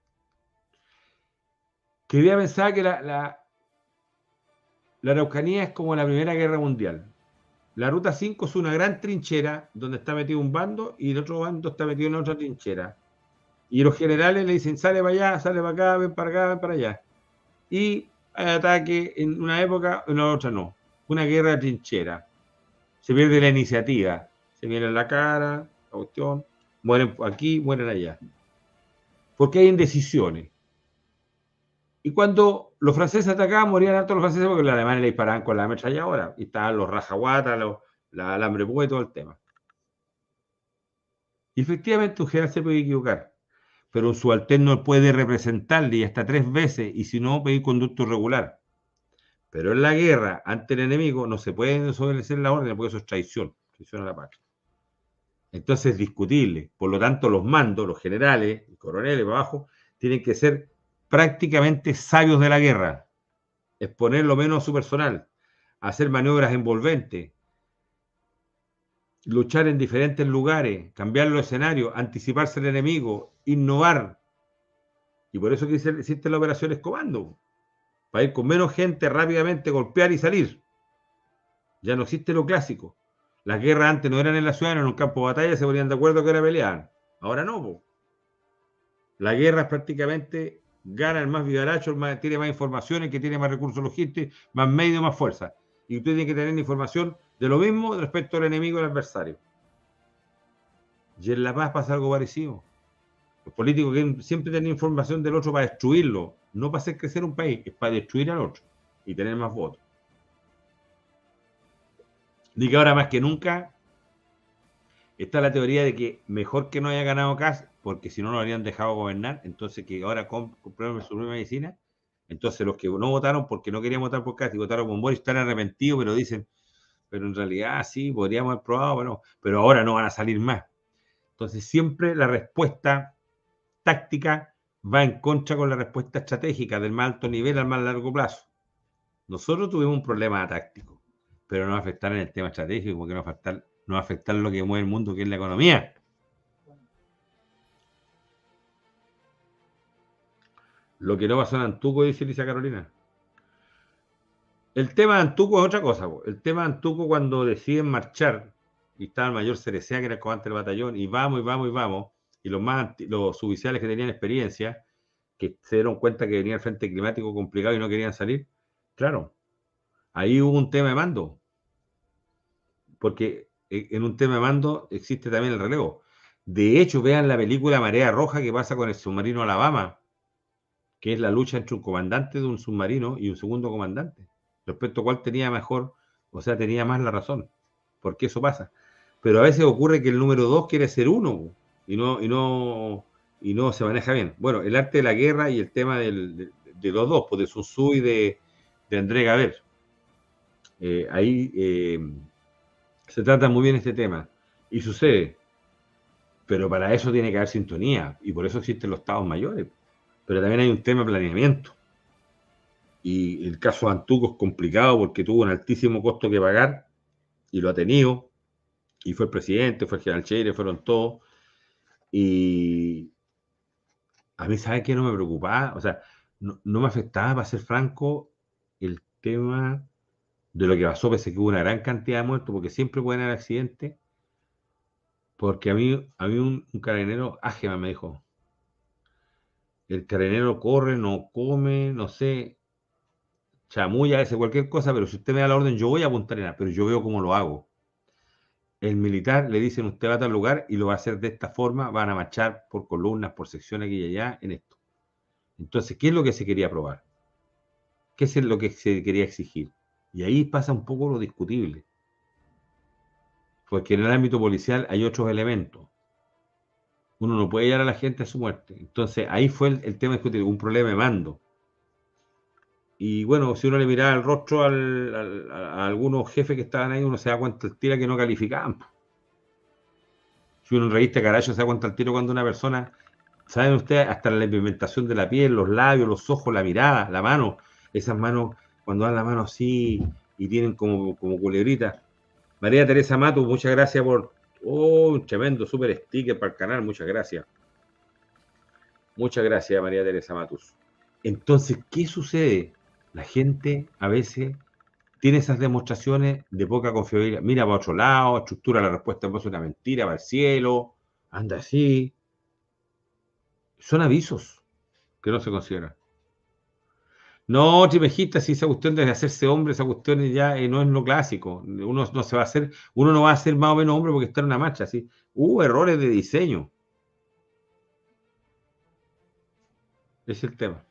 que había pensado que la, la La Araucanía es como la Primera Guerra Mundial. La Ruta cinco es una gran trinchera donde está metido un bando y el otro bando está metido en otra trinchera. Y los generales le dicen, sale para allá, sale para acá, ven para acá, ven para allá. Y hay ataque en una época, en la otra no. Una guerra de trinchera. Se pierde la iniciativa. Se viene en la cara, la cuestión, mueren aquí, mueren allá. Porque hay indecisiones. Y cuando los franceses atacaban, morían hartos los franceses porque los alemanes le disparaban con la ametralladora. Y estaban los rajaguatas, los, la alambre púa y todo el tema. Y efectivamente un general se puede equivocar. Pero un subalterno puede representarle y hasta tres veces, y si no, pedir conducto irregular. Pero en la guerra ante el enemigo no se puede desobedecer la orden porque eso es traición, traición a la patria. Entonces es discutible. Por lo tanto, los mandos, los generales, el coroneles para abajo, tienen que ser prácticamente sabios de la guerra. Exponer lo menos a su personal, hacer maniobras envolventes, luchar en diferentes lugares, cambiar los escenarios, anticiparse al enemigo, innovar. Y por eso que existen las operaciones comando. Para ir con menos gente, rápidamente golpear y salir. Ya no existe lo clásico. Las guerras antes no eran en la ciudad, eran en un campo de batalla, se ponían de acuerdo que era pelear. Ahora no, po. La guerra es prácticamente gana el más vivaracho, el más, tiene más información, el que tiene más recursos logísticos, más medios, más fuerza. Y usted tiene que tener información de lo mismo respecto al enemigo y al adversario. Y en La Paz pasa algo parecido. Los políticos quieren siempre tener información del otro para destruirlo, no para hacer crecer un país, es para destruir al otro y tener más votos. Y que ahora más que nunca está la teoría de que mejor que no haya ganado Kast, porque si no lo habrían dejado gobernar, entonces que ahora comprueben su propia medicina. Entonces los que no votaron porque no querían votar por Kast y votaron por Boric están arrepentidos, pero dicen, pero en realidad sí, podríamos haber probado, pero, pero ahora no van a salir más. Entonces siempre la respuesta táctica va en contra con la respuesta estratégica del más alto nivel al más largo plazo. Nosotros tuvimos un problema táctico, pero no va a afectar en el tema estratégico, porque no va a afectar, no va a afectar lo que mueve el mundo, que es la economía. Lo que no pasó en Antuco, dice Lisa Carolina. El tema de Antuco es otra cosa. El tema de Antuco, cuando deciden marchar, y estaba el mayor Cerecea, que era el comandante del batallón, y vamos, y vamos, y vamos, y los más los suboficiales que tenían experiencia, que se dieron cuenta que venía el frente climático complicado y no querían salir, claro, ahí hubo un tema de mando. Porque en un tema de mando existe también el relevo. De hecho, vean la película Marea Roja que pasa con el submarino Alabama, que es la lucha entre un comandante de un submarino y un segundo comandante, respecto a cuál tenía mejor, o sea, tenía más la razón, porque eso pasa. Pero a veces ocurre que el número dos quiere ser uno y no, y no, y no se maneja bien. Bueno, el arte de la guerra y el tema del, de, de los dos, pues de Sun Tzu y de, de André Gaber. Eh, ahí eh, se trata muy bien este tema. Y sucede. Pero para eso tiene que haber sintonía. Y por eso existen los estados mayores. Pero también hay un tema de planeamiento. Y el caso de Antuco es complicado porque tuvo un altísimo costo que pagar. Y lo ha tenido. Y fue el presidente, fue el general Cheire, fueron todos. Y a mí, ¿sabe qué? No me preocupaba. O sea, no, no me afectaba, para ser franco, el tema de lo que pasó, pese que hubo una gran cantidad de muertos, porque siempre pueden haber accidentes. Porque a mí, a mí un, un carabinero, ágema, me dijo, el carabinero corre, no come, no sé, chamulla, hace cualquier cosa, pero si usted me da la orden, yo voy a apuntar en nada, pero yo veo cómo lo hago. El militar le dicen, usted va a tal lugar y lo va a hacer de esta forma, van a marchar por columnas, por secciones aquí y allá, en esto. Entonces, ¿qué es lo que se quería probar? ¿Qué es lo que se quería exigir? Y ahí pasa un poco lo discutible. Porque en el ámbito policial hay otros elementos. Uno no puede llevar a la gente a su muerte. Entonces, ahí fue el, el tema discutido, un problema de mando. Y bueno, si uno le miraba el rostro al, al, a algunos jefes que estaban ahí, uno se da cuenta al tiro que no calificaban. Si uno en revista Caracho se da cuenta al tiro cuando una persona, ¿saben ustedes? Hasta la implementación de la piel, los labios, los ojos, la mirada, la mano. Esas manos, cuando dan la mano así y tienen como, como culebritas. María Teresa Matus, muchas gracias por... Oh, un tremendo super sticker para el canal, muchas gracias. Muchas gracias, María Teresa Matus. Entonces, ¿qué sucede? La gente a veces tiene esas demostraciones de poca confiabilidad. Mira para otro lado, estructura la respuesta en base a una mentira, va al cielo, anda así. Son avisos que no se consideran. No, Trimejista, si esa cuestión de hacerse hombre, esa cuestión ya eh, no es lo clásico. Uno no se va a hacer, uno no va a ser más o menos hombre porque está en una marcha, ¿sí? Hubo errores de diseño. Ese es el tema.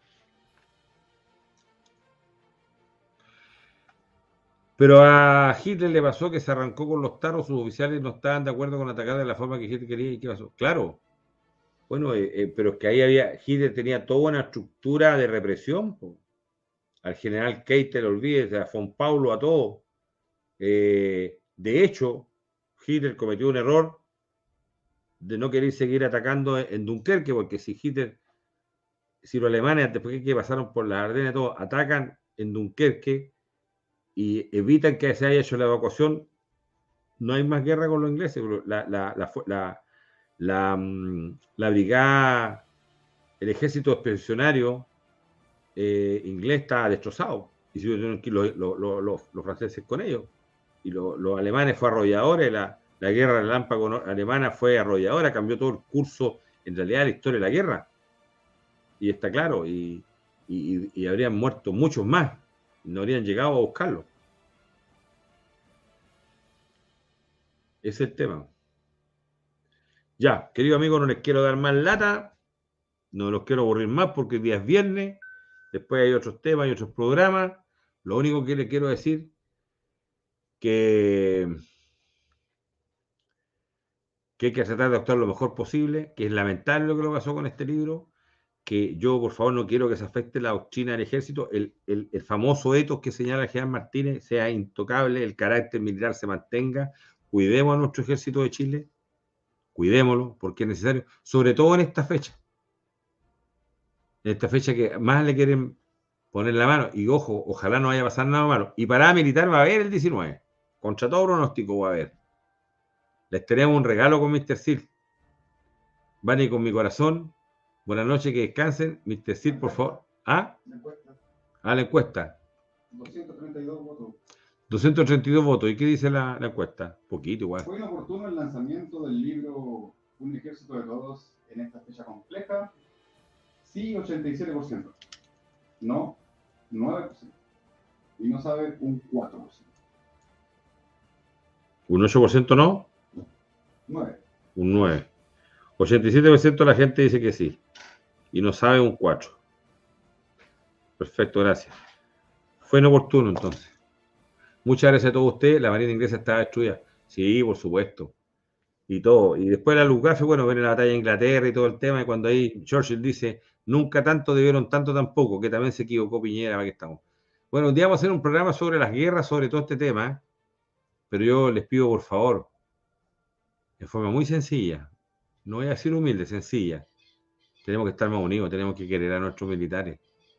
Pero a Hitler le pasó que se arrancó con los tarros, sus oficiales no estaban de acuerdo con atacar de la forma que Hitler quería. ¿Y qué pasó? Claro. Bueno, eh, eh, pero es que ahí había, Hitler tenía toda una estructura de represión, po. al general Keitel, olvídese, a Von Paulo, a todo. Eh, de hecho, Hitler cometió un error de no querer seguir atacando en Dunkerque, porque si Hitler, si los alemanes, después que pasaron por las Ardenas, todo, atacan en Dunkerque y evitan que se haya hecho la evacuación, no hay más guerra con los ingleses. La, la, la, la, la, la brigada, el ejército expedicionario eh, inglés estaba destrozado, y si los, los, los, los, los franceses con ellos, y los, los alemanes fue arrolladores. La, la guerra relámpago alemana fue arrolladora, cambió todo el curso, en realidad, la historia de la guerra, y está claro, y, y, y habrían muerto muchos más, no habrían llegado a buscarlo. Ese es el tema. Ya, querido amigo, no les quiero dar más lata, no los quiero aburrir más porque el día es viernes, después hay otros temas y otros programas. Lo único que les quiero decir que, que hay que tratar de actuar lo mejor posible, que es lamentable lo que lo pasó con este libro, que yo por favor no quiero que se afecte la doctrina del ejército, el, el, el famoso ethos que señala el general Martínez sea intocable, el carácter militar se mantenga. Cuidemos a nuestro ejército de Chile, cuidémoslo, porque es necesario, sobre todo en esta fecha, en esta fecha que más le quieren poner la mano, y ojo, ojalá no vaya a pasar nada malo, y parada militar va a haber el diecinueve, contra todo pronóstico va a haber. Les tenemos un regalo con mister Sil, van y con mi corazón, buenas noches, que descansen, mister Sil, por favor. ¿Ah? La encuesta. Ah, la encuesta. doscientos treinta y dos votos. doscientos treinta y dos votos. ¿Y qué dice la, la encuesta? Poquito igual. ¿Fue inoportuno el lanzamiento del libro Un ejército de todos en esta fecha compleja? Sí, ochenta y siete por ciento. No, nueve por ciento. Y no sabe, un cuatro por ciento. ¿Un ocho por ciento no? nueve. Un nueve. ochenta y siete por ciento de la gente dice que sí. Y no sabe, un cuatro. Perfecto, gracias. Fue inoportuno entonces. Muchas gracias a todos ustedes. La Marina Inglesa estaba destruida. Sí, por supuesto. Y todo. Y después la Luftwaffe, bueno, viene la batalla de Inglaterra y todo el tema. Y cuando ahí Churchill dice, nunca tanto debieron, tanto tampoco, que también se equivocó Piñera, para que estamos. Bueno, un día vamos a hacer un programa sobre las guerras, sobre todo este tema. Pero yo les pido, por favor, de forma muy sencilla, no voy a decir humilde, sencilla. Tenemos que estar más unidos, tenemos que querer a nuestros militares.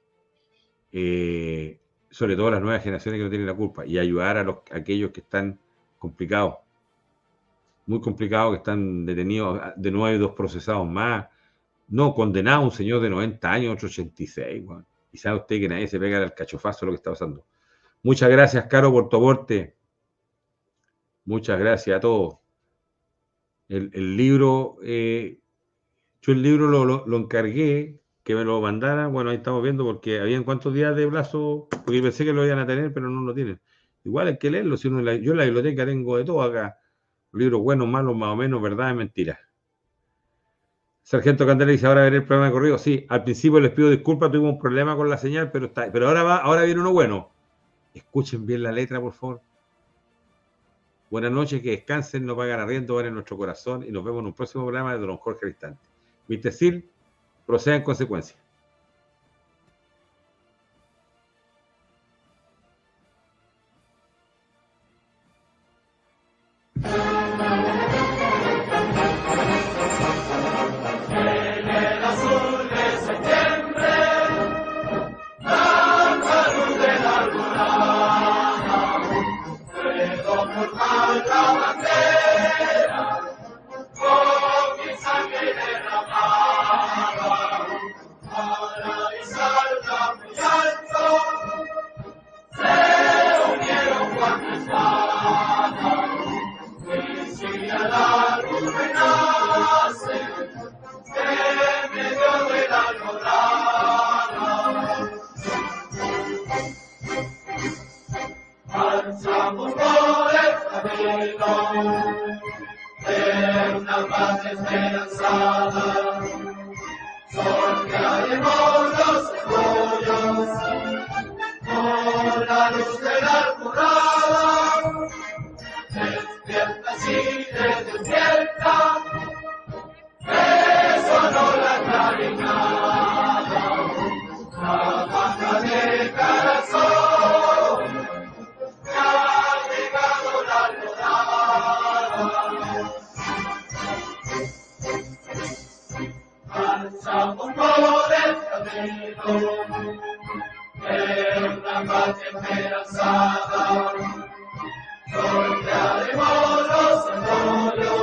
Eh... sobre todo las nuevas generaciones que no tienen la culpa, y ayudar a, los, a aquellos que están complicados, muy complicados, que están detenidos. De nuevo hay dos procesados más, no, condenado un señor de noventa años, otro ochenta y seis, bueno. Y sabe usted que nadie se pega al cachofazo de lo que está pasando. Muchas gracias, Caro, por tu aporte. Muchas gracias a todos. El, el libro, eh, yo el libro lo, lo, lo encargué, que me lo mandara. Bueno, ahí estamos viendo, porque habían cuántos días de plazo, porque pensé que lo iban a tener, pero no lo tienen. Igual hay que leerlo. Si uno, yo en la biblioteca tengo de todo acá, libros buenos, malos, más o menos, verdad y mentira. Sargento Candela dice, ahora veré el programa de corrido. Sí, al principio les pido disculpas, tuvimos un problema con la señal, pero está, pero ahora va, ahora viene uno bueno. Escuchen bien la letra, por favor. Buenas noches, que descansen, no pagan arriendo, van en nuestro corazón, y nos vemos en un próximo programa de don Jorge Aristante. mister Sil, proceda en consecuencia. Avanzamos por el camino de una paz esperanzada, sortearemos los escollos con la luz de la alborada. Despierta, Chile, despierta, que sonó la clarinada, trabaja de cara en una patria esperanzada, donde haremos los